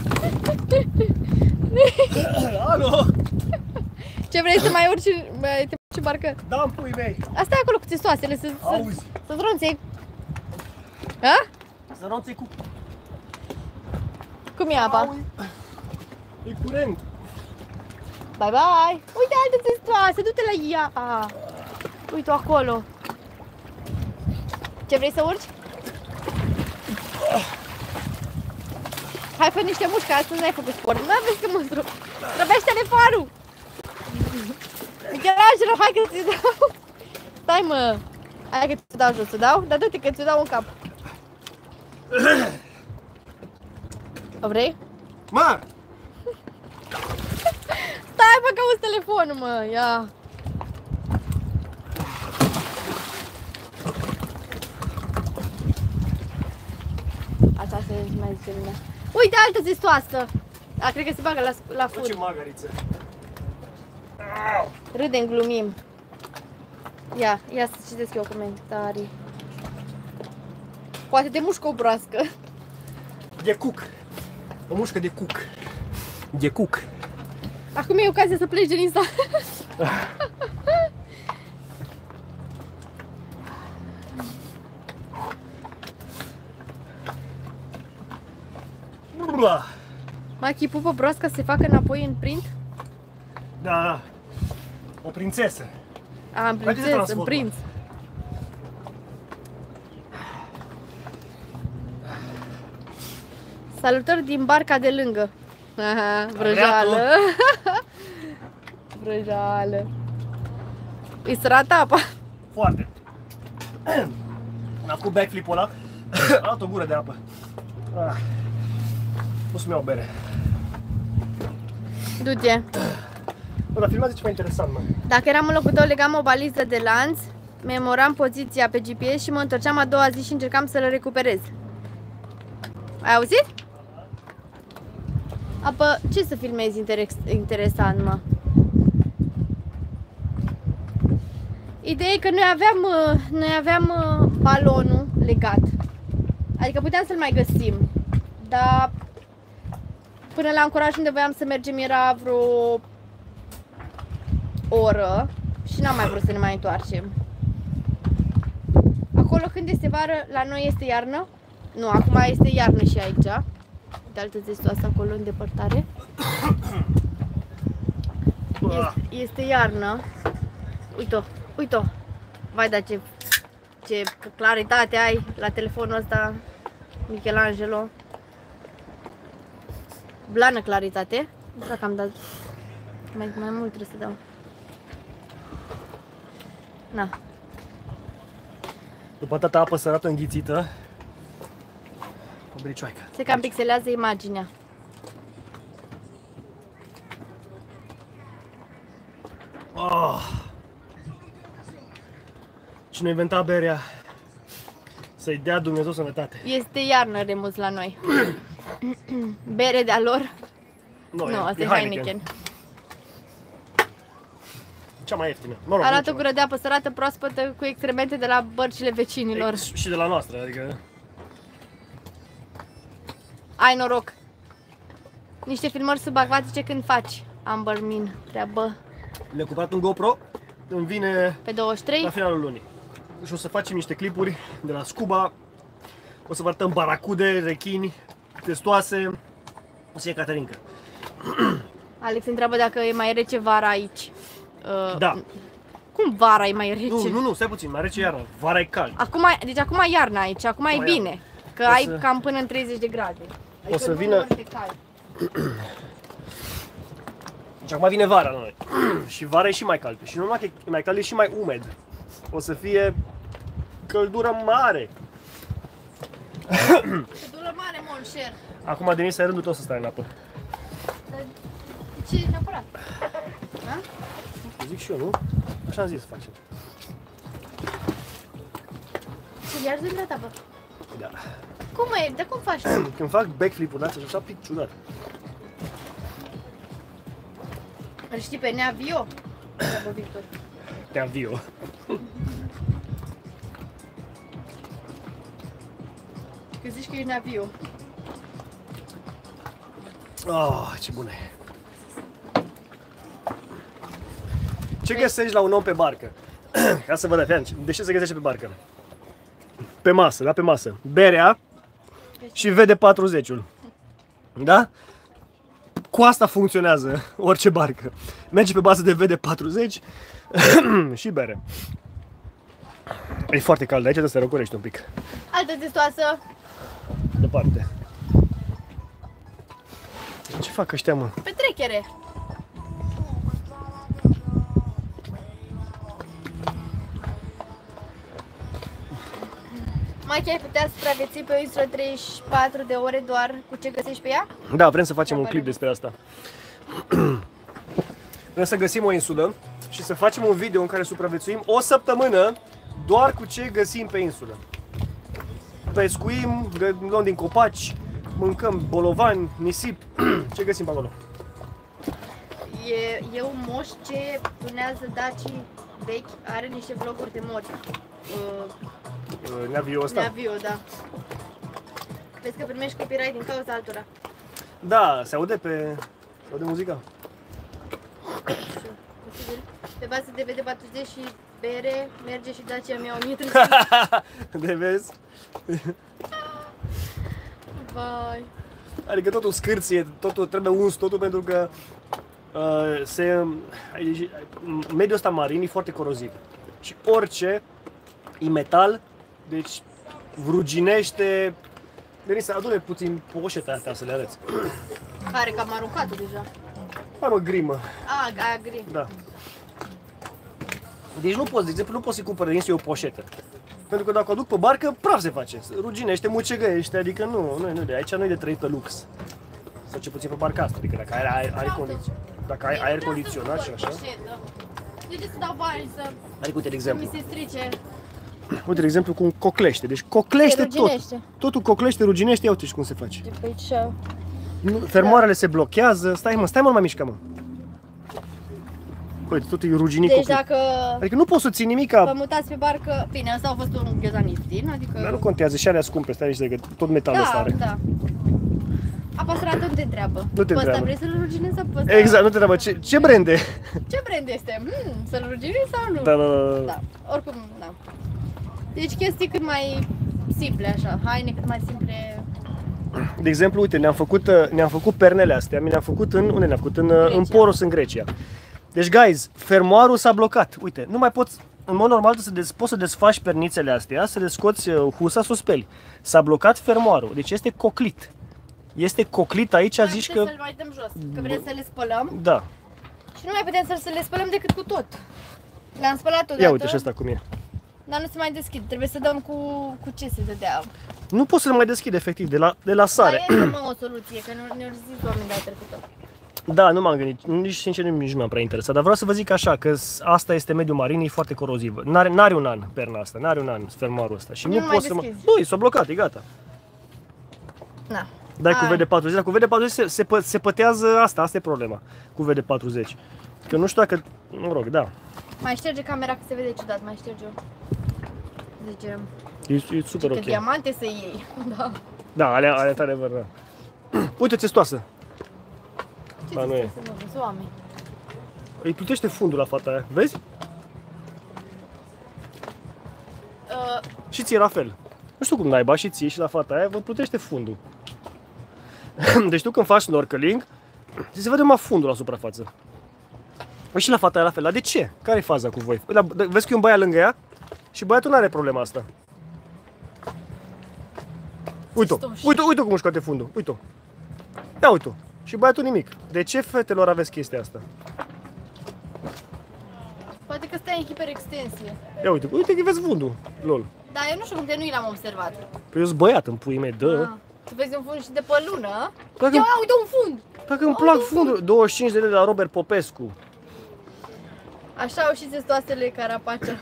Alo! Ce vrei să mai urci, mai te faci barcă? Da, în pui mei! Asta e acolo cu testoasele, să, să, Auzi! să zronței. Ha? Să ronței cu... Cum e apa? Auzi. E curent! Bye, bye! Uite altă testoasă, du-te la ea! Uite-o acolo! Ce vrei să urci? hai fă niște mușchi, astăzi n-ai făcut sport. Nu vezi că mă zdrup. Străbește telefonul! Michelangelo, hai că ți dau. Stai mă. Hai că ți dau jos, ți dau? Dar du-te că ți dau în cap. O vrei? Mă! Stai mă că auzi telefonul, mă, ia. Așa se mai zice lumea. Uite, altă zestoasă. A, cred că se bagă la, la fund. Ce magăriță. Râdem, glumim. Ia, ia să citesc eu comentarii. Poate te mușcă o broască. De cuc. O mușcă de cuc. De cuc. Acum e ocazia să pleci din Insta. Machi, pupă broasca să se facă înapoi în print? Da, da. O prințesă. A, în prințesă, în prinț. Salutări din barca de lângă. Aha, vrăjeală. Vrăjeală. Îi sărată apa. Foarte. Am făcut backflip-ul ăla. Am luat o gură de apă. Ah. O să-mi iau o bere. Du-te. Bă, dar filmează ceva interesant, mă. Dacă eram în locul tău, legam o baliză de lanț, memoram poziția pe G P S și mă întorceam a doua zi și încercam să-l recuperez. Ai auzit? Apă, ce să filmezi interes interesant, mă? Ideea e că noi aveam, noi aveam balonul legat. Adică puteam să-l mai găsim. Dar până la ancoraj unde voiam să mergem era vreo oră și n-am mai vrut să ne mai întoarcem. Acolo când este vară, la noi este iarnă. Nu, acum este iarnă și aici. De altă zestoasă acolo în depărtare. Este, este iarnă. Uite-o, uite-o. Vai, dar ce, ce claritate ai la telefonul ăsta, Michelangelo. Blană claritate. Nu știu dacă am dat. Mai, mai mult trebuie să dau. Na. După atâta apă sărată înghițită, o bericioaică. Se cam pixelează imaginea. Oh. Cine a inventat berea, să-i dea Dumnezeu sănătate. Este iarnă, Remus, la noi. Bere de-a lor? No, nu, asta e Heineken. Heineken. Cea mai ieftină. Mă rog, Arată o gură de apă sărată, proaspătă, cu excremente de la bărcile vecinilor. E, și de la noastră, adică... Ai noroc. Niște filmări subacvatice când faci. Amber Min, treabă. Le-am cumpărat un GoPro, îmi vine Pe douăzeci și trei? la finalul lunii. Și o să facem niște clipuri de la scuba. O să vă arătăm baracude, rechini, testoase. O să fie Caterinca. Alex întreabă dacă e mai rece vara aici. Uh, Da. Cum vara e mai rece? Nu, nu, nu, stai puțin, mai rece iarna. Vara e cald. Acum, deci acum e iarna aici, acum e Mai bine. Că O ai să- cam până în treizeci de grade. Adică să nu vină- foarte cald. Deci acum vine vara la noi. Și vara e și mai cald. Și nu numai că e mai cald, e și mai umed. O să fie căldură mare. Căldură mare, monșer. Acum, Denis, ai rândul tău să stai în apă. Dar de ce neapărat? Da? Zic și eu, nu? Așa am zis să facem. Și iar zâmbet apă. Da. Cum e? De cum faci? Când fac backflip-uri, dați așa, pic ciudat. Îl știi pe Nea Vio? Treabă Victor. Te avio. Că zici că ești Nea Vio. Oh, ce bună e. Ce găsești la un om pe barcă? Ca să vă dă, de ce se găsește pe barcă? Pe masă, da, pe masă. Berea și V D patruzeci-ul. Da? Cu asta funcționează orice barcă. Merge pe bază de V D patruzeci și bere. E foarte cald aici, trebuie să te răcorești un pic. Altă testoasă. Departe. Ce fac ăștia, mă? Petrecere. Mai ai putea supraviețui pe o insulă treizeci și patru de ore doar cu ce găsești pe ea? Da, vrem să facem un clip despre asta. Vrem să găsim o insulă și să facem un video în care supraviețuim o săptămână doar cu ce găsim pe insulă. Pescuim, luăm din copaci, mâncăm bolovani, nisip, ce găsim pe acolo? E, e un moș ce tunează dacii vechi, are niște vloguri de mori. Uh, Neaviul ăsta? Neaviul, da. Vezi că primești copyright din cauza altora. Da, se aude pe... se aude muzica? Posibil. Pe bază de V D patruzeci și bere merge și Dacia mea o mie trei sute. De vezi? Vai. Adică totul scârție, totul trebuie uns, totul pentru că uh, se, mediul ăsta marin e foarte coroziv. Și orice e metal, deci ruginește. Denisa, adune puțin poșeta astea să le arăți. Care, că am aruncat-o deja. Hai mă, grimă. A, aia gri. Da. Deci nu poți, de exemplu, nu poți să-i cumpăr din o poșetă. Pentru că dacă o aduc pe barcă, praf se face. Ruginește, mucegăiește, adică nu, nu, nu de aici nu e de trăit pe lux. Sau ce puțin pe barca asta, adică dacă ai aer, aer, condiționat, dacă ai aer condiționat și așa. De ce să dau bani să, Adică, uite, de să exemplu, mi se strice? uite, de exemplu, cum coclește. Deci coclește Se tot. ruginește. Totul coclește, ruginește, ia uite și cum se face. De pe aici. Nu, fermoarele se blochează. Stai mă, stai mă, nu mai mișca, mă. Uite, totul e ruginit. Deci coclet. dacă Adică nu poți să ții nimic. vă mutați pe barcă, bine, asta a fost un ghezan ieftin, adică... Dar nu contează, și alea scumpe, stai aici, că tot metalul ăsta Da, are. da. Apăsăratul nu te întreabă. Nu te Pe ăsta întreabă. vrei să-l ruginezi sau pe ăsta? Exact, nu te întreabă, ce, ce brand e? Ce brand este? Hmm, să-l ruginezi sau nu? Da, da, da, da. Da, oricum, da. Deci chestii cât mai simple, așa, haine cât mai simple. De exemplu, uite, ne-am făcut, ne-am făcut pernele astea, mi le-am făcut în, unde ne-am făcut? În, în Poros, în Grecia. Deci, guys, fermoarul s-a blocat. Uite, nu mai poți, în mod normal, să des, poți să desfaci pernițele astea, să le scoți husa, să o speli. S-a blocat fermoarul, deci este coclit. Este coclit aici, Mai zici putem că... să-l mai dăm jos, că vrem să le spălăm Da. și nu mai putem să le spălăm decât cu tot. Le-am spălat odată, Ia uite și asta cum e. dar nu se mai deschid, trebuie să dăm cu, cu ce se dădea. Nu poți să le mai deschid, efectiv, de la, de la sare. Mai este, mă, o soluție, că nu ne-au zis oamenii data trecută. Da, nu m-am gândit, nici sincer nici nu m-am prea interesat, dar vreau să vă zic așa, că asta este mediul marin, e foarte corozivă. N-are, n-are un an perna asta, n-are un an fermoarul ăsta și Nu nu, mai poți să mă... deschizi. Nu, s-a blocat, e gata. Na. Dai cu Ai. V D patruzeci, dar cu V D patruzeci se, se, pă, se pătează asta, asta e problema cu V D patruzeci. Că nu știu dacă, mă rog, da, Mai șterge camera că se vede ciudat, mai șterge-o. Zice, e, e super că ok. diamante să iei. Da. Da, alea, alea tare văr, da. Uite, țestoasă. Ce Ba, ți nu e. să mă vezi, oameni? Îi plutește fundul la fata aia, vezi? Uh, Și ție la fel. Nu știu cum naiba, și ție și la fata aia vă plutește fundul. Deci tu când faci snorkeling, se vede numai fundul la suprafață. Păi și la fata aia la fel. Dar de ce? Care e faza cu voi? Păi, dar, vezi că e un băiat lângă ea și băiatul nu are problema asta. Uite-o, uite, uite cum își scoate fundul, uite-o. Ia uite-o. Și băiatul nimic. De ce, fetelor, aveți chestia asta? poate că stai în hiperextensie. Ia uite, uite că vezi fundul, lol. Da, eu nu știu cum de nu l-am observat. Păi eu sunt băiat în puii mei, dă. Ah, tu vezi un fund și de pe lună? Dacă, Ia, uite un fund! dacă îmi plac fundul, douăzeci și cinci de lei de la Robert Popescu. Așa au și zestoasele Carapacea.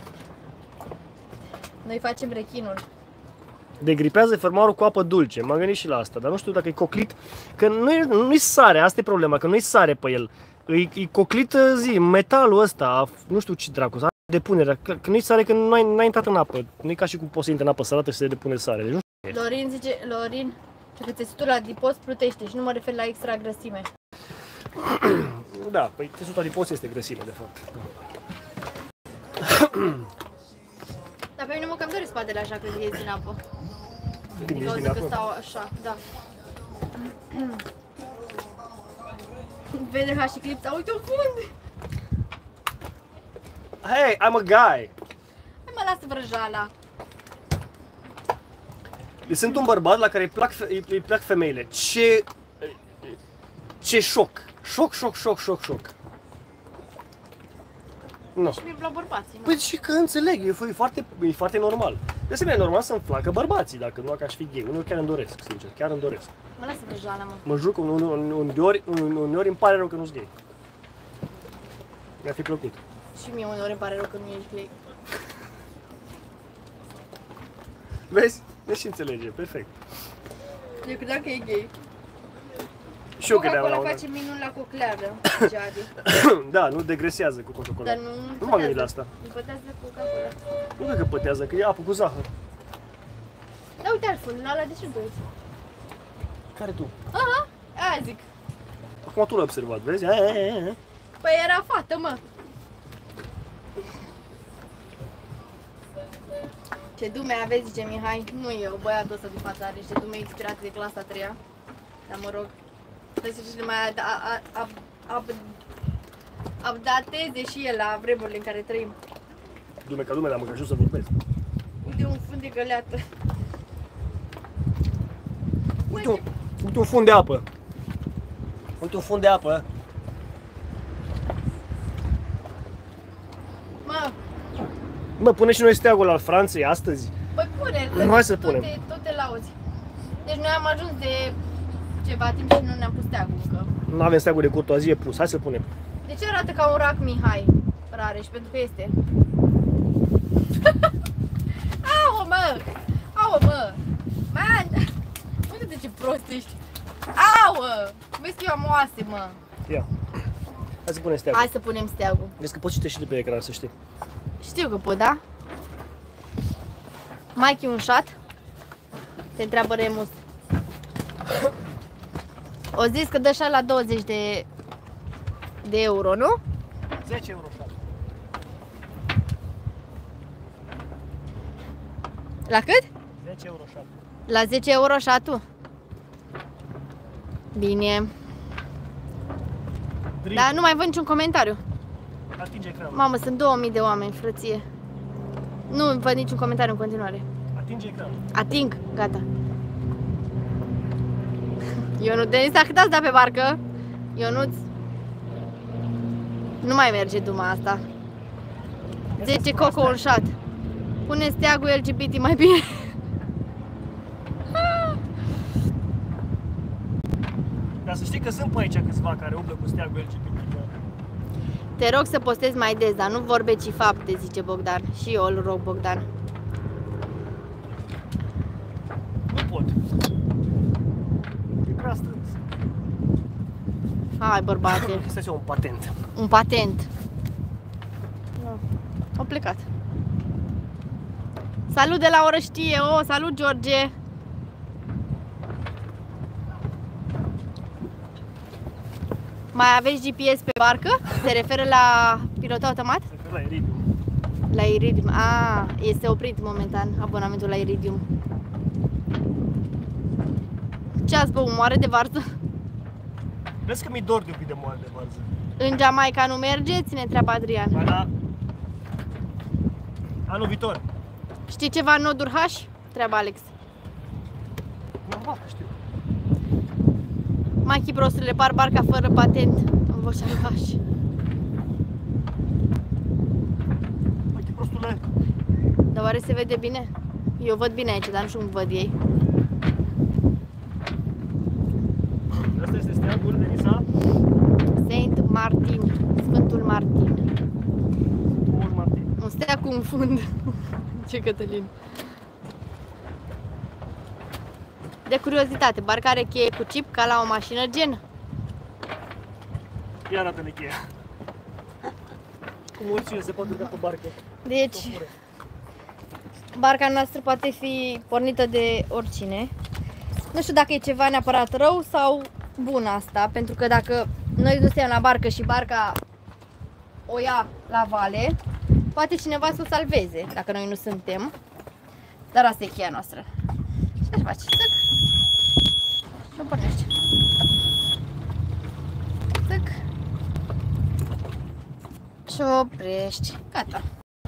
Noi facem rechinul. Degripează fermoarul cu apă dulce. M-am gândit și la asta, dar nu știu dacă e coclit. Că nu e, nu e sare, asta e problema, că nu e sare pe el. E, e coclit, zi, metalul ăsta, nu știu ce dracu, depunerea. Că, că nu e sare, că nu ai, n-ai intrat în apă. Nu e ca și cum poți să intri în apă sărată și să depune sare. Deci nu știu. Lorin zice, Lorin, că țesutul la adipos plutește și nu mă refer la extra grăsime. Da, păi țesutul adipos este grăsime, de fapt. Dar pe mine mă cam dore spatele așa când ies din apă. Când Din ești din cauza că apă. stau așa, da. Vede ca și clipsa, uite un fund! Hey, I'm a guy! Hai mă, lasă vrăjala. Eu sunt un bărbat la care îi plac, fe- îi, îi plac femeile. Ce... Ce șoc! Șoc, șoc, șoc, șoc, șoc. Nu. Și mi-e la bărbații, nu? Păi și că înțeleg, e foarte, e foarte normal. De asemenea, e normal să-mi placă bărbații, dacă nu că aș fi gay. Uneori chiar îmi doresc, sincer, chiar îmi doresc. Mă lasă vrăjoala, mă. Mă juc, uneori, uneori îmi pare rău că nu-s gay. Mi-ar fi plăcut. Și mie uneori îmi pare rău că nu ești gay. Vezi? Deci înțelege, perfect. Eu credeam că e gay. Și eu credeam la Coca-Cola una. face minuni la cocleară, Jadi. Da, nu degresează cu Coca-Cola. Dar nu Nu m-am gândit la asta. Nu pătează Coca-Cola. Nu cred că pătează, că e apă cu zahăr. Da, uite altfel, la ăla de ce doiți? Care tu? Aha, aia zic. Acum tu l-ai observat, vezi? Aia, aia, aia. Păi era fată, mă. Ce dume aveți, zice Mihai. Nu eu, băiatul ăsta de față are niște dume inspirate de clasa a treia. Dar mă rog, trebuie să și mai ad, ad, ad, ad, updateze și el la vremurile în care trăim. Dume ca lume, dar mă că să vorbesc. Uite un fund de găleată. Uite un, uite un fund de apă. Uite un fund de apă. Mă, Mă, pune și noi steagul al Franței astăzi. păi pune-l. Nu, hai să tot punem. Te, tot te lauzi. Deci noi am ajuns de ceva timp și nu ne-am pus steagul încă. Nu avem steagul de curtoazie pus, hai să punem. De ce arată ca un rac Mihai Rareș? Pentru că este. Au, mă! Au, mă! Man! Uite-te ce prost ești! Au! Vezi că eu am oase, mă! Ia. Hai să punem steagul. Hai să punem steagul. Vezi că poți citești și de pe ecran, să știi. Știu că pot, da? Mikey un shot? Te întreabă Remus. O zis că dă shot la douăzeci de, de euro, nu? zece euro shot. La cât? zece euro shot. La zece euro shot-ul? Bine. Dar nu mai văd niciun comentariu. Atinge ecranul. Mamă, sunt două mii de oameni, frăție. Nu văd niciun comentariu în continuare. Atinge ecranul. Ating, gata. Ionuț, Denisa, cât ați dat pe barcă? Ionuț? Nu mai merge duma asta. zece coco un shot. Pune steagul L G B T mai bine. Dar să știi că sunt pe aici câțiva care umblă cu steagul L G B T. Te rog să postezi mai des, dar nu vorbe, ci fapte, zice Bogdan. Și eu îl rog, Bogdan. Nu pot. E prea strâns. Hai, bărbate. Este așa un patent. Un patent. Au plecat. Salut de la Orăștie. Oh, salut, George. Mai aveți G P S pe barcă? Se referă la pilot automat? Se referă la Iridium. La Iridium. Ah, este oprit momentan abonamentul la Iridium. Ce ați băut? Moare de varză? Vezi că mi-i dor de un pic de moale de varză. În Jamaica nu mergeți? Ne întreabă Adrian. Ba da. Anul viitor. Știi ceva în noduri H? Treaba Alex. Nu, ba, știu. Machi prostule, repar barca fără patent în vocea lui H. Uite, prostule. Dar oare se vede bine? Eu văd bine aici, dar nu știu cum văd ei. Asta este steagul de Nisa. Saint Martin, Sfântul Martin. Sfântul Martin. Un steag cu un fund. Ce Cătălin. De curiozitate, barca are cheie cu chip ca la o mașină gen? Ia arată-ne cheia. Cum oricine se poate urca pe barcă. Deci, barca noastră poate fi pornită de oricine. Nu știu dacă e ceva neapărat rău sau bun asta, pentru că dacă noi nu suntem la barcă și barca o ia la vale, poate cineva să o salveze, dacă noi nu suntem. Dar asta e cheia noastră. Și așa faci, țăc. Și o pornești. Țăc. Și o oprești. Gata.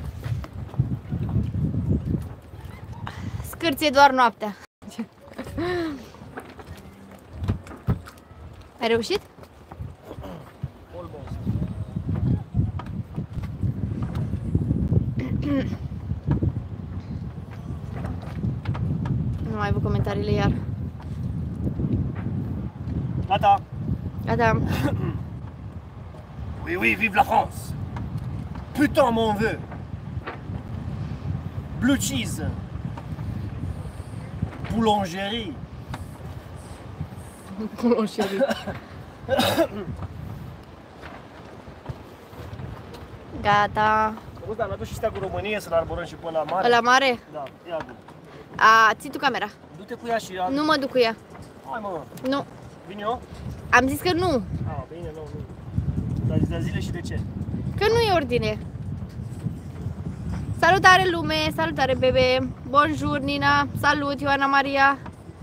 Scârție doar noaptea. Ai reușit? filmările iar. Gata! Gata. Oui, oui, vive la France! Putain, mon veut! Blue cheese! Boulangerie! Boulangerie. Gata. Auzi, dar n-aduci și stea cu România să-l arborăm și pe ăla mare? Ăla mare? Da, ia-l. A, ții tu camera. Du-te cu ea și ia. Nu mă duc cu ea. Hai, mă! Nu. Vin eu? Am zis că nu. Ah, bine, nu, nu. Dar de zile și de ce? Că nu e ordine. Salutare lume, salutare bebe. Bonjour Nina, salut Ioana Maria.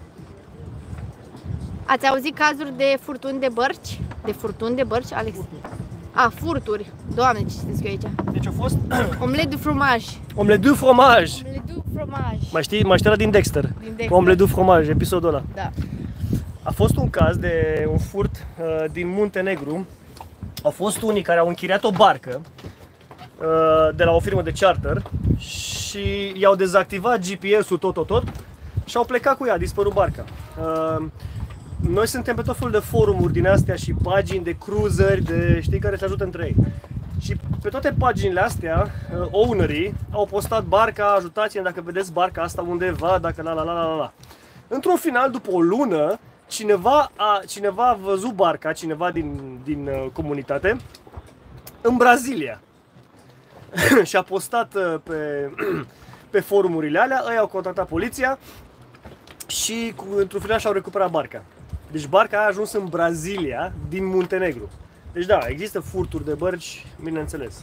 Ați auzit cazuri de furtuni de bărci? De furtuni de bărci, Alex? A, furturi. Doamne, ce știți eu aici? Deci a fost Omelette de fromaj. Omelette du fromage. Omelette du fromaj. Mai știi, mai știi ăla din Dexter? Din Dexter. Omelette du fromage, episodul ăla. Da. A fost un caz de un furt uh, din Muntenegru. Au fost unii care au închiriat o barcă uh, de la o firmă de charter și i-au dezactivat G P S-ul tot, tot, tot și au plecat cu ea, a dispărut barca. Uh, noi suntem pe tot felul de forumuri din astea și pagini de cruiseri, de știi, care se ajută între ei. Și pe toate paginile astea, uh, ownerii au postat barca, ajutați-ne dacă vedeți barca asta undeva, dacă la la la la la. Într-un final, după o lună, cineva a, cineva a văzut barca, cineva din, din uh, comunitate, în Brazilia. Și a postat uh, pe, pe forumurile alea, ei au contactat poliția și cu, într-un final și-au recuperat barca. Deci barca a ajuns în Brazilia, din Muntenegru. Deci da, există furturi de bărci, bineînțeles.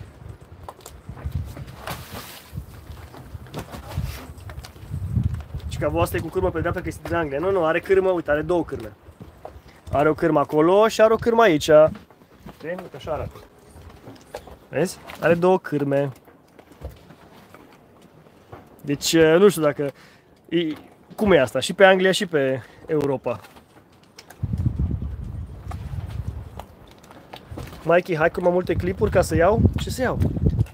Și ca voastră e cu cârmă pe dreapta că este din Anglia. Nu, nu, are cârmă, uite, are două cârme. Are o cârmă acolo și are o cârmă aici. Uite, așa arată. Vezi? Are două cârme. Deci, nu știu dacă... E, cum e asta? Și pe Anglia și pe Europa. Mikey, hai cu mai multe clipuri ca să iau. Ce să iau?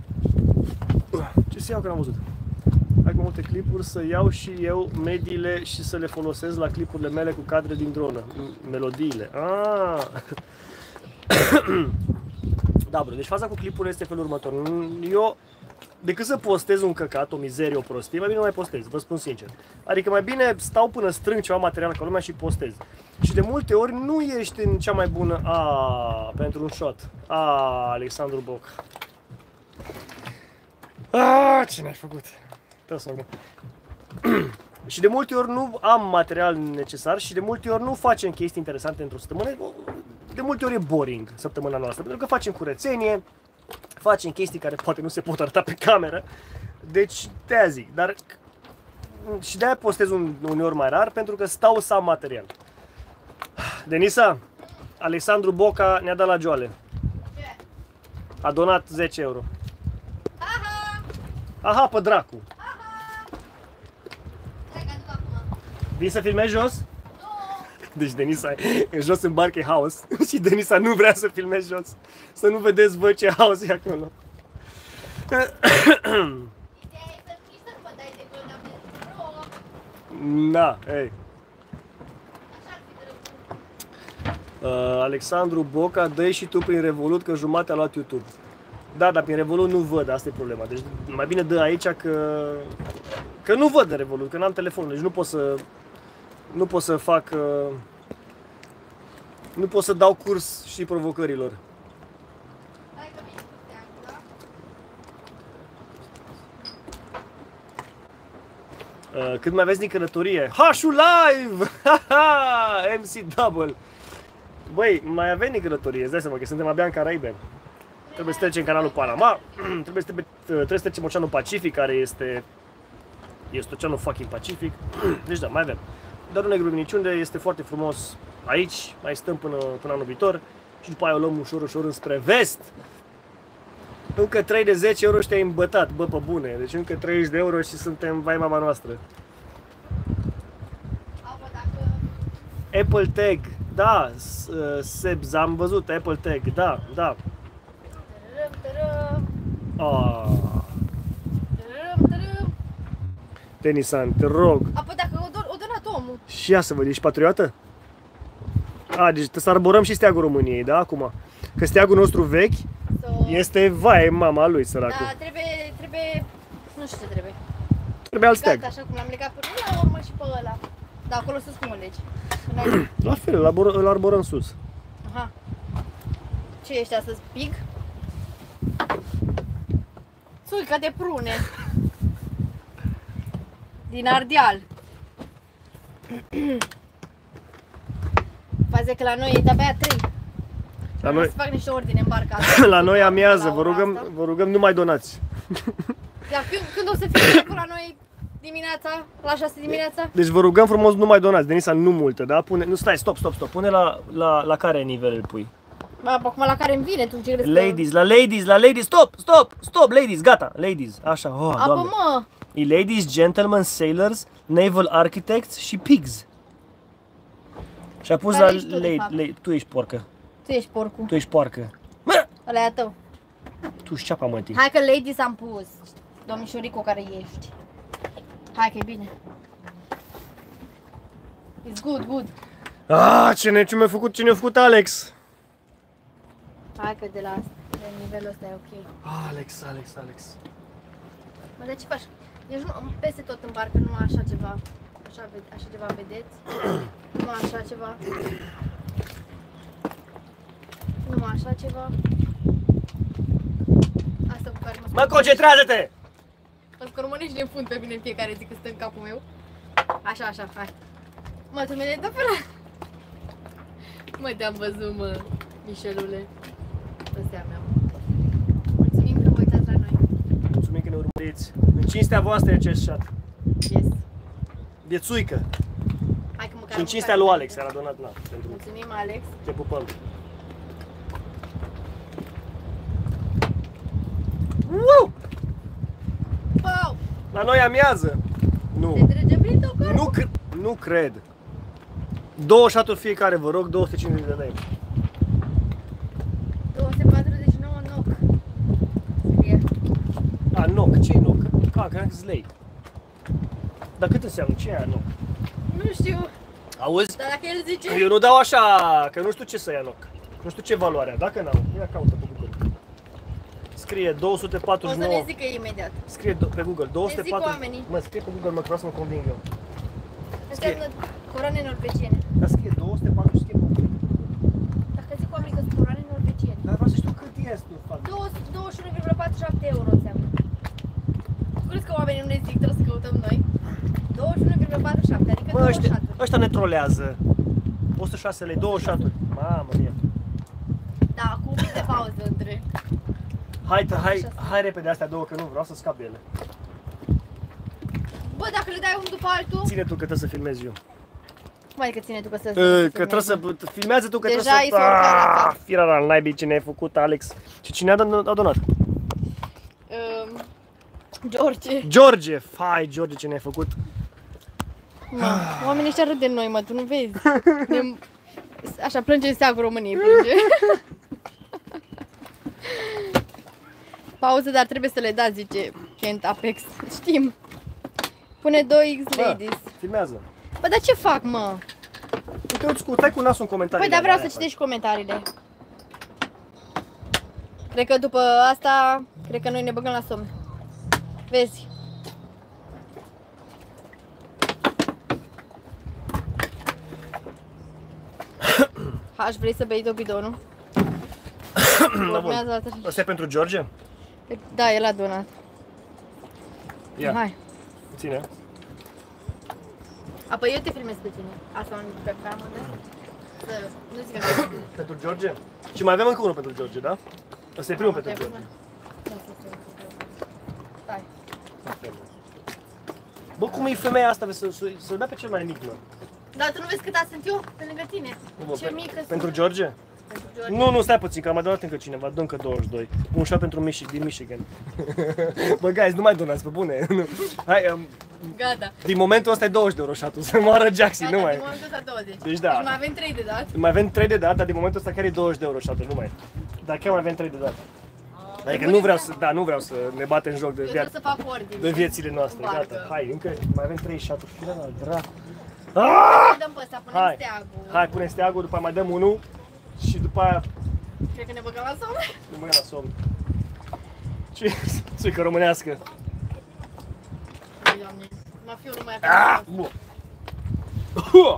Ce să iau că n-am văzut? Hai cu multe clipuri să iau și eu mediile și să le folosesc la clipurile mele cu cadre din dronă. Melodiile. Ah. Da, bro, deci faza cu clipurile este felul următor. Eu, decât să postez un căcat, o mizerie, o prostie, mai bine nu mai postez, vă spun sincer. Adică mai bine stau până strâng ceva material ca lumea și postez. Și de multe ori nu ești în cea mai bună... A, pentru un shot. A, Alexandru Boc. A, ce n-ai făcut? Și de multe ori nu am material necesar și de multe ori nu facem chestii interesante într-o săptămână. De multe ori e boring săptămâna noastră, pentru că facem curățenie, facem chestii care poate nu se pot arăta pe cameră. Deci de-aia zic, dar și de-aia postez un, uneori mai rar, pentru că stau să am material. Denisa, Alexandru Boca ne-a dat la joale. A donat zece euro. Aha, Aha pe dracu. Vii să filmezi jos? Nu! Deci Denisa e jos în barca, e haos. Și Denisa nu vrea să filmezi jos. Să nu vedeți, bă, ce haos e acolo. Da, ei. Uh, Alexandru Boca, dă-i și tu prin Revolut că jumate a luat YouTube. Da, dar prin Revolut nu văd, asta e problema. Deci mai bine dă aici că... Că nu văd de Revolut, că n-am telefon, deci nu pot să... Nu pot să fac... Uh, nu pot să dau curs și provocărilor. Uh, cât mai aveți din călătorie? Hașu live! M C Double! Băi, mai avem din călătorie, îți dai seama că suntem abia în Caraibe. Trebuie să trecem canalul Panama, trebuie să, trebuie să trecem Oceanul Pacific, care este... Este Oceanul fucking Pacific. Deci da, mai avem. Dar nu e grup niciunde, este foarte frumos aici, mai stăm până, până anul viitor. Și după aia o luăm ușor, ușor înspre vest. Încă trei de zece euro și te-ai îmbătat, bă, pe bune. Deci încă treizeci de euro și suntem vai mama noastră. Apple Tag, da, Sebs, am văzut Apple Tag, da, da. Ah. Denisan, te rog. Apoi dacă o, o donat om, Și ia să văd, ești patriotă? A, deci să arborăm și steagul României, da, acum? Că steagul nostru vechi So, este, vai, mama lui, săracul. da, trebuie, trebuie, nu știu ce trebuie. Trebuie alt steag. Legat, așa cum l-am legat până la urmă și pe ăla. Da, acolo sus cum o legi. Înainte. La fel, îl, arbor, îl arborăm sus. Aha. Ce ești astăzi? Pig? Țuică de prune. Din Ardeal. Faze că la noi e de-abia trei. La noi, Să fac niște ordine în barca. la noi amiază, La vă ora rugăm, asta. vă rugăm, nu mai donați. Dar când, când o să fie timpul la noi dimineața, la șase dimineața? Deci vă rugăm frumos, nu mai donați. Denisa, nu multă, da? Pune, nu, stai, stop, stop, stop. Pune la, la, la care nivel îl pui? Bă, acum la care îmi vine, tu ce crezi Ladies, la ladies, la ladies, stop, stop, stop, ladies, gata, ladies. Așa, oh, Apă, doamne. mă! E ladies, gentlemen, sailors, naval architects și pigs. Și a pus Care la ești tu, de lady, fapt? lady, tu ești porcă. Tu ești porcul. Tu ești poarcă. Mă! Ăla e a tău. Tu și ceapa, mătii. Hai că ladies am pus. Domnișorico care ești. Hai că e bine. It's good, good. Ah, ce ne, ce mi-a făcut, ce ne-a făcut Alex? Hai că de la asta, de nivelul ăsta e ok. Alex, Alex, Alex. Mă, de ce faci? Deci nu, peste tot în barcă, nu așa ceva. Așa, ve- așa ceva vedeți? Nu așa ceva. Nu așa ceva. Asta cu care mă Mă, concentrează-te! O să românești de fund pe mine în fiecare zi când stă în capul meu. Așa, așa, hai. Mă, tu mi-ai dat pe la... Mă, te-am văzut, mă, Mișelule. Ăsta mea. Mulțumim că vă uitați la noi. Mulțumim că ne urmăriți. În cinstea voastră e acest chat. Yes. Viețuică. Hai că măcar Și în am cinstea mâncat lui înainte. Alex, a donat la pentru Mulțumim, Alex. te pupăm. Woo! Wow! La noi amiază. Nu. Te trece prin tot corpul? Nu, cre nu cred. Două șaturi fiecare, vă rog, două sute cincizeci de lei. două sute patruzeci și nouă noc. Scrie. A, noc, ce-i noc? A, cred că lei. Dar cât înseamnă? Ce e aia noc? Nu știu, Auzi? dar dacă el zice... Eu nu dau așa, că nu știu ce să ia noc. Nu știu ce valoare are. Dacă n-am, ia caută pe Google. Scrie două sute O să patruzeci și nouă. ne zică imediat. Scrie do- pe Google două sute patruzeci. oamenii. Mă, scrie pe Google, mă, că vreau să mă conving eu. Înseamnă coroane norvegiene. Dar scrie două sute patruzeci, scrie pe Google. Dacă zic oamenii că sunt coroane norvegiene. Dar vreau să știu cât este, tu, fac. douăzeci și unu virgulă patruzeci și șapte euro înseamnă. Crezi că oamenii nu ne zic, trebuie să căutăm noi? douăzeci și unu virgulă patruzeci și șapte, adică Mă, două ăștia, șaturi. ăștia ne trolează. o sută șase lei, două șaturi. Mamă mie. Da, cu un pic de pauză între. Hai, hai, hai repede astea două, că nu vreau să scap de ele. Bă, dacă le dai unul după altul... Ține tu că trebuie să filmez eu. Mai că ține tu că să... Uh, că trebuie să... Filmează tu că Deja trebuie îi să... s-a urcat la cap. Ah, firara al naibii ce ne-ai făcut, Alex. Și cine a don- a donat? Um, George. George! Hai, George, ce ne-ai făcut? Mă, oamenii ăștia râd de noi, mă, tu nu vezi? Ne... Așa, plânge în steagul României, plânge. Pauză, dar trebuie să le dați, zice Kent Apex. Știm. Pune doi X ladies. Filmează. Bă, dar ce fac, mă? Uite, uite, stai cu nasul în comentarii. Păi, dar vreau să citești comentariile. Cred că după asta, cred că noi ne băgăm la somn. Vezi? Aș vrei să bei dobidonul? Urmează altă... Asta e pentru George? Da, el a donat. Ia, Hai. ține. Apoi eu te filmez pe tine. Asta un pe camă, da? Să nu zic că nu. Pentru George? Și mai avem încă unul pentru George, da? Asta e primul pentru George. Stai. Bă, cum e femeia asta? Să, să, să dea pe cel mai mic, mă. Dar tu nu vezi cât sunt eu pe lângă tine? Nu, bă, Ce pe- mică sunt. Pentru George? Pentru George. Nu, nu, stai puțin, că am mai donat încă cineva, dă încă douăzeci și doi. Un șat pentru Michi, din Michigan. Bă, guys, nu mai donați, pe bune. Nu. Hai, um, Gata. din momentul ăsta e douăzeci de euro șatul, să moară Jaxi, Gata, nu mai. din momentul ăsta douăzeci. Deci da. Deci mai avem trei de dat. Mai avem trei de dat, dar din momentul ăsta chiar e douăzeci de euro șatul, nu mai. Dar chiar mai avem trei de dat. Adică nu vreau să, da, nu vreau să ne batem joc de, Eu via- trebuie să fac ordine. de viețile noastre, În barcă. gata. Hai, încă mai avem trei șaturi. Fii la dracu. Ah! Dăm pe ăsta, punem Hai. steagul. Hai, punem steagul, după aia mai dăm unul și după aia Cred că ne băgăm la somn. ne băgăm la somn. Ce țuică românească. Ai, Doamne, mafiul nu mai Ah! avea. Bun. Ah!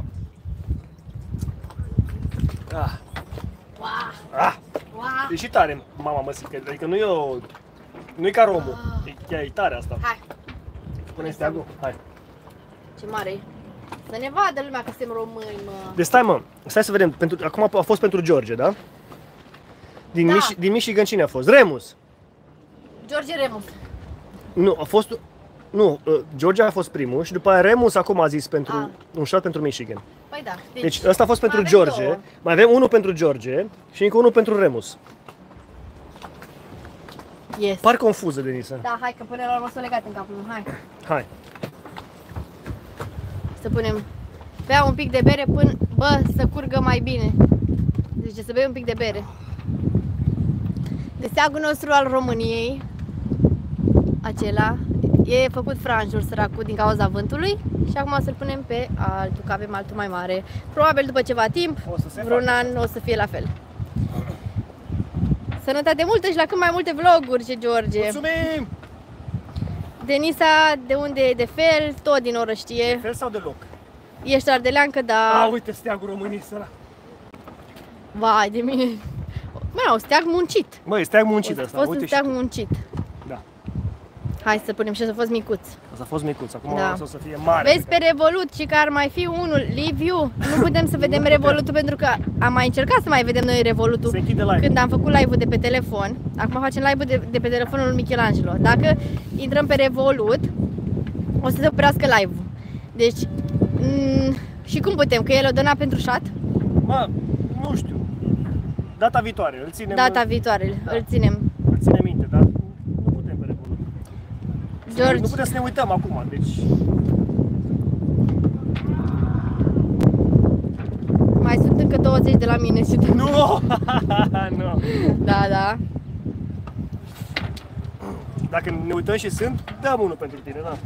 Wow, Ah! wow. E și tare, mama măsică, adică nu e o... Nu e ca romul, e chiar e tare asta. Hai, Pune steagul, hai. ce mare e. Să ne vadă lumea că suntem români, mă. Deci stai mă, stai să vedem, pentru, acum a fost pentru George, da? Din, Da. Mich- din Michigan cine a fost? Remus! George Remus. Nu, a fost... Nu, uh, George a fost primul și după aia Remus acum a zis pentru Ah. un shot pentru Michigan. Păi da. Deci ăsta a fost pentru mai avem George, două. mai avem unul pentru George și încă unul pentru Remus. Yes. Par confuză, Denisa. Da, hai că până la urmă s-o legat în capul meu. Hai. Hai. Să punem. Bea un pic de bere până, bă, să curgă mai bine. Deci să bei un pic de bere. De steagul nostru al României, acela, e făcut franjuri săracul din cauza vântului și acum o să-l punem pe altul, că avem altul mai mare. Probabil după ceva timp, O să se vreun facă. an, o să fie la fel. Sănătate multă și la cât mai multe vloguri, ce George. Mulțumim! Denisa, de unde e de fel, tot din oră știe. Fel sau deloc? Ești ardeleancă, A, dar... uite steagul României, săra. Vai de mine. Mă, un steag muncit. Măi, e steag muncit A ăsta, fost uite un și steag tu. muncit. Da. Hai să punem și să a fost micuț. Asta a fost micuț, acum Da. o să fie mare. Vezi pe Revolut și că ar mai fi unul, Liviu. Nu putem să vedem Nu putem. Revolutul pentru că am mai încercat să mai vedem noi Revolutul. Se închide live. Când am făcut live-ul de pe telefon. Acum facem live-ul de, de pe telefonul lui Michelangelo. Dacă intrăm pe Revolut, o să se oprească live-ul. Deci, m- și cum putem? Că el o dona pentru șat? Mă, nu știu. Data viitoare, îl ținem, Data viitoare, Da. îl ținem. îl ținem minte, dar nu putem pe Revolut. George. Nu putem să ne uităm acum, deci... Mai sunt încă douăzeci de la mine și tu. Nu! Nu! Da, da. Dacă ne uităm și sunt, dăm unul pentru tine, da.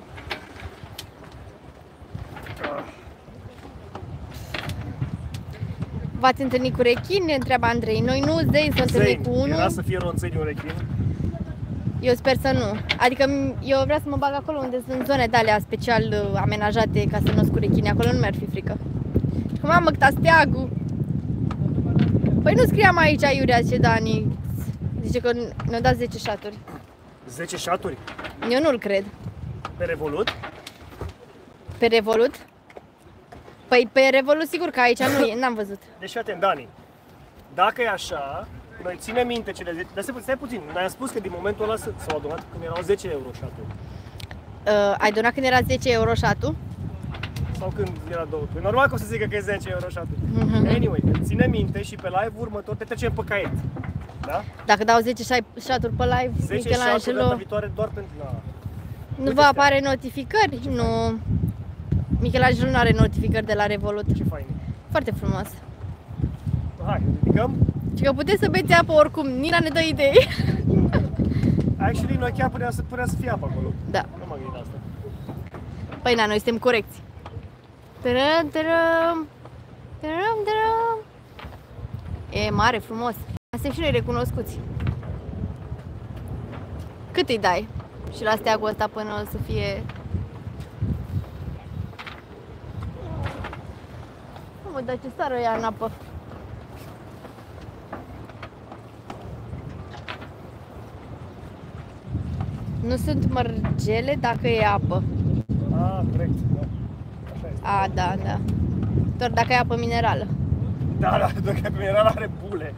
V-ați întâlnit cu rechin? Ne întreabă Andrei. Noi nu, Zein s-a întâlnit cu Era unul. să fie ronțăi un rechin. Eu sper să nu. Adică m- eu vreau să mă bag acolo unde sunt zone de alea special uh, amenajate ca să nu cu rechini. Acolo nu mi-ar fi frică. Și cum am măctat steagul. Păi nu scriam aici Iurea ce Dani. Zice că ne-au dat zece șaturi. zece șaturi Eu nu-l cred. pe Revolut. Pe Revolut? Păi pe Revolut sigur că aici nu e, n-am văzut. Deci fii atent, Dani. Dacă e așa, noi ținem minte cele zece... Dar stai, stai puțin, noi am spus că din momentul ăla s- s-au adunat când erau zece euro șaturi. Uh, ai donat când era zece euro șatul? Sau când era două. E normal că o să zică că e zece euro șaturi. Mhm. Anyway, ține minte și pe live următor te trecem pe caiet. Da? Dacă dau zece șaturi pe live, zece șaturi data Michelangelo, viitoare doar pentru... Na. nu Uite vă astea. apare notificări? Nu. Michelangelo nu are notificări de la Revolut. Ce fain e. Foarte frumos. Hai, ridicăm. Și că puteți să beți apă oricum, Nina ne dă idei. Actually, noi chiar putea să, putea să fie apă acolo. Da. Nu m-am gândit la asta. Păi na, noi suntem corecți. Tărăm, tărăm, tărăm, tărăm. E mare, frumos. Suntem și noi recunoscuți. Cât îi dai? Și la steagul ăsta până o să fie... Nu mă, dar ce sară ea în apă. Nu sunt mărgele dacă e apă. Ah, corect. Da. Așa este. A, da, da. Doar dacă e apă minerală. Da, da, doar că mineral are bule.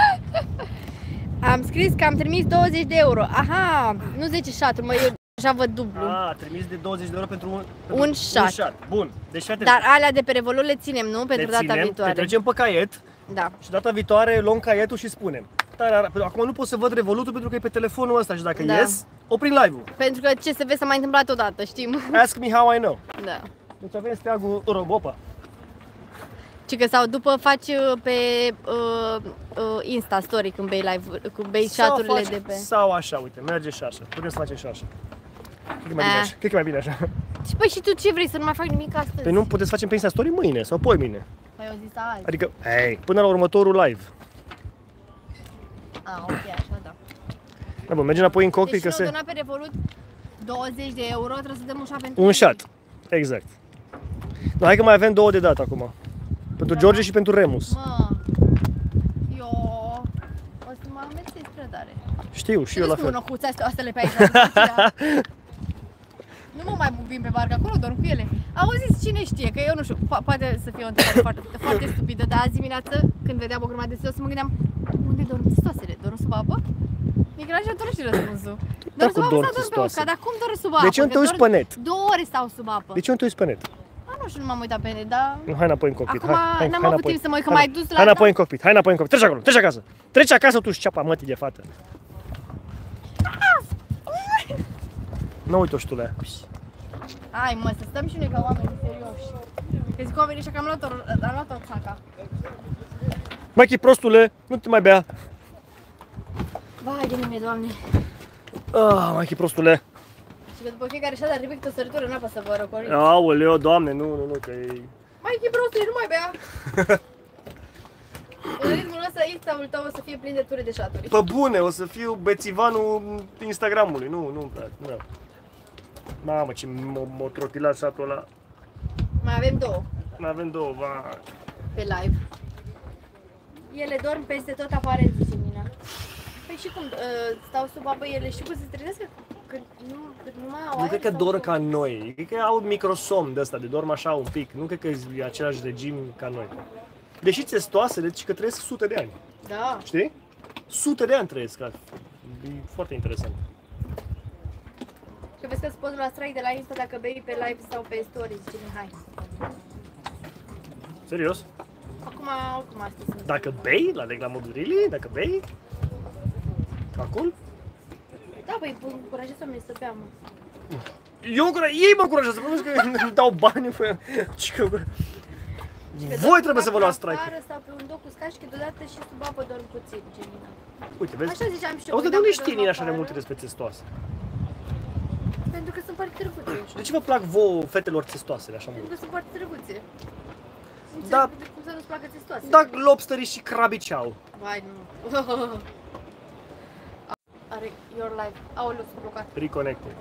Am scris că am trimis douăzeci de euro. Aha, nu zece șaturi, mă, eu deja văd dublu. Ah, trimis de douăzeci de euro pentru un, pentru Un șat. Un șat. Bun. Deci fii atent. Dar alea de pe Revolut le ținem, nu? Pentru Le data ținem, viitoare. Te trecem pe caiet Da. și data viitoare luăm caietul și spunem. Tarara, acum nu pot să văd Revolutul pentru că e pe telefonul ăsta și dacă Da. ies, oprim live-ul. Pentru că ce se vede s-a mai întâmplat odată, știm? Ask me how I know. Da. Deci avem steagul Robopa. Și că sau după faci uh, pe uh, uh, Insta Story când bei live, când bei Sau chat-urile faci- de pe... Sau așa, uite, merge și așa. Putem să facem și așa. Cred că e mai bine Ah. așa. Cred că e mai bine așa. Și păi și tu ce vrei, să nu mai fac nimic astăzi? Păi nu puteți să facem pe Insta Story mâine sau poi mâine. Păi eu zis azi. Adică, hey, până la următorul live. Ah, ok, așa, da. Da, bă, mergem înapoi în cockpit Deci că nu se... dona pe Revolut douăzeci de euro, trebuie să dăm un shot pentru Un tine. shot. Exact. No, hai că mai avem două de dat acum. Pentru Da. George și pentru Remus. Mă, eu o să mă ameț în strădare. Știu, și eu la fel. Nu spun astea pe aici. Nu mă mai bubim pe barcă, acolo dorm cu ele. Auziți, cine știe, că eu nu știu, po- poate să fie o întrebare foarte, foarte stupidă, dar azi dimineață, când vedeam o grămadă de sos, mă gândeam, unde dorm testoasele? Dorm sub apă? Michelangelo și răspunsul. Dorm sub apă dorm sau dorm pe testoase? uscat? Dar cum dorm sub apă? De ce nu Că te uiți dorm- pe net? Două ore stau sub apă. De ce nu te uiți pe net? A, nu știu, nu m-am uitat pe net, dar... Nu, hai înapoi în cockpit. Acum hai, hai, n-am hai avut înapoi. timp să mă uit, că Hai, m-ai dus la... Hai înapoi în cockpit, hai înapoi în cockpit. Treci acolo, treci acasă. Treci acasă tu și ceapa mătii de fată. Nu uite-o și tu la ea. Hai mă, să stăm și noi ca oameni serioși. Că zic oamenii ăștia că am luat-o, am luat-o țaca. Machi, prostule, nu te mai bea. Vai de mine, Doamne. Ah, Machi, prostule. Și că după fiecare șat ar ridic o săritură, n-apă să vă răcoriți. Aoleo, Doamne, nu, nu, nu, că e... Mai e prostul, nu mai bea. În ritmul ăsta, Insta-ul tău o să fie plin de ture de șaturi. Pe bune, o să fiu bețivanul Instagramului, nu, nu, nu. Mamă, ce m-a trotilat satul ăla. Mai avem două Mai avem două, va. pe live. Ele dorm peste tot, aparent, zice Mina. Păi și cum, uh, stau sub apă ele și cum se trezesc? Când nu, când nu mai au Nu aer cred că sau dorm cum? ca noi, cred că au microsomn de ăsta, de dorm așa un pic, nu cred că e același regim ca noi. Deși testoase, deci că trăiesc sute de ani, Da. știi? Sute de ani trăiesc, e foarte interesant. Și vezi că îți poți lua strike de la Insta dacă bei pe live sau pe stories, zice Mihai. Serios? Acum, oricum astăzi sunt. Dacă bei, la la modul really, dacă bei, calcul? Da, băi, încurajez oamenii să bea, mă. Eu încuraj, ei mă încurajează, nu că îmi dau bani pe și că... Voi trebuie să vă luați strike. Afară sau pe un doc uscat și câteodată și sub apă dorm puțin, Gemina. Uite, vezi? Așa ziceam și eu. Auzi, de când unde am știi dormit așa de afară, multe despre testoase? Pentru că sunt foarte drăguțe. De ce vă plac vouă fetelor testoasele așa Pentru mult? că sunt foarte drăguțe. Nu Da. înțeleg cum să nu-ți placă testoase. Da, lobsterii și crabii ce au. Vai, nu. Are your life. Aoleu, s-a blocat. Reconnected.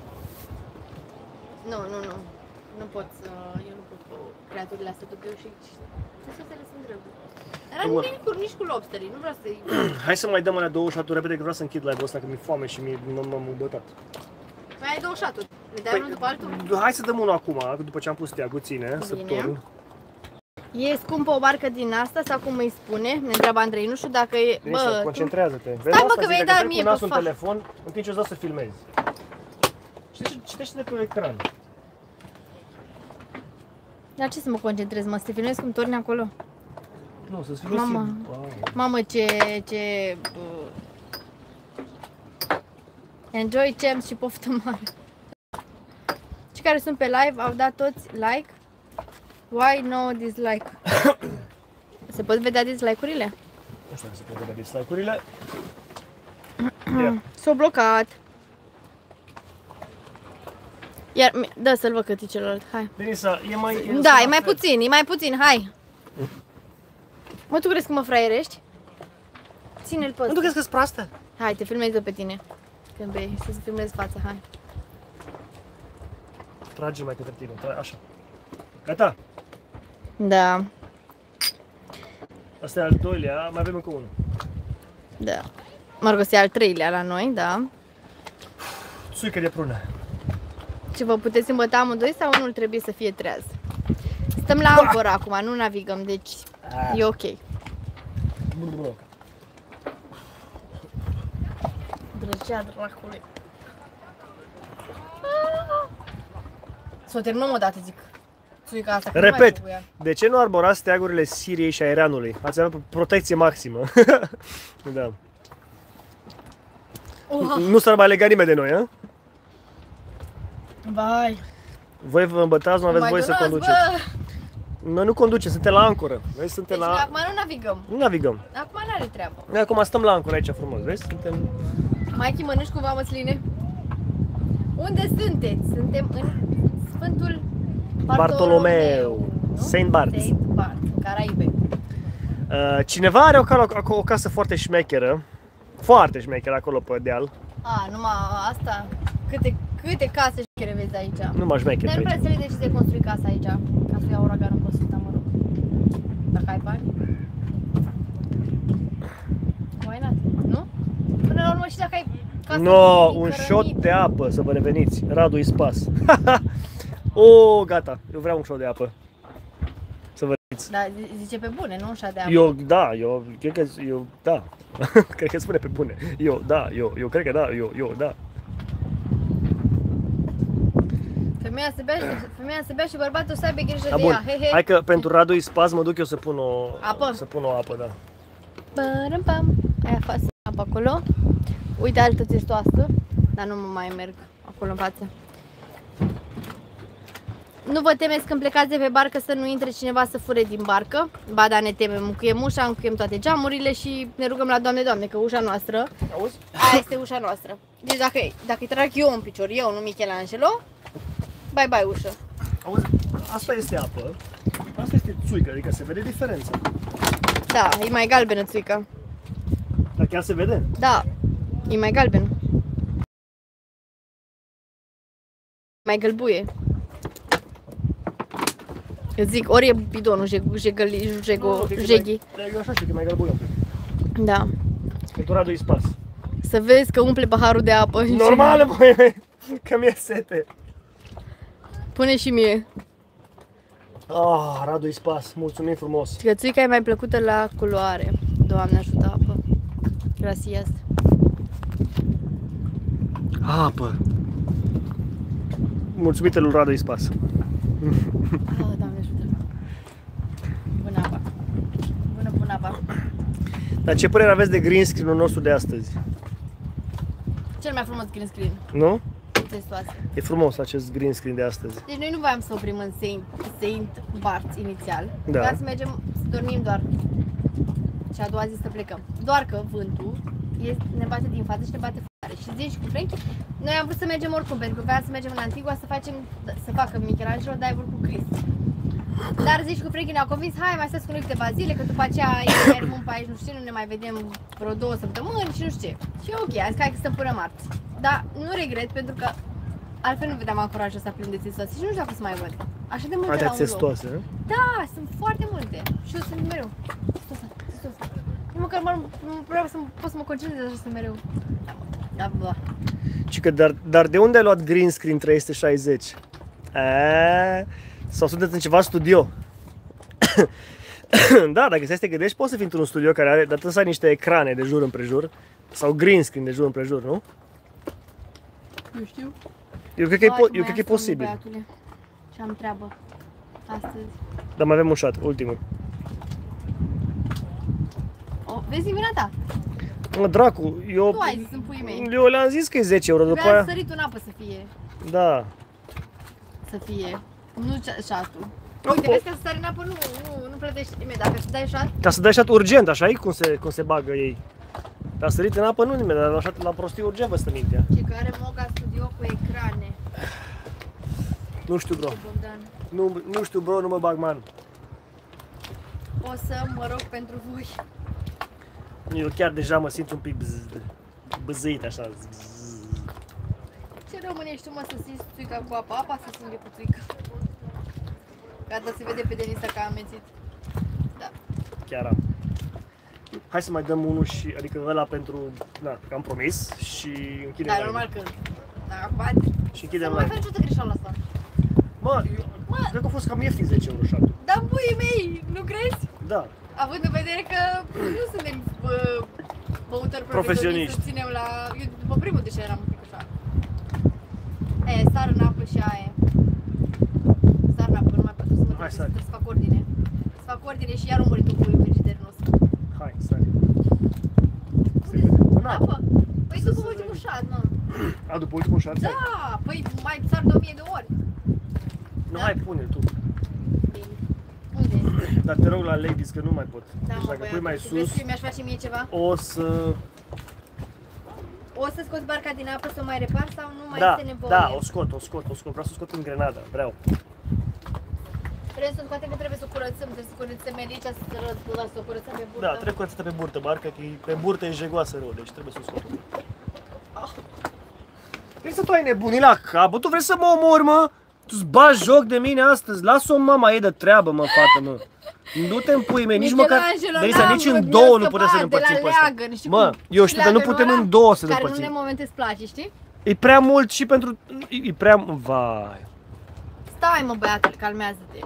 Nu, nu, nu. Nu pot să... Eu nu pot cu creaturile astea tot eu și... Testoasele sunt drăguțe. Dar Bun. nici cu, nici cu lobsterii, nu vreau să-i... Hai să mai dăm alea două șaturi repede că vreau să închid live-ul ăsta că mi-e foame și mi-e m-am îmbătat. Mai ai două șaturi. Le dai unul după altul? Hai să dăm unul acum, după ce am pus steagul, ține, să Bine. torn. E scumpă o barcă din asta sau cum îi spune? Ne întreabă Andrei, nu știu dacă e... Bă, tu- concentrează-te. Vezi Stai, bă, asta că zic, vei dacă da trec mie cu nasul pe în față. telefon, în timp ce îți dau să filmezi. Citește, citește de pe ecran. La ce să mă concentrez, mă? Să te filmezi cum torni acolo? Nu, să-ți filmezi. Mama. Wow. Mamă, ce... ce... Uh... Enjoy Champs și poftă mare. Cei care sunt pe live au dat toți like. Why no dislike? Se pot vedea dislike-urile? Nu știu dacă se pot vedea dislike-urile. S-au blocat. Iar, mi- dă să-l văd cât e celălalt, hai. Denisa, e mai... Da, e mai puțin, e mai puțin, hai. Mă, tu crezi că mă fraierești? Ține-l pe Nu tu ăsta. crezi că-s proastă? Hai, te filmez eu pe tine. Când bei, să-ți filmez fața, hai. Trage mai către tine, tra- așa. Gata? Da, Asta e al doilea, mai avem încă unul. da. Mă rog, e al treilea la noi, da. Suică de prună. Și vă puteți îmbăta amândoi sau unul trebuie să fie treaz? Stăm la ancoră acum, nu navigăm, deci e ok. Drăgea dracului. Să o terminăm o dată, zic. Suica asta, că nu mai Repet, trebuia. de ce nu arborați steagurile Siriei și a Iranului? Ați avea protecție maximă. Da. Uha. Nu s-ar mai lega nimeni de noi, a? Vai. Voi vă îmbătați, nu aveți Mai voie să dunați, conduceți. bă. Noi nu conducem, suntem la ancoră. Vezi, suntem Deci la... acum nu navigăm. Nu navigăm. Acum n-are treabă. Noi acum stăm la ancoră aici frumos, vezi? Suntem... Maichi, mănânci cumva măsline? Unde sunteți? Suntem în Sfântul Bartolomeu. Saint Bart. Saint Bart, în Caraibe. Uh, cineva are o, o, o casă foarte șmecheră, foarte șmecheră acolo pe deal. A, numai asta, câte, câte case șmechere vezi aici. Nu mă șmecher. Dar nu prea înțeleg de ce de construi casa aici, ca să ia uraganul pe suta, mă rog. Dacă ai bani. Why not? Nu? Până la urmă și dacă ai casă No, mică, un rănit. shot de apă, să vă reveniți. Radu Ispas. O, gata, eu vreau un shot de apă. Să vă reveniți. Da, zice pe bune, nu un șat de apă. Eu, da, eu, cred că, eu, da. Cred că spune pe bune. Eu, da, eu, eu cred că da, eu, eu, da. Femeia se bea, femeia se bea și bărbatul să aibă grijă Da, de bun. ea. He, he. Hai că pentru Radu Ispas mă duc eu să pun o Apă? Să pun o apă, da. Părăm, pam. Aia față apă acolo. Uite altă testoasă, dar nu mă mai merg acolo în față. Nu vă temeți când plecați de pe barcă să nu intre cineva să fure din barcă. Ba da, ne temem, încuiem ușa, încuiem toate geamurile și ne rugăm la Doamne, Doamne, că ușa noastră, Auzi? aia este ușa noastră. Deci dacă, dacă îi trag eu în picior, eu, nu Michelangelo, bye bye ușă. Auzi, asta este apă, asta este țuică, adică se vede diferența. Da, e mai galbenă țuica. Dar chiar se vede? Da, e mai galben. Mai gălbuie. Eu zic, ori e bidonul jegăli, jego, jeghi. Eu așa știu că e mai gălbuie un pic. Da. Pentru Radu Ispas. Să vezi că umple paharul de apă. Normal, băi, că mi-e sete. Pune și mie. Ah, Radu Ispas, mulțumim frumos. Și că țuica e mai plăcută la culoare. Doamne ajută apă. Gracias. Apă. Mulțumite lui Radu Ispas. Oh, Doamne ajută. Bună apa. Bună, bună apa. Dar ce părere aveți de green screen-ul nostru de astăzi? Cel mai frumos green screen. Nu? Testoase. E frumos acest green screen de astăzi. Deci noi nu voiam să oprim în Saint, Saint Bart inițial. Da. Voiam să mergem, să dormim doar. Și a doua zi să plecăm. Doar că vântul este, ne bate din față și ne bate foarte. Și zici cu Frankie, noi am vrut să mergem oricum, pentru că voiam să mergem în Antigua să facem, să facă Michelangelo dive cu Chris. Dar zici cu Frankie ne-au convins, hai mai stați cu noi câteva zile, că după aceea e mai rămân pe aici, nu știu, nu ne mai vedem vreo două săptămâni și nu știu ce. Și ok, am zis, hai că stăm până marți. Dar nu regret, pentru că altfel nu vedeam încurajul să plin de testoase și nu știu dacă să mai văd. Așa de multe Atâtea la un loc. testoase, nu? Da, sunt foarte multe. Și eu sunt mereu. Testoasă, testoasă. Nu măcar mă, vreau să pot să mă concentrez așa să mereu. Da, bă. Și că, dar, dar de unde ai luat green screen trei sute șaizeci? A, sau sunteți în ceva studio? Da, dacă stai să te gândești, poți să fii într-un studio care are, dar trebuie să ai niște ecrane de jur împrejur sau green screen de jur împrejur, nu? Nu știu. Eu cred că, e, Hai, po- mai eu cred că e asta, mă, posibil. băiatule. Și am treabă. Astăzi. Dar mai avem un shot, ultimul. O, vezi vina ta? Mă, dracu, eu, Tu ai zis în puii mei. eu le-am zis că e zece euro, după Trebuia aia, să sărit în apă să fie. da. Să fie. Nu șatul. O, Uite, o. vezi că să sari în apă nu, nu, nu plătești nimeni. Dacă îți dai șat, Ca să dai shot urgent, așa e cum se, cum se bagă ei. Dar sărit în apă nu nimeni, dar la, shot- la prostii urgent vă stă mintea. și că are Moga Studio cu ecrane. Nu știu, bro. Bogdan. Nu, nu știu, bro, nu mă bag, man. O să mă rog pentru voi. Eu chiar deja mă simt un pic bzz, bzăit așa. Bzz. Ce românești tu, mă, să simți țuica cu apa? Apa să simte cu țuica. Gata, se vede pe Denisa că a amețit. Da. Chiar am. Hai să mai dăm unul și, adică ăla pentru, na, că am promis și închidem Dar live. normal că... Da, acum... Și Să închidem nu mai live. faci niciodată greșeala asta. Mă, eu, Mă. cred că a fost cam ieftin zece euro shot-ul. Dar puii mei, nu crezi? Da. Având în vedere că nu suntem bă, băutori profesioniști Profesioniști. să ținem la... Eu după primul deja eram un pic așa. E, sar în apă și aia e. Sar în apă, nu mai pot să mă Hai, duc, sar. trebuie să fac ordine. Să fac ordine și iar omori tu cu frigiderul nostru. Hai, stai. În apă? Păi după ultimul șat, mă. A, după ultimul shot? Da, păi mai sar de o mie de ori. Nu, Da. hai, pune tu. Bine. Unde? Dar te rog la ladies că nu mai pot. Da, Deci mă, dacă pui băiatul, mai tu crezi sus, că mi-aș face mie ceva? o să... o să scoți barca din apă să o mai repar sau nu mai Da, este nevoie? da, o scot, o scot, o scot. Vreau să o scot în grenada, vreau. Vrem să o scoatem că trebuie să o curățăm, trebuie să curățăm aici, să să o curățăm pe burtă. Da, trebuie curățată pe burtă barca, că e- pe burtă e jegoasă rău, deci trebuie să o scot. Ah. Vrei să tu ai nebunit la cap? Tu vrei să mă omori, mă? Tu-ți bagi joc de mine astăzi? Lasă-o mama ei de treabă, mă, fată, mă. Du-te în puii mei, nici măcar... Denisa, nici în două nu putem să ne împărțim pe asta. Mă, eu știu că nu putem în două să ne împărțim. împărțim. Care în unele momente îți place, știi? E prea mult și pentru... E prea... Vai... Stai, mă, băiatul, calmează-te.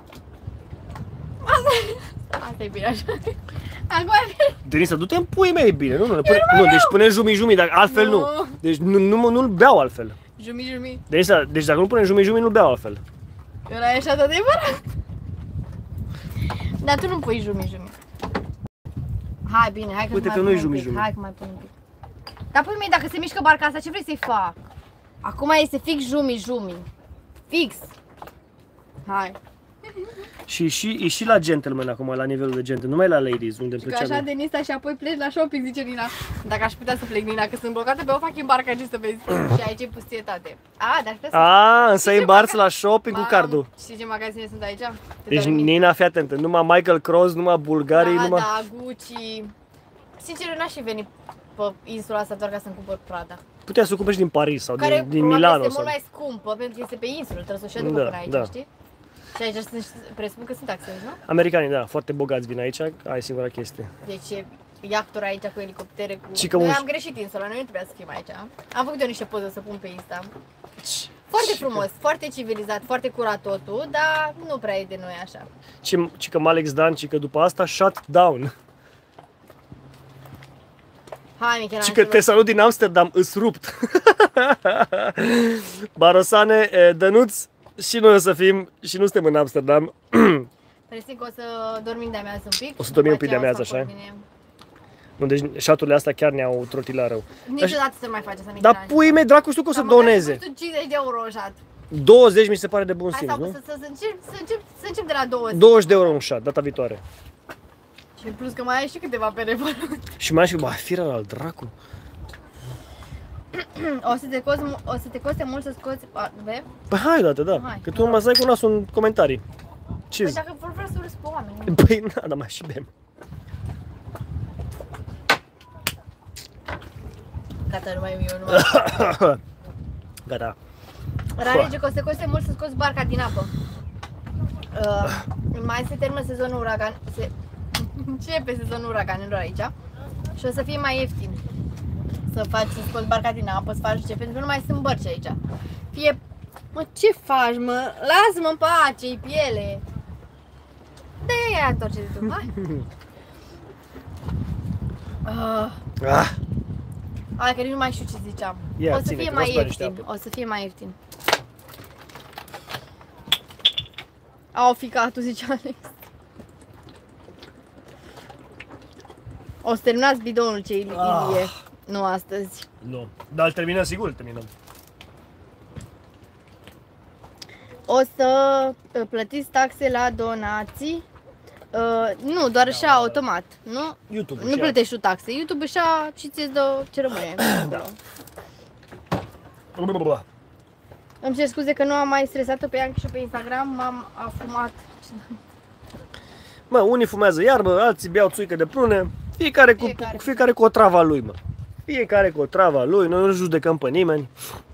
Asta e bine așa. Acum e bine. Denisa, du-te în puii mei, e bine, nu? Nu, nu, nu deci pune jumi-jumi, dar altfel nu. Nu. Deci nu, nu, nu-l beau altfel. Jumi, jumi. Denisa, deci dacă nu punem jumi-jumi, nu-l beau altfel. Ăla e așa de adevărat. Dar tu nu pui jumi-jumi. Hai, bine, hai că Uite mai că pun nu-i un pic, jumi-jumi. Hai că mai pun un pic. Dar pui mei, dacă se mișcă barca asta, ce vrei să-i fac? Acum este fix jumi-jumi. Fix. Hai. Și, și, e și la gentleman acum, la nivelul de gentleman, nu mai la ladies, unde îmi Că plăcea așa mie. Denisa și apoi pleci la shopping, zice Nina. Dacă aș putea să plec, Nina, că sunt blocată pe o fucking barcă aici să vezi. Și aici e pustietate. A, dar aș putea să... A, însă Știi îi ce îmbarți maga- la shopping cu Mamă, cardul. Știi ce magazine sunt aici? Te Deci dormi. Nina, fii atentă, numai Michael Kors, numai Bulgarii, Da, numai... da, Gucci. Sincer, eu n-aș fi venit pe insula asta doar ca să-mi cumpăr Prada. Puteai să o cumperi și din Paris sau Care din, din probabil Milano. este Sau... mult mai scumpă, pentru că este pe insulă, trebuie să o și aducă Da, până aici, da. știi? Și aici sunt, presupun că sunt taxe, nu? Americanii, da, foarte bogați vin aici, ai singura chestie. Deci e iacturi aici cu elicoptere, cu... Și că Noi un- am greșit insula, noi nu trebuia să fim aici. Am făcut eu niște poze să pun pe Insta. Foarte frumos, foarte civilizat, foarte curat totul, dar nu prea e de noi așa. Ci, ci că Alex Dan, ci că după asta shut down. Hai, Și Michelangelo. că te salut din Amsterdam, îs rupt. Barosane, e, Dănuț, și noi o să fim, și nu suntem în Amsterdam. Presimt că o să dormim de amiază un pic. O să dormim un pic după de aceea o să amiază, fac așa? ordine. Nu, deci șaturile astea chiar ne-au trotilat rău. Niciodată să nu mai faci asta, Dar Michelangelo. pui mei, dracu, știu că o să Dar măcar doneze. să costă cincizeci de euro un șat. douăzeci mi se pare de bun Hai simț, sau nu? să, să, să, încep, să, încep, să încep de la douăzeci. douăzeci de euro un șat, data viitoare. Și plus că mai ai și câteva pe Revolut. Și mai ai și, bă, firă al dracu. O să te coste, o să te coste mult să scoți ve? Păi hai dată, da. Hai. Că tu numai stai cu nasul în comentarii. Ce Păi zici? dacă vor vrea să râzi pe oameni. Păi na, dar mai și bem. Gata, nu mai eu, nu mai Gata. Rarege că o să te coste mult să scoți barca din apă. Uh, mai se termină sezonul uragan. Se... Începe sezonul uraganelor aici. Și o să fie mai ieftin. Să faci, să scoți barca din apă, să faci ce, pentru că nu mai sunt bărci aici. Fie... Mă, ce faci, mă? Lasă-mă în pace, e piele. De-aia întoarce-te tu, hai. Uh, Ah, hai că nici nu mai știu ce ziceam. Ia, O să ține, fie că mai n-o să bea ieftin, niște o să fie mai ieftin. Au ficat, tu zice Alex. O să terminați bidonul ce Ilie, Ah. nu astăzi. nu. Dar îl terminăm, sigur, îl terminăm. O să uh, plătiți taxe la donații. Uh, nu, doar așa automat, nu? YouTube. Nu plătești tu taxe. YouTube așa și ți-ți dă ce rămâne. Da. Îmi cer scuze că nu am mai stresat-o pe Ianchi și pe Instagram, m-am afumat. Mă, unii fumează iarbă, alții beau țuică de prune. Fiecare cu, Fiecare. fiecare cu o travă lui, mă. Fiecare cu o travă lui, noi nu judecăm pe nimeni.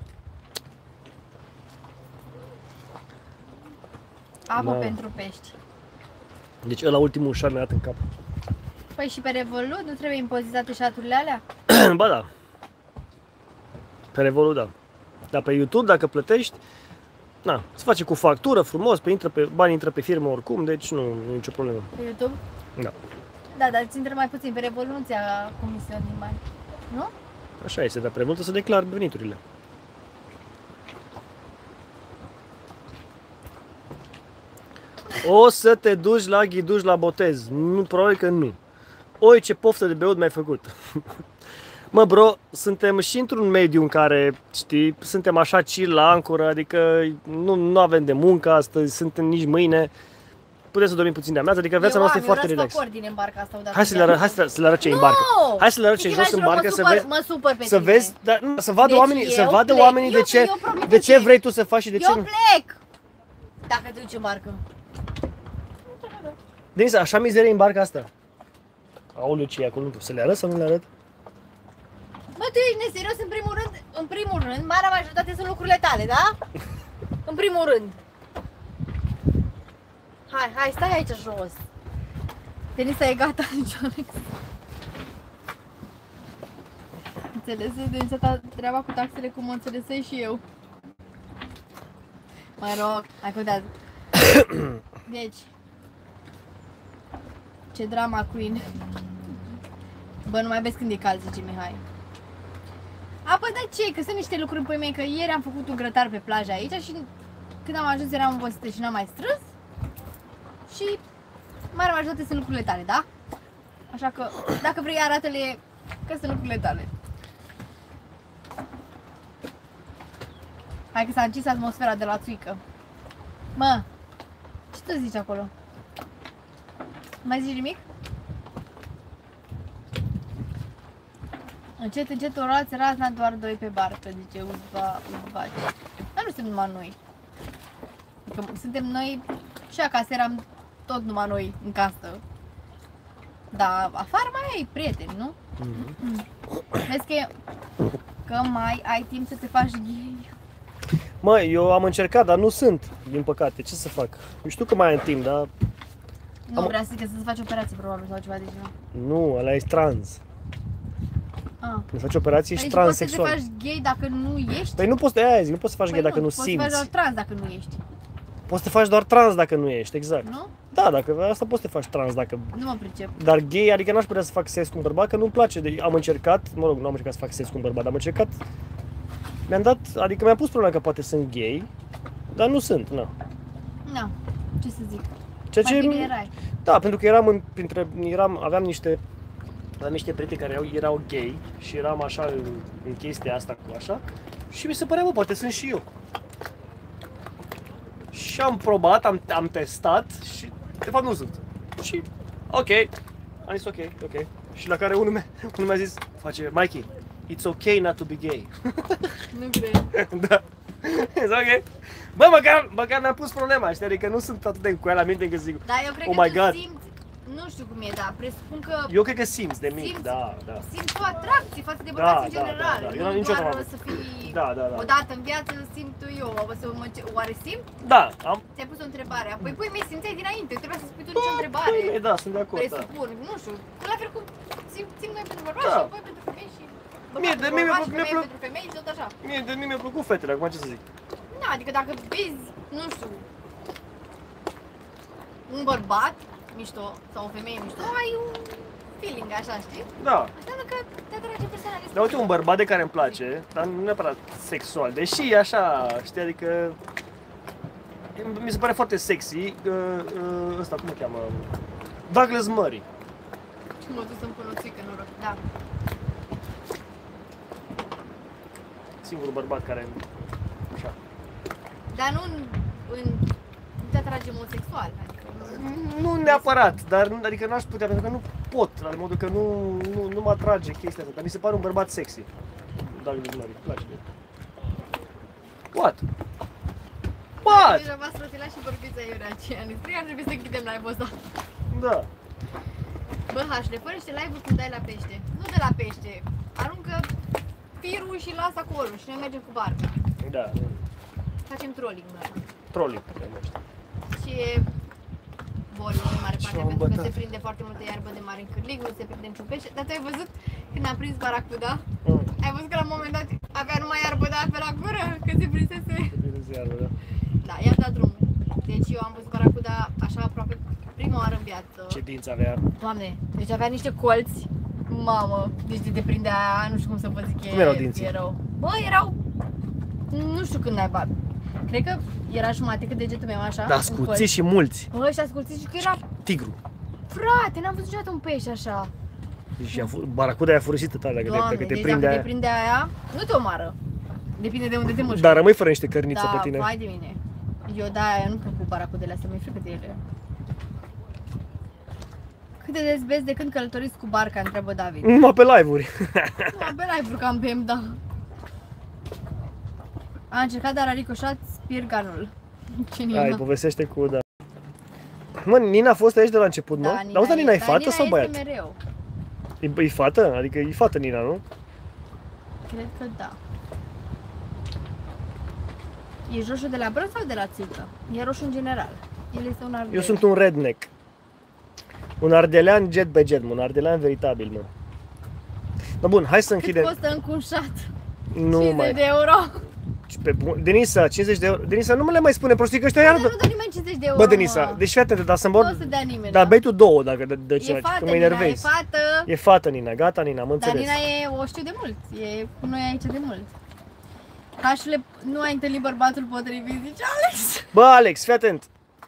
Apă Da. pentru pești. Deci ăla ultimul șar mi-a dat în cap. Păi și pe Revolut nu trebuie impozitate șaturile alea? Ba da. Pe Revolut, da. Dar pe YouTube, dacă plătești, na, se face cu factură, frumos, pe intră pe, banii intră pe firmă oricum, deci nu, nu e nicio problemă. Pe YouTube? Da. Da, dar ți intră mai puțin pe Revolut, ți ia comisiuni din bani. Nu? Așa este, dar pe mult să declar veniturile. O să te duci la ghiduș la botez. Nu, probabil că nu. Oi, ce poftă de beut mi-ai făcut. Mă, bro, suntem și într-un mediu în care, știi, suntem așa chill la ancoră, adică nu, nu avem de muncă astăzi, suntem nici mâine. putem să dormim puțin de amiază, adică viața noastră e foarte relax. Din barca asta odată. Hai să le arăt, hai să le arăt ce e în barcă. Hai să le arăt ce e jos în barcă, să vezi, mă supăr pe să vezi, dar să vadă deci oamenii, să vadă plec. oamenii de ce, de ce vrei tu să faci și de ce eu nu. plec! Dacă te duci în barcă. Denisa, așa mizerie în barca asta. Aoleu, ce e acolo? Să le arăt sau nu le arăt? Bă, tu ești neserios în primul rând, în primul rând, marea majoritate sunt lucrurile tale, da? În primul rând. Hai, hai, stai aici jos. Denisa e gata, nici Alex. Înțelese, Denisa, ta treaba cu taxele cum o înțelesei și eu. Mă rog, hai contează. Deci, ce drama queen. Bă, nu mai vezi când e cald, zice Mihai. A, păi de ce? Că sunt niște lucruri pe mei, că ieri am făcut un grătar pe plajă aici și când am ajuns eram obosită și n-am mai strâns. Și marea majoritate sunt lucrurile tale, da? Așa că, dacă vrei, arată-le că sunt lucrurile tale. Hai că s-a încins atmosfera de la țuică. Mă, ce tu zici acolo? Mai zici nimic? Încet, încet, o luați razna doar doi pe barcă, zice Uzba, Uzbaci. Dar nu suntem numai noi. Adică suntem noi și acasă eram tot numai noi în casă. Dar afară mai ai prieteni, nu? Mm-hmm. Vezi că, că mai ai timp să te faci gay. Mă, eu am încercat, dar nu sunt, din păcate. Ce să fac? Eu știu că mai am timp, dar... Nu, am... vrea să zică să-ți faci operație, probabil, sau ceva de genul. Nu, ăla e trans. Ah. Când faci operație, ești păi transsexual. Poți să te faci gay dacă nu ești? Păi nu poți, de aia zic, nu poți să faci Păi gay dacă nu poți simți. Poți să faci doar trans dacă nu ești. Poți să te faci doar trans dacă nu ești, exact. Nu? Da, dacă asta poți să te faci trans dacă... Nu mă pricep. Dar gay, adică n-aș putea să fac sex cu un bărbat, că nu-mi place. De... Am încercat, mă rog, nu am încercat să fac sex cu un bărbat, dar am încercat... Mi-am dat, adică mi-am pus problema că poate sunt gay, dar nu sunt, na. Na, ce să zic. Ceea ce... Mai bine erai. Da, pentru că eram în, printre, eram, aveam niște, aveam niște prieteni care erau, erau gay și eram așa în, în chestia asta cu așa și mi se părea, bă, poate sunt și eu. Și am probat, am, am testat și de fapt nu sunt. Și ok, am zis ok, ok. Și la care unul mi-a, unul mi-a zis, face, Mikey, it's ok not to be gay. Nu cred. Da. It's ok. Bă, măcar, măcar mi-am pus problema, știi, adică nu sunt atât de încoiat la minte încât zic, Da, eu cred oh că my tu God. simți, nu știu cum e, dar presupun că Eu cred că simți de mic, simți, da, da. simți o atracție față de Da, bărbați în da, general. da, da. Eu Nu niciodată doar n-am avut. să fii Da, da, da. odată în viață simt eu, o să mă, oare simt? Da, am... Ți-ai pus o întrebare, apoi păi mi simțeai dinainte, trebuia să spui tu nicio întrebare. Păi, da, sunt de acord, da. Presupun, nu știu, la fel cum simt, simt noi pentru bărbați Da. și apoi pentru femei și Mie, de mie mi-a bărbați și plăcut, mi-a femei plăcut, pentru femei și tot așa. mie, de mie mi-a plăcut fetele, acum ce să zic. Da, adică dacă vezi, nu știu, un bărbat mișto sau o femeie mișto, ai un feeling așa, știi? Da. Înseamnă că te atrage persoana Dar respectivă. uite, un bărbat de care îmi place, dar nu neapărat sexual, deși e așa, știi, adică... Mi se pare foarte sexy, uh, uh, ăsta, cum îl cheamă? Douglas Murray. Și mă duc să-mi pun o țică, noroc, da. Singurul bărbat care... Așa. Dar nu în, în nu te atrage în mod sexual, adică nu... Nu neapărat, dar adică n-aș putea, pentru că nu pot, la modul că nu, nu, nu mă atrage chestia asta, dar mi se pare un bărbat sexy. Douglas Murray, îmi place de el. What? What? Deja v-ați rotilat și vorbiți aiurea aceea, ne scrie, ar trebui să închidem live-ul ăsta. Da. Bă, Hașle, fă niște live-uri când dai la pește. Nu de la pește, aruncă firul și lasă acolo și noi mergem cu barca. Da. Facem trolling, da. Trolling, se numește. Și e bolul în mare parte, M-am pentru că bătat. se prinde foarte multă iarbă de mare în cârlig, nu se prinde niciun pește. Dar tu ai văzut când am prins baracuda? Mm. Ai văzut că la un moment dat avea numai iarbă de apă la gură? Că se prinsese? Se prinde ziarul, da. Da, i-am dat drumul. Deci eu am văzut baracuda așa aproape prima oară în viață. Ce dinți avea. Doamne, deci avea niște colți. Mamă, deci de prindea aia, nu știu cum să vă zic, Cum erau dinții? erau. Bă, erau, nu știu când naiba. Cred că era jumate cât degetul meu așa. Da, un scuțiți colț. și mulți. Bă, și asculțiți și că era, Tigru. frate, n-am văzut niciodată un pește așa. Deci baracuda aia furisită tare, dacă, Doamne, te, dacă te deci prinde dacă aia. te prinde aia, nu te omoară. Depinde de unde te mușcă. Dar rămâi fără niște cărniță Da, pe tine. vai de mine. Eu da, eu nu plec cu baracudele astea, mi-e frică de ele. Cât de des vezi de când călătoriți cu barca, întreabă David. Numai pe live-uri. Numai pe live-uri cam pe da. A încercat, dar a ricoșat spirganul. Ce Hai, povestește cu, da. Mă, Nina a fost aici de la început, nu? Da, Dar uite, Nina e fată Nina sau băiat? este mereu. E, e fată? Adică e fată Nina, nu? Cred că da. E roșu de la brân sau de la țică? E roșu în general. El este un ardelean. Eu sunt un redneck. Un ardelean jet pe jet, mă, un ardelean veritabil, mă. No, bun, hai să Cât închidem. costă încușat? Nu cincizeci mai. de euro. Pe bun. Denisa, cincizeci de euro. Denisa, nu mă le mai spune prostii că ăștia iară. Nu dă nimeni cincizeci de euro. Bă, Denisa, mă. deci fii atent, dar să-mi Nu vor. o să dea nimeni. Dar bei tu două dacă de, de E ceva, fată, că mă Nina, enervezi. e fată. E fată, Nina, gata, Nina, am Dar înțeles. Nina e, o știu de mult. E cu noi aici de mult. Hașule, nu ai întâlnit bărbatul potrivit, zice Alex. Bă, Alex, fii atent.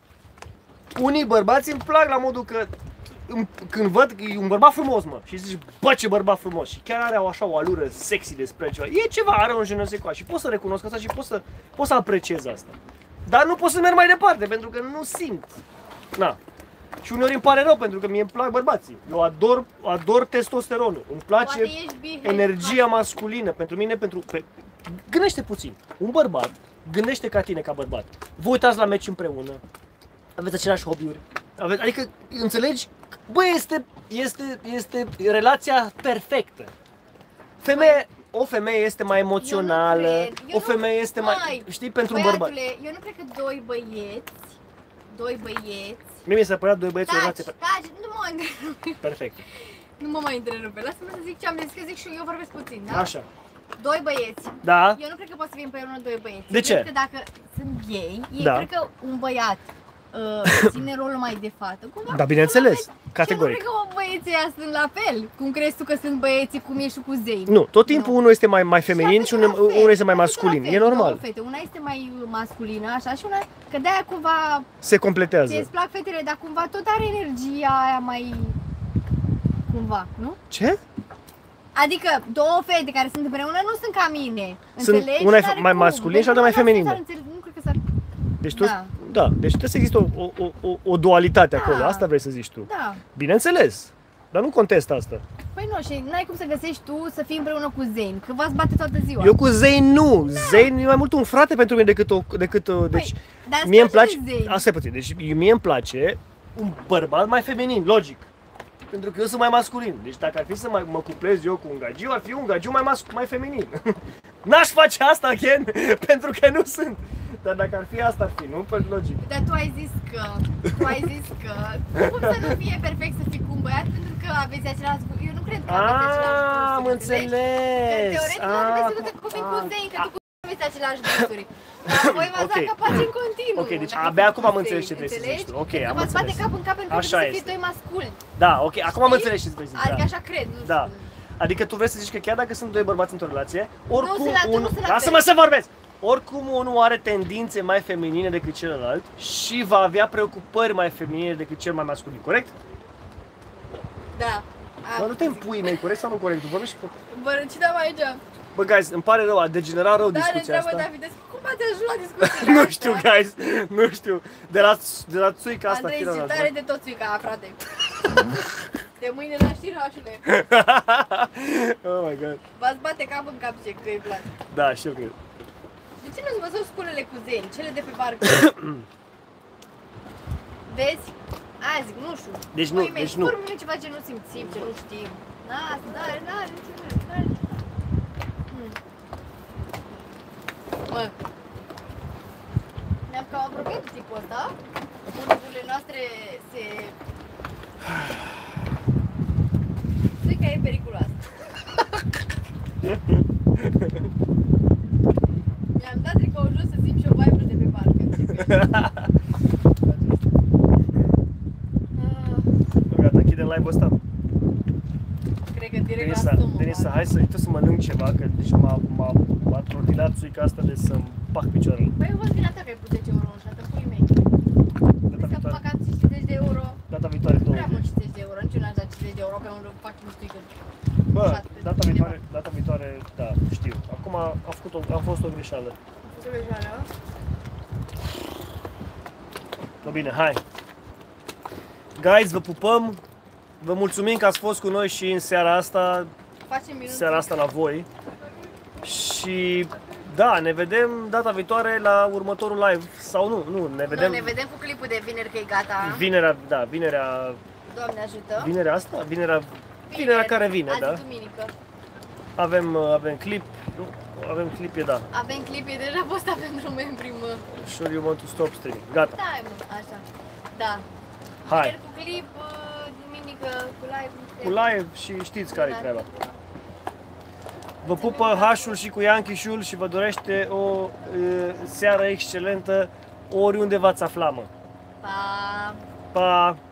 Unii bărbați îmi plac la modul că îmi- când văd că e un bărbat frumos, mă, și zici, bă, ce bărbat frumos, și chiar are o, așa o alură sexy despre ceva. E ceva, are un je ne sais quoi și pot să recunosc asta și pot să, pot să apreciez asta. Dar nu pot să merg mai departe, pentru că nu simt. Na. Și uneori îmi pare rău, pentru că mie îmi plac bărbații. Eu ador, ador testosteronul. Îmi place Poate ești behind energia masculină. Pentru mine, pentru... Pe, gândește puțin. Un bărbat gândește ca tine, ca bărbat. Vă uitați la meci împreună. Aveți aceleași hobby-uri. Aveți, adică, înțelegi? Bă, este, este, este relația perfectă. Femeie, o femeie este mai emoțională, Eu nu cred. Eu o femeie nu- este mai... Mai, Știi, pentru un bărbat. Băiatule, eu nu cred că doi băieți, doi băieți, Mie mi s-a părat doi băieți o taci, relație taci, nu mă mai întrerupe, perfect. nu mă mai întrerupe, lasă-mă să zic ce am de zis, că zic și eu vorbesc puțin, da? Așa. Doi băieți, Da? eu nu cred că poate să fie împreună doi băieți. De Eu ce? cred că dacă sunt gay, ei Da. cred că un băiat uh, ține rolul mai de fată, cumva. Da, bineînțeles, cumva, categoric. Și eu nu cred că băieții ăia sunt la fel, cum crezi tu că sunt băieții, cum ești și cu zei. Nu, tot timpul Nu. unul este mai, mai feminin și la fel, unul, unul este mai la fel, masculin. la E fel, două normal. Fete. Una este mai masculină, așa, și una, că de-aia cumva Se completează. ție îți plac fetele, dar cumva tot are energia aia mai... cumva, nu? Ce? Adică două fete care sunt împreună nu sunt ca mine, Sunt- înțelegi? una e N-are mai cum. masculin și Deci alta mai nu, feminină. s-ar înțelege, Nu cred că s-ar... Deci tu, Da. da, deci trebuie să există o, o, o, o dualitate Da. acolo. Asta vrei să zici tu. Da. Bineînțeles. Dar nu contest asta. Păi nu, și n-ai cum să găsești tu să fii împreună cu Zayn, că v-ați bate toată ziua. Eu cu Zayn nu. Zayn e mai mult un frate pentru mine decât o... Decât o deci, Păi, dar îți mie îmi place place... Zayn. Asta e puțin. Deci mie îmi place un bărbat mai feminin, logic. Pentru că eu sunt mai masculin. Deci dacă ar fi să mai, mă cuplez eu cu un gagiu, ar fi un gagiu mai, mas- mai feminin. N-aș face asta, again, pentru că nu sunt. Dar dacă ar fi asta, ar fi, nu? Păi logic. Dar tu ai zis că, tu ai zis că, cum să nu fie perfect să fii cu un băiat, pentru că aveți același gust. Eu nu cred că aveți același gust. Ah, am înțeles. Teoretic nu Ah, trebuie să te copii cu Zayn, că tu cu aveți același gusturi. Dar voi v-ați Ok. dat capaci în continuu. Ok, deci dacă abia fiți acum cu am înțeles Zayn, ce vrei să zici înțelegi? tu. Ok, Pentru că am v-ați bate înțeles. cap în cap pentru că Așa trebuie să este. fii doi masculi. Da, ok, acum am Știi? înțeles ce vrei să zici. Adică Da. așa cred, nu Da. știu. Adică tu vrei să zici că chiar dacă sunt doi bărbați într-o relație, oricum sunt la- nu unul... sunt la Lasă-mă fel. să vorbesc! Oricum unul are tendințe mai feminine decât celălalt și va avea preocupări mai feminine decât cel mai masculin, corect? Da. Bă, nu te împui, mei, corect sau nu corect? Tu vorbești și... Bă, ce dăm aici? Bă, guys, îmi pare rău, a degenerat rău Dar discuția întreabă asta. David, cum ați ajuns la discuția Nu asta? știu, guys, nu știu. De la, de la țuica asta, Andrei, firul zi ăla, tare de tot țuica, frate. De mâine la știri, hașule. Oh my god. V-ați bate cap în cap ce că îi place. Da, știu că... De ce nu-ți văzut sculele cu Zayn, cele de pe barcă? Vezi? Aia zic, nu știu. Deci nu, Păi mei, deci nu. spune-mi ceva ce nu simțim, ce nu știm. N-are, n-are, n-are, n-are. Hmm. Bă. Ne-am cam apropiat de tipul ăsta. Bunurile noastre se... Țuica e periculoasă. Mi-am dat tricoul jos să simt și o vibe de pe barcă. Ah, Gata, închidem live-ul ăsta. Cred că direct la Denisa, stomac. Denisa, hai să trebuie să mănânc ceva, că deci m-a, m-a, m-a trotilat țuica asta de să-mi pac picioarele. Păi eu văd vina ta că ai pus zece euro în șată, pui mei. Data Să viitoare, păcat cincizeci de euro. data viitoare Prea mult douăzeci. cincizeci de euro, nici eu n-aș da cincizeci de euro pe un fac un stică. Bă, șapte, data ceva. viitoare, data viitoare, da, știu. Acum a făcut o, a fost o greșeală. Ce greșeală? No, bine, hai. Guys, vă pupăm. Vă mulțumim că ați fost cu noi și în seara asta, Facem minuni. seara asta la voi. Și da, ne vedem data viitoare la următorul live. Sau nu, nu, ne vedem, Nu, ne vedem cu clipul de vineri că e gata. vinerea, da, vinerea, Doamne ajută. vinerea asta, vinerea, vinerea care vine, azi da. duminică. Avem, avem clip, nu, avem clip, e da. Avem clip, e deja postat pentru membri, mă. Sure you want to stop streaming. Gata. Da, mă, așa. Da. Hai. Vineri cu clip, duminică cu live. Cu live și știți care e treaba. Vă pupă Hașul și cu Ianchișul și vă dorește o e, seară excelentă oriunde v-ați afla, mă. Pa! Pa!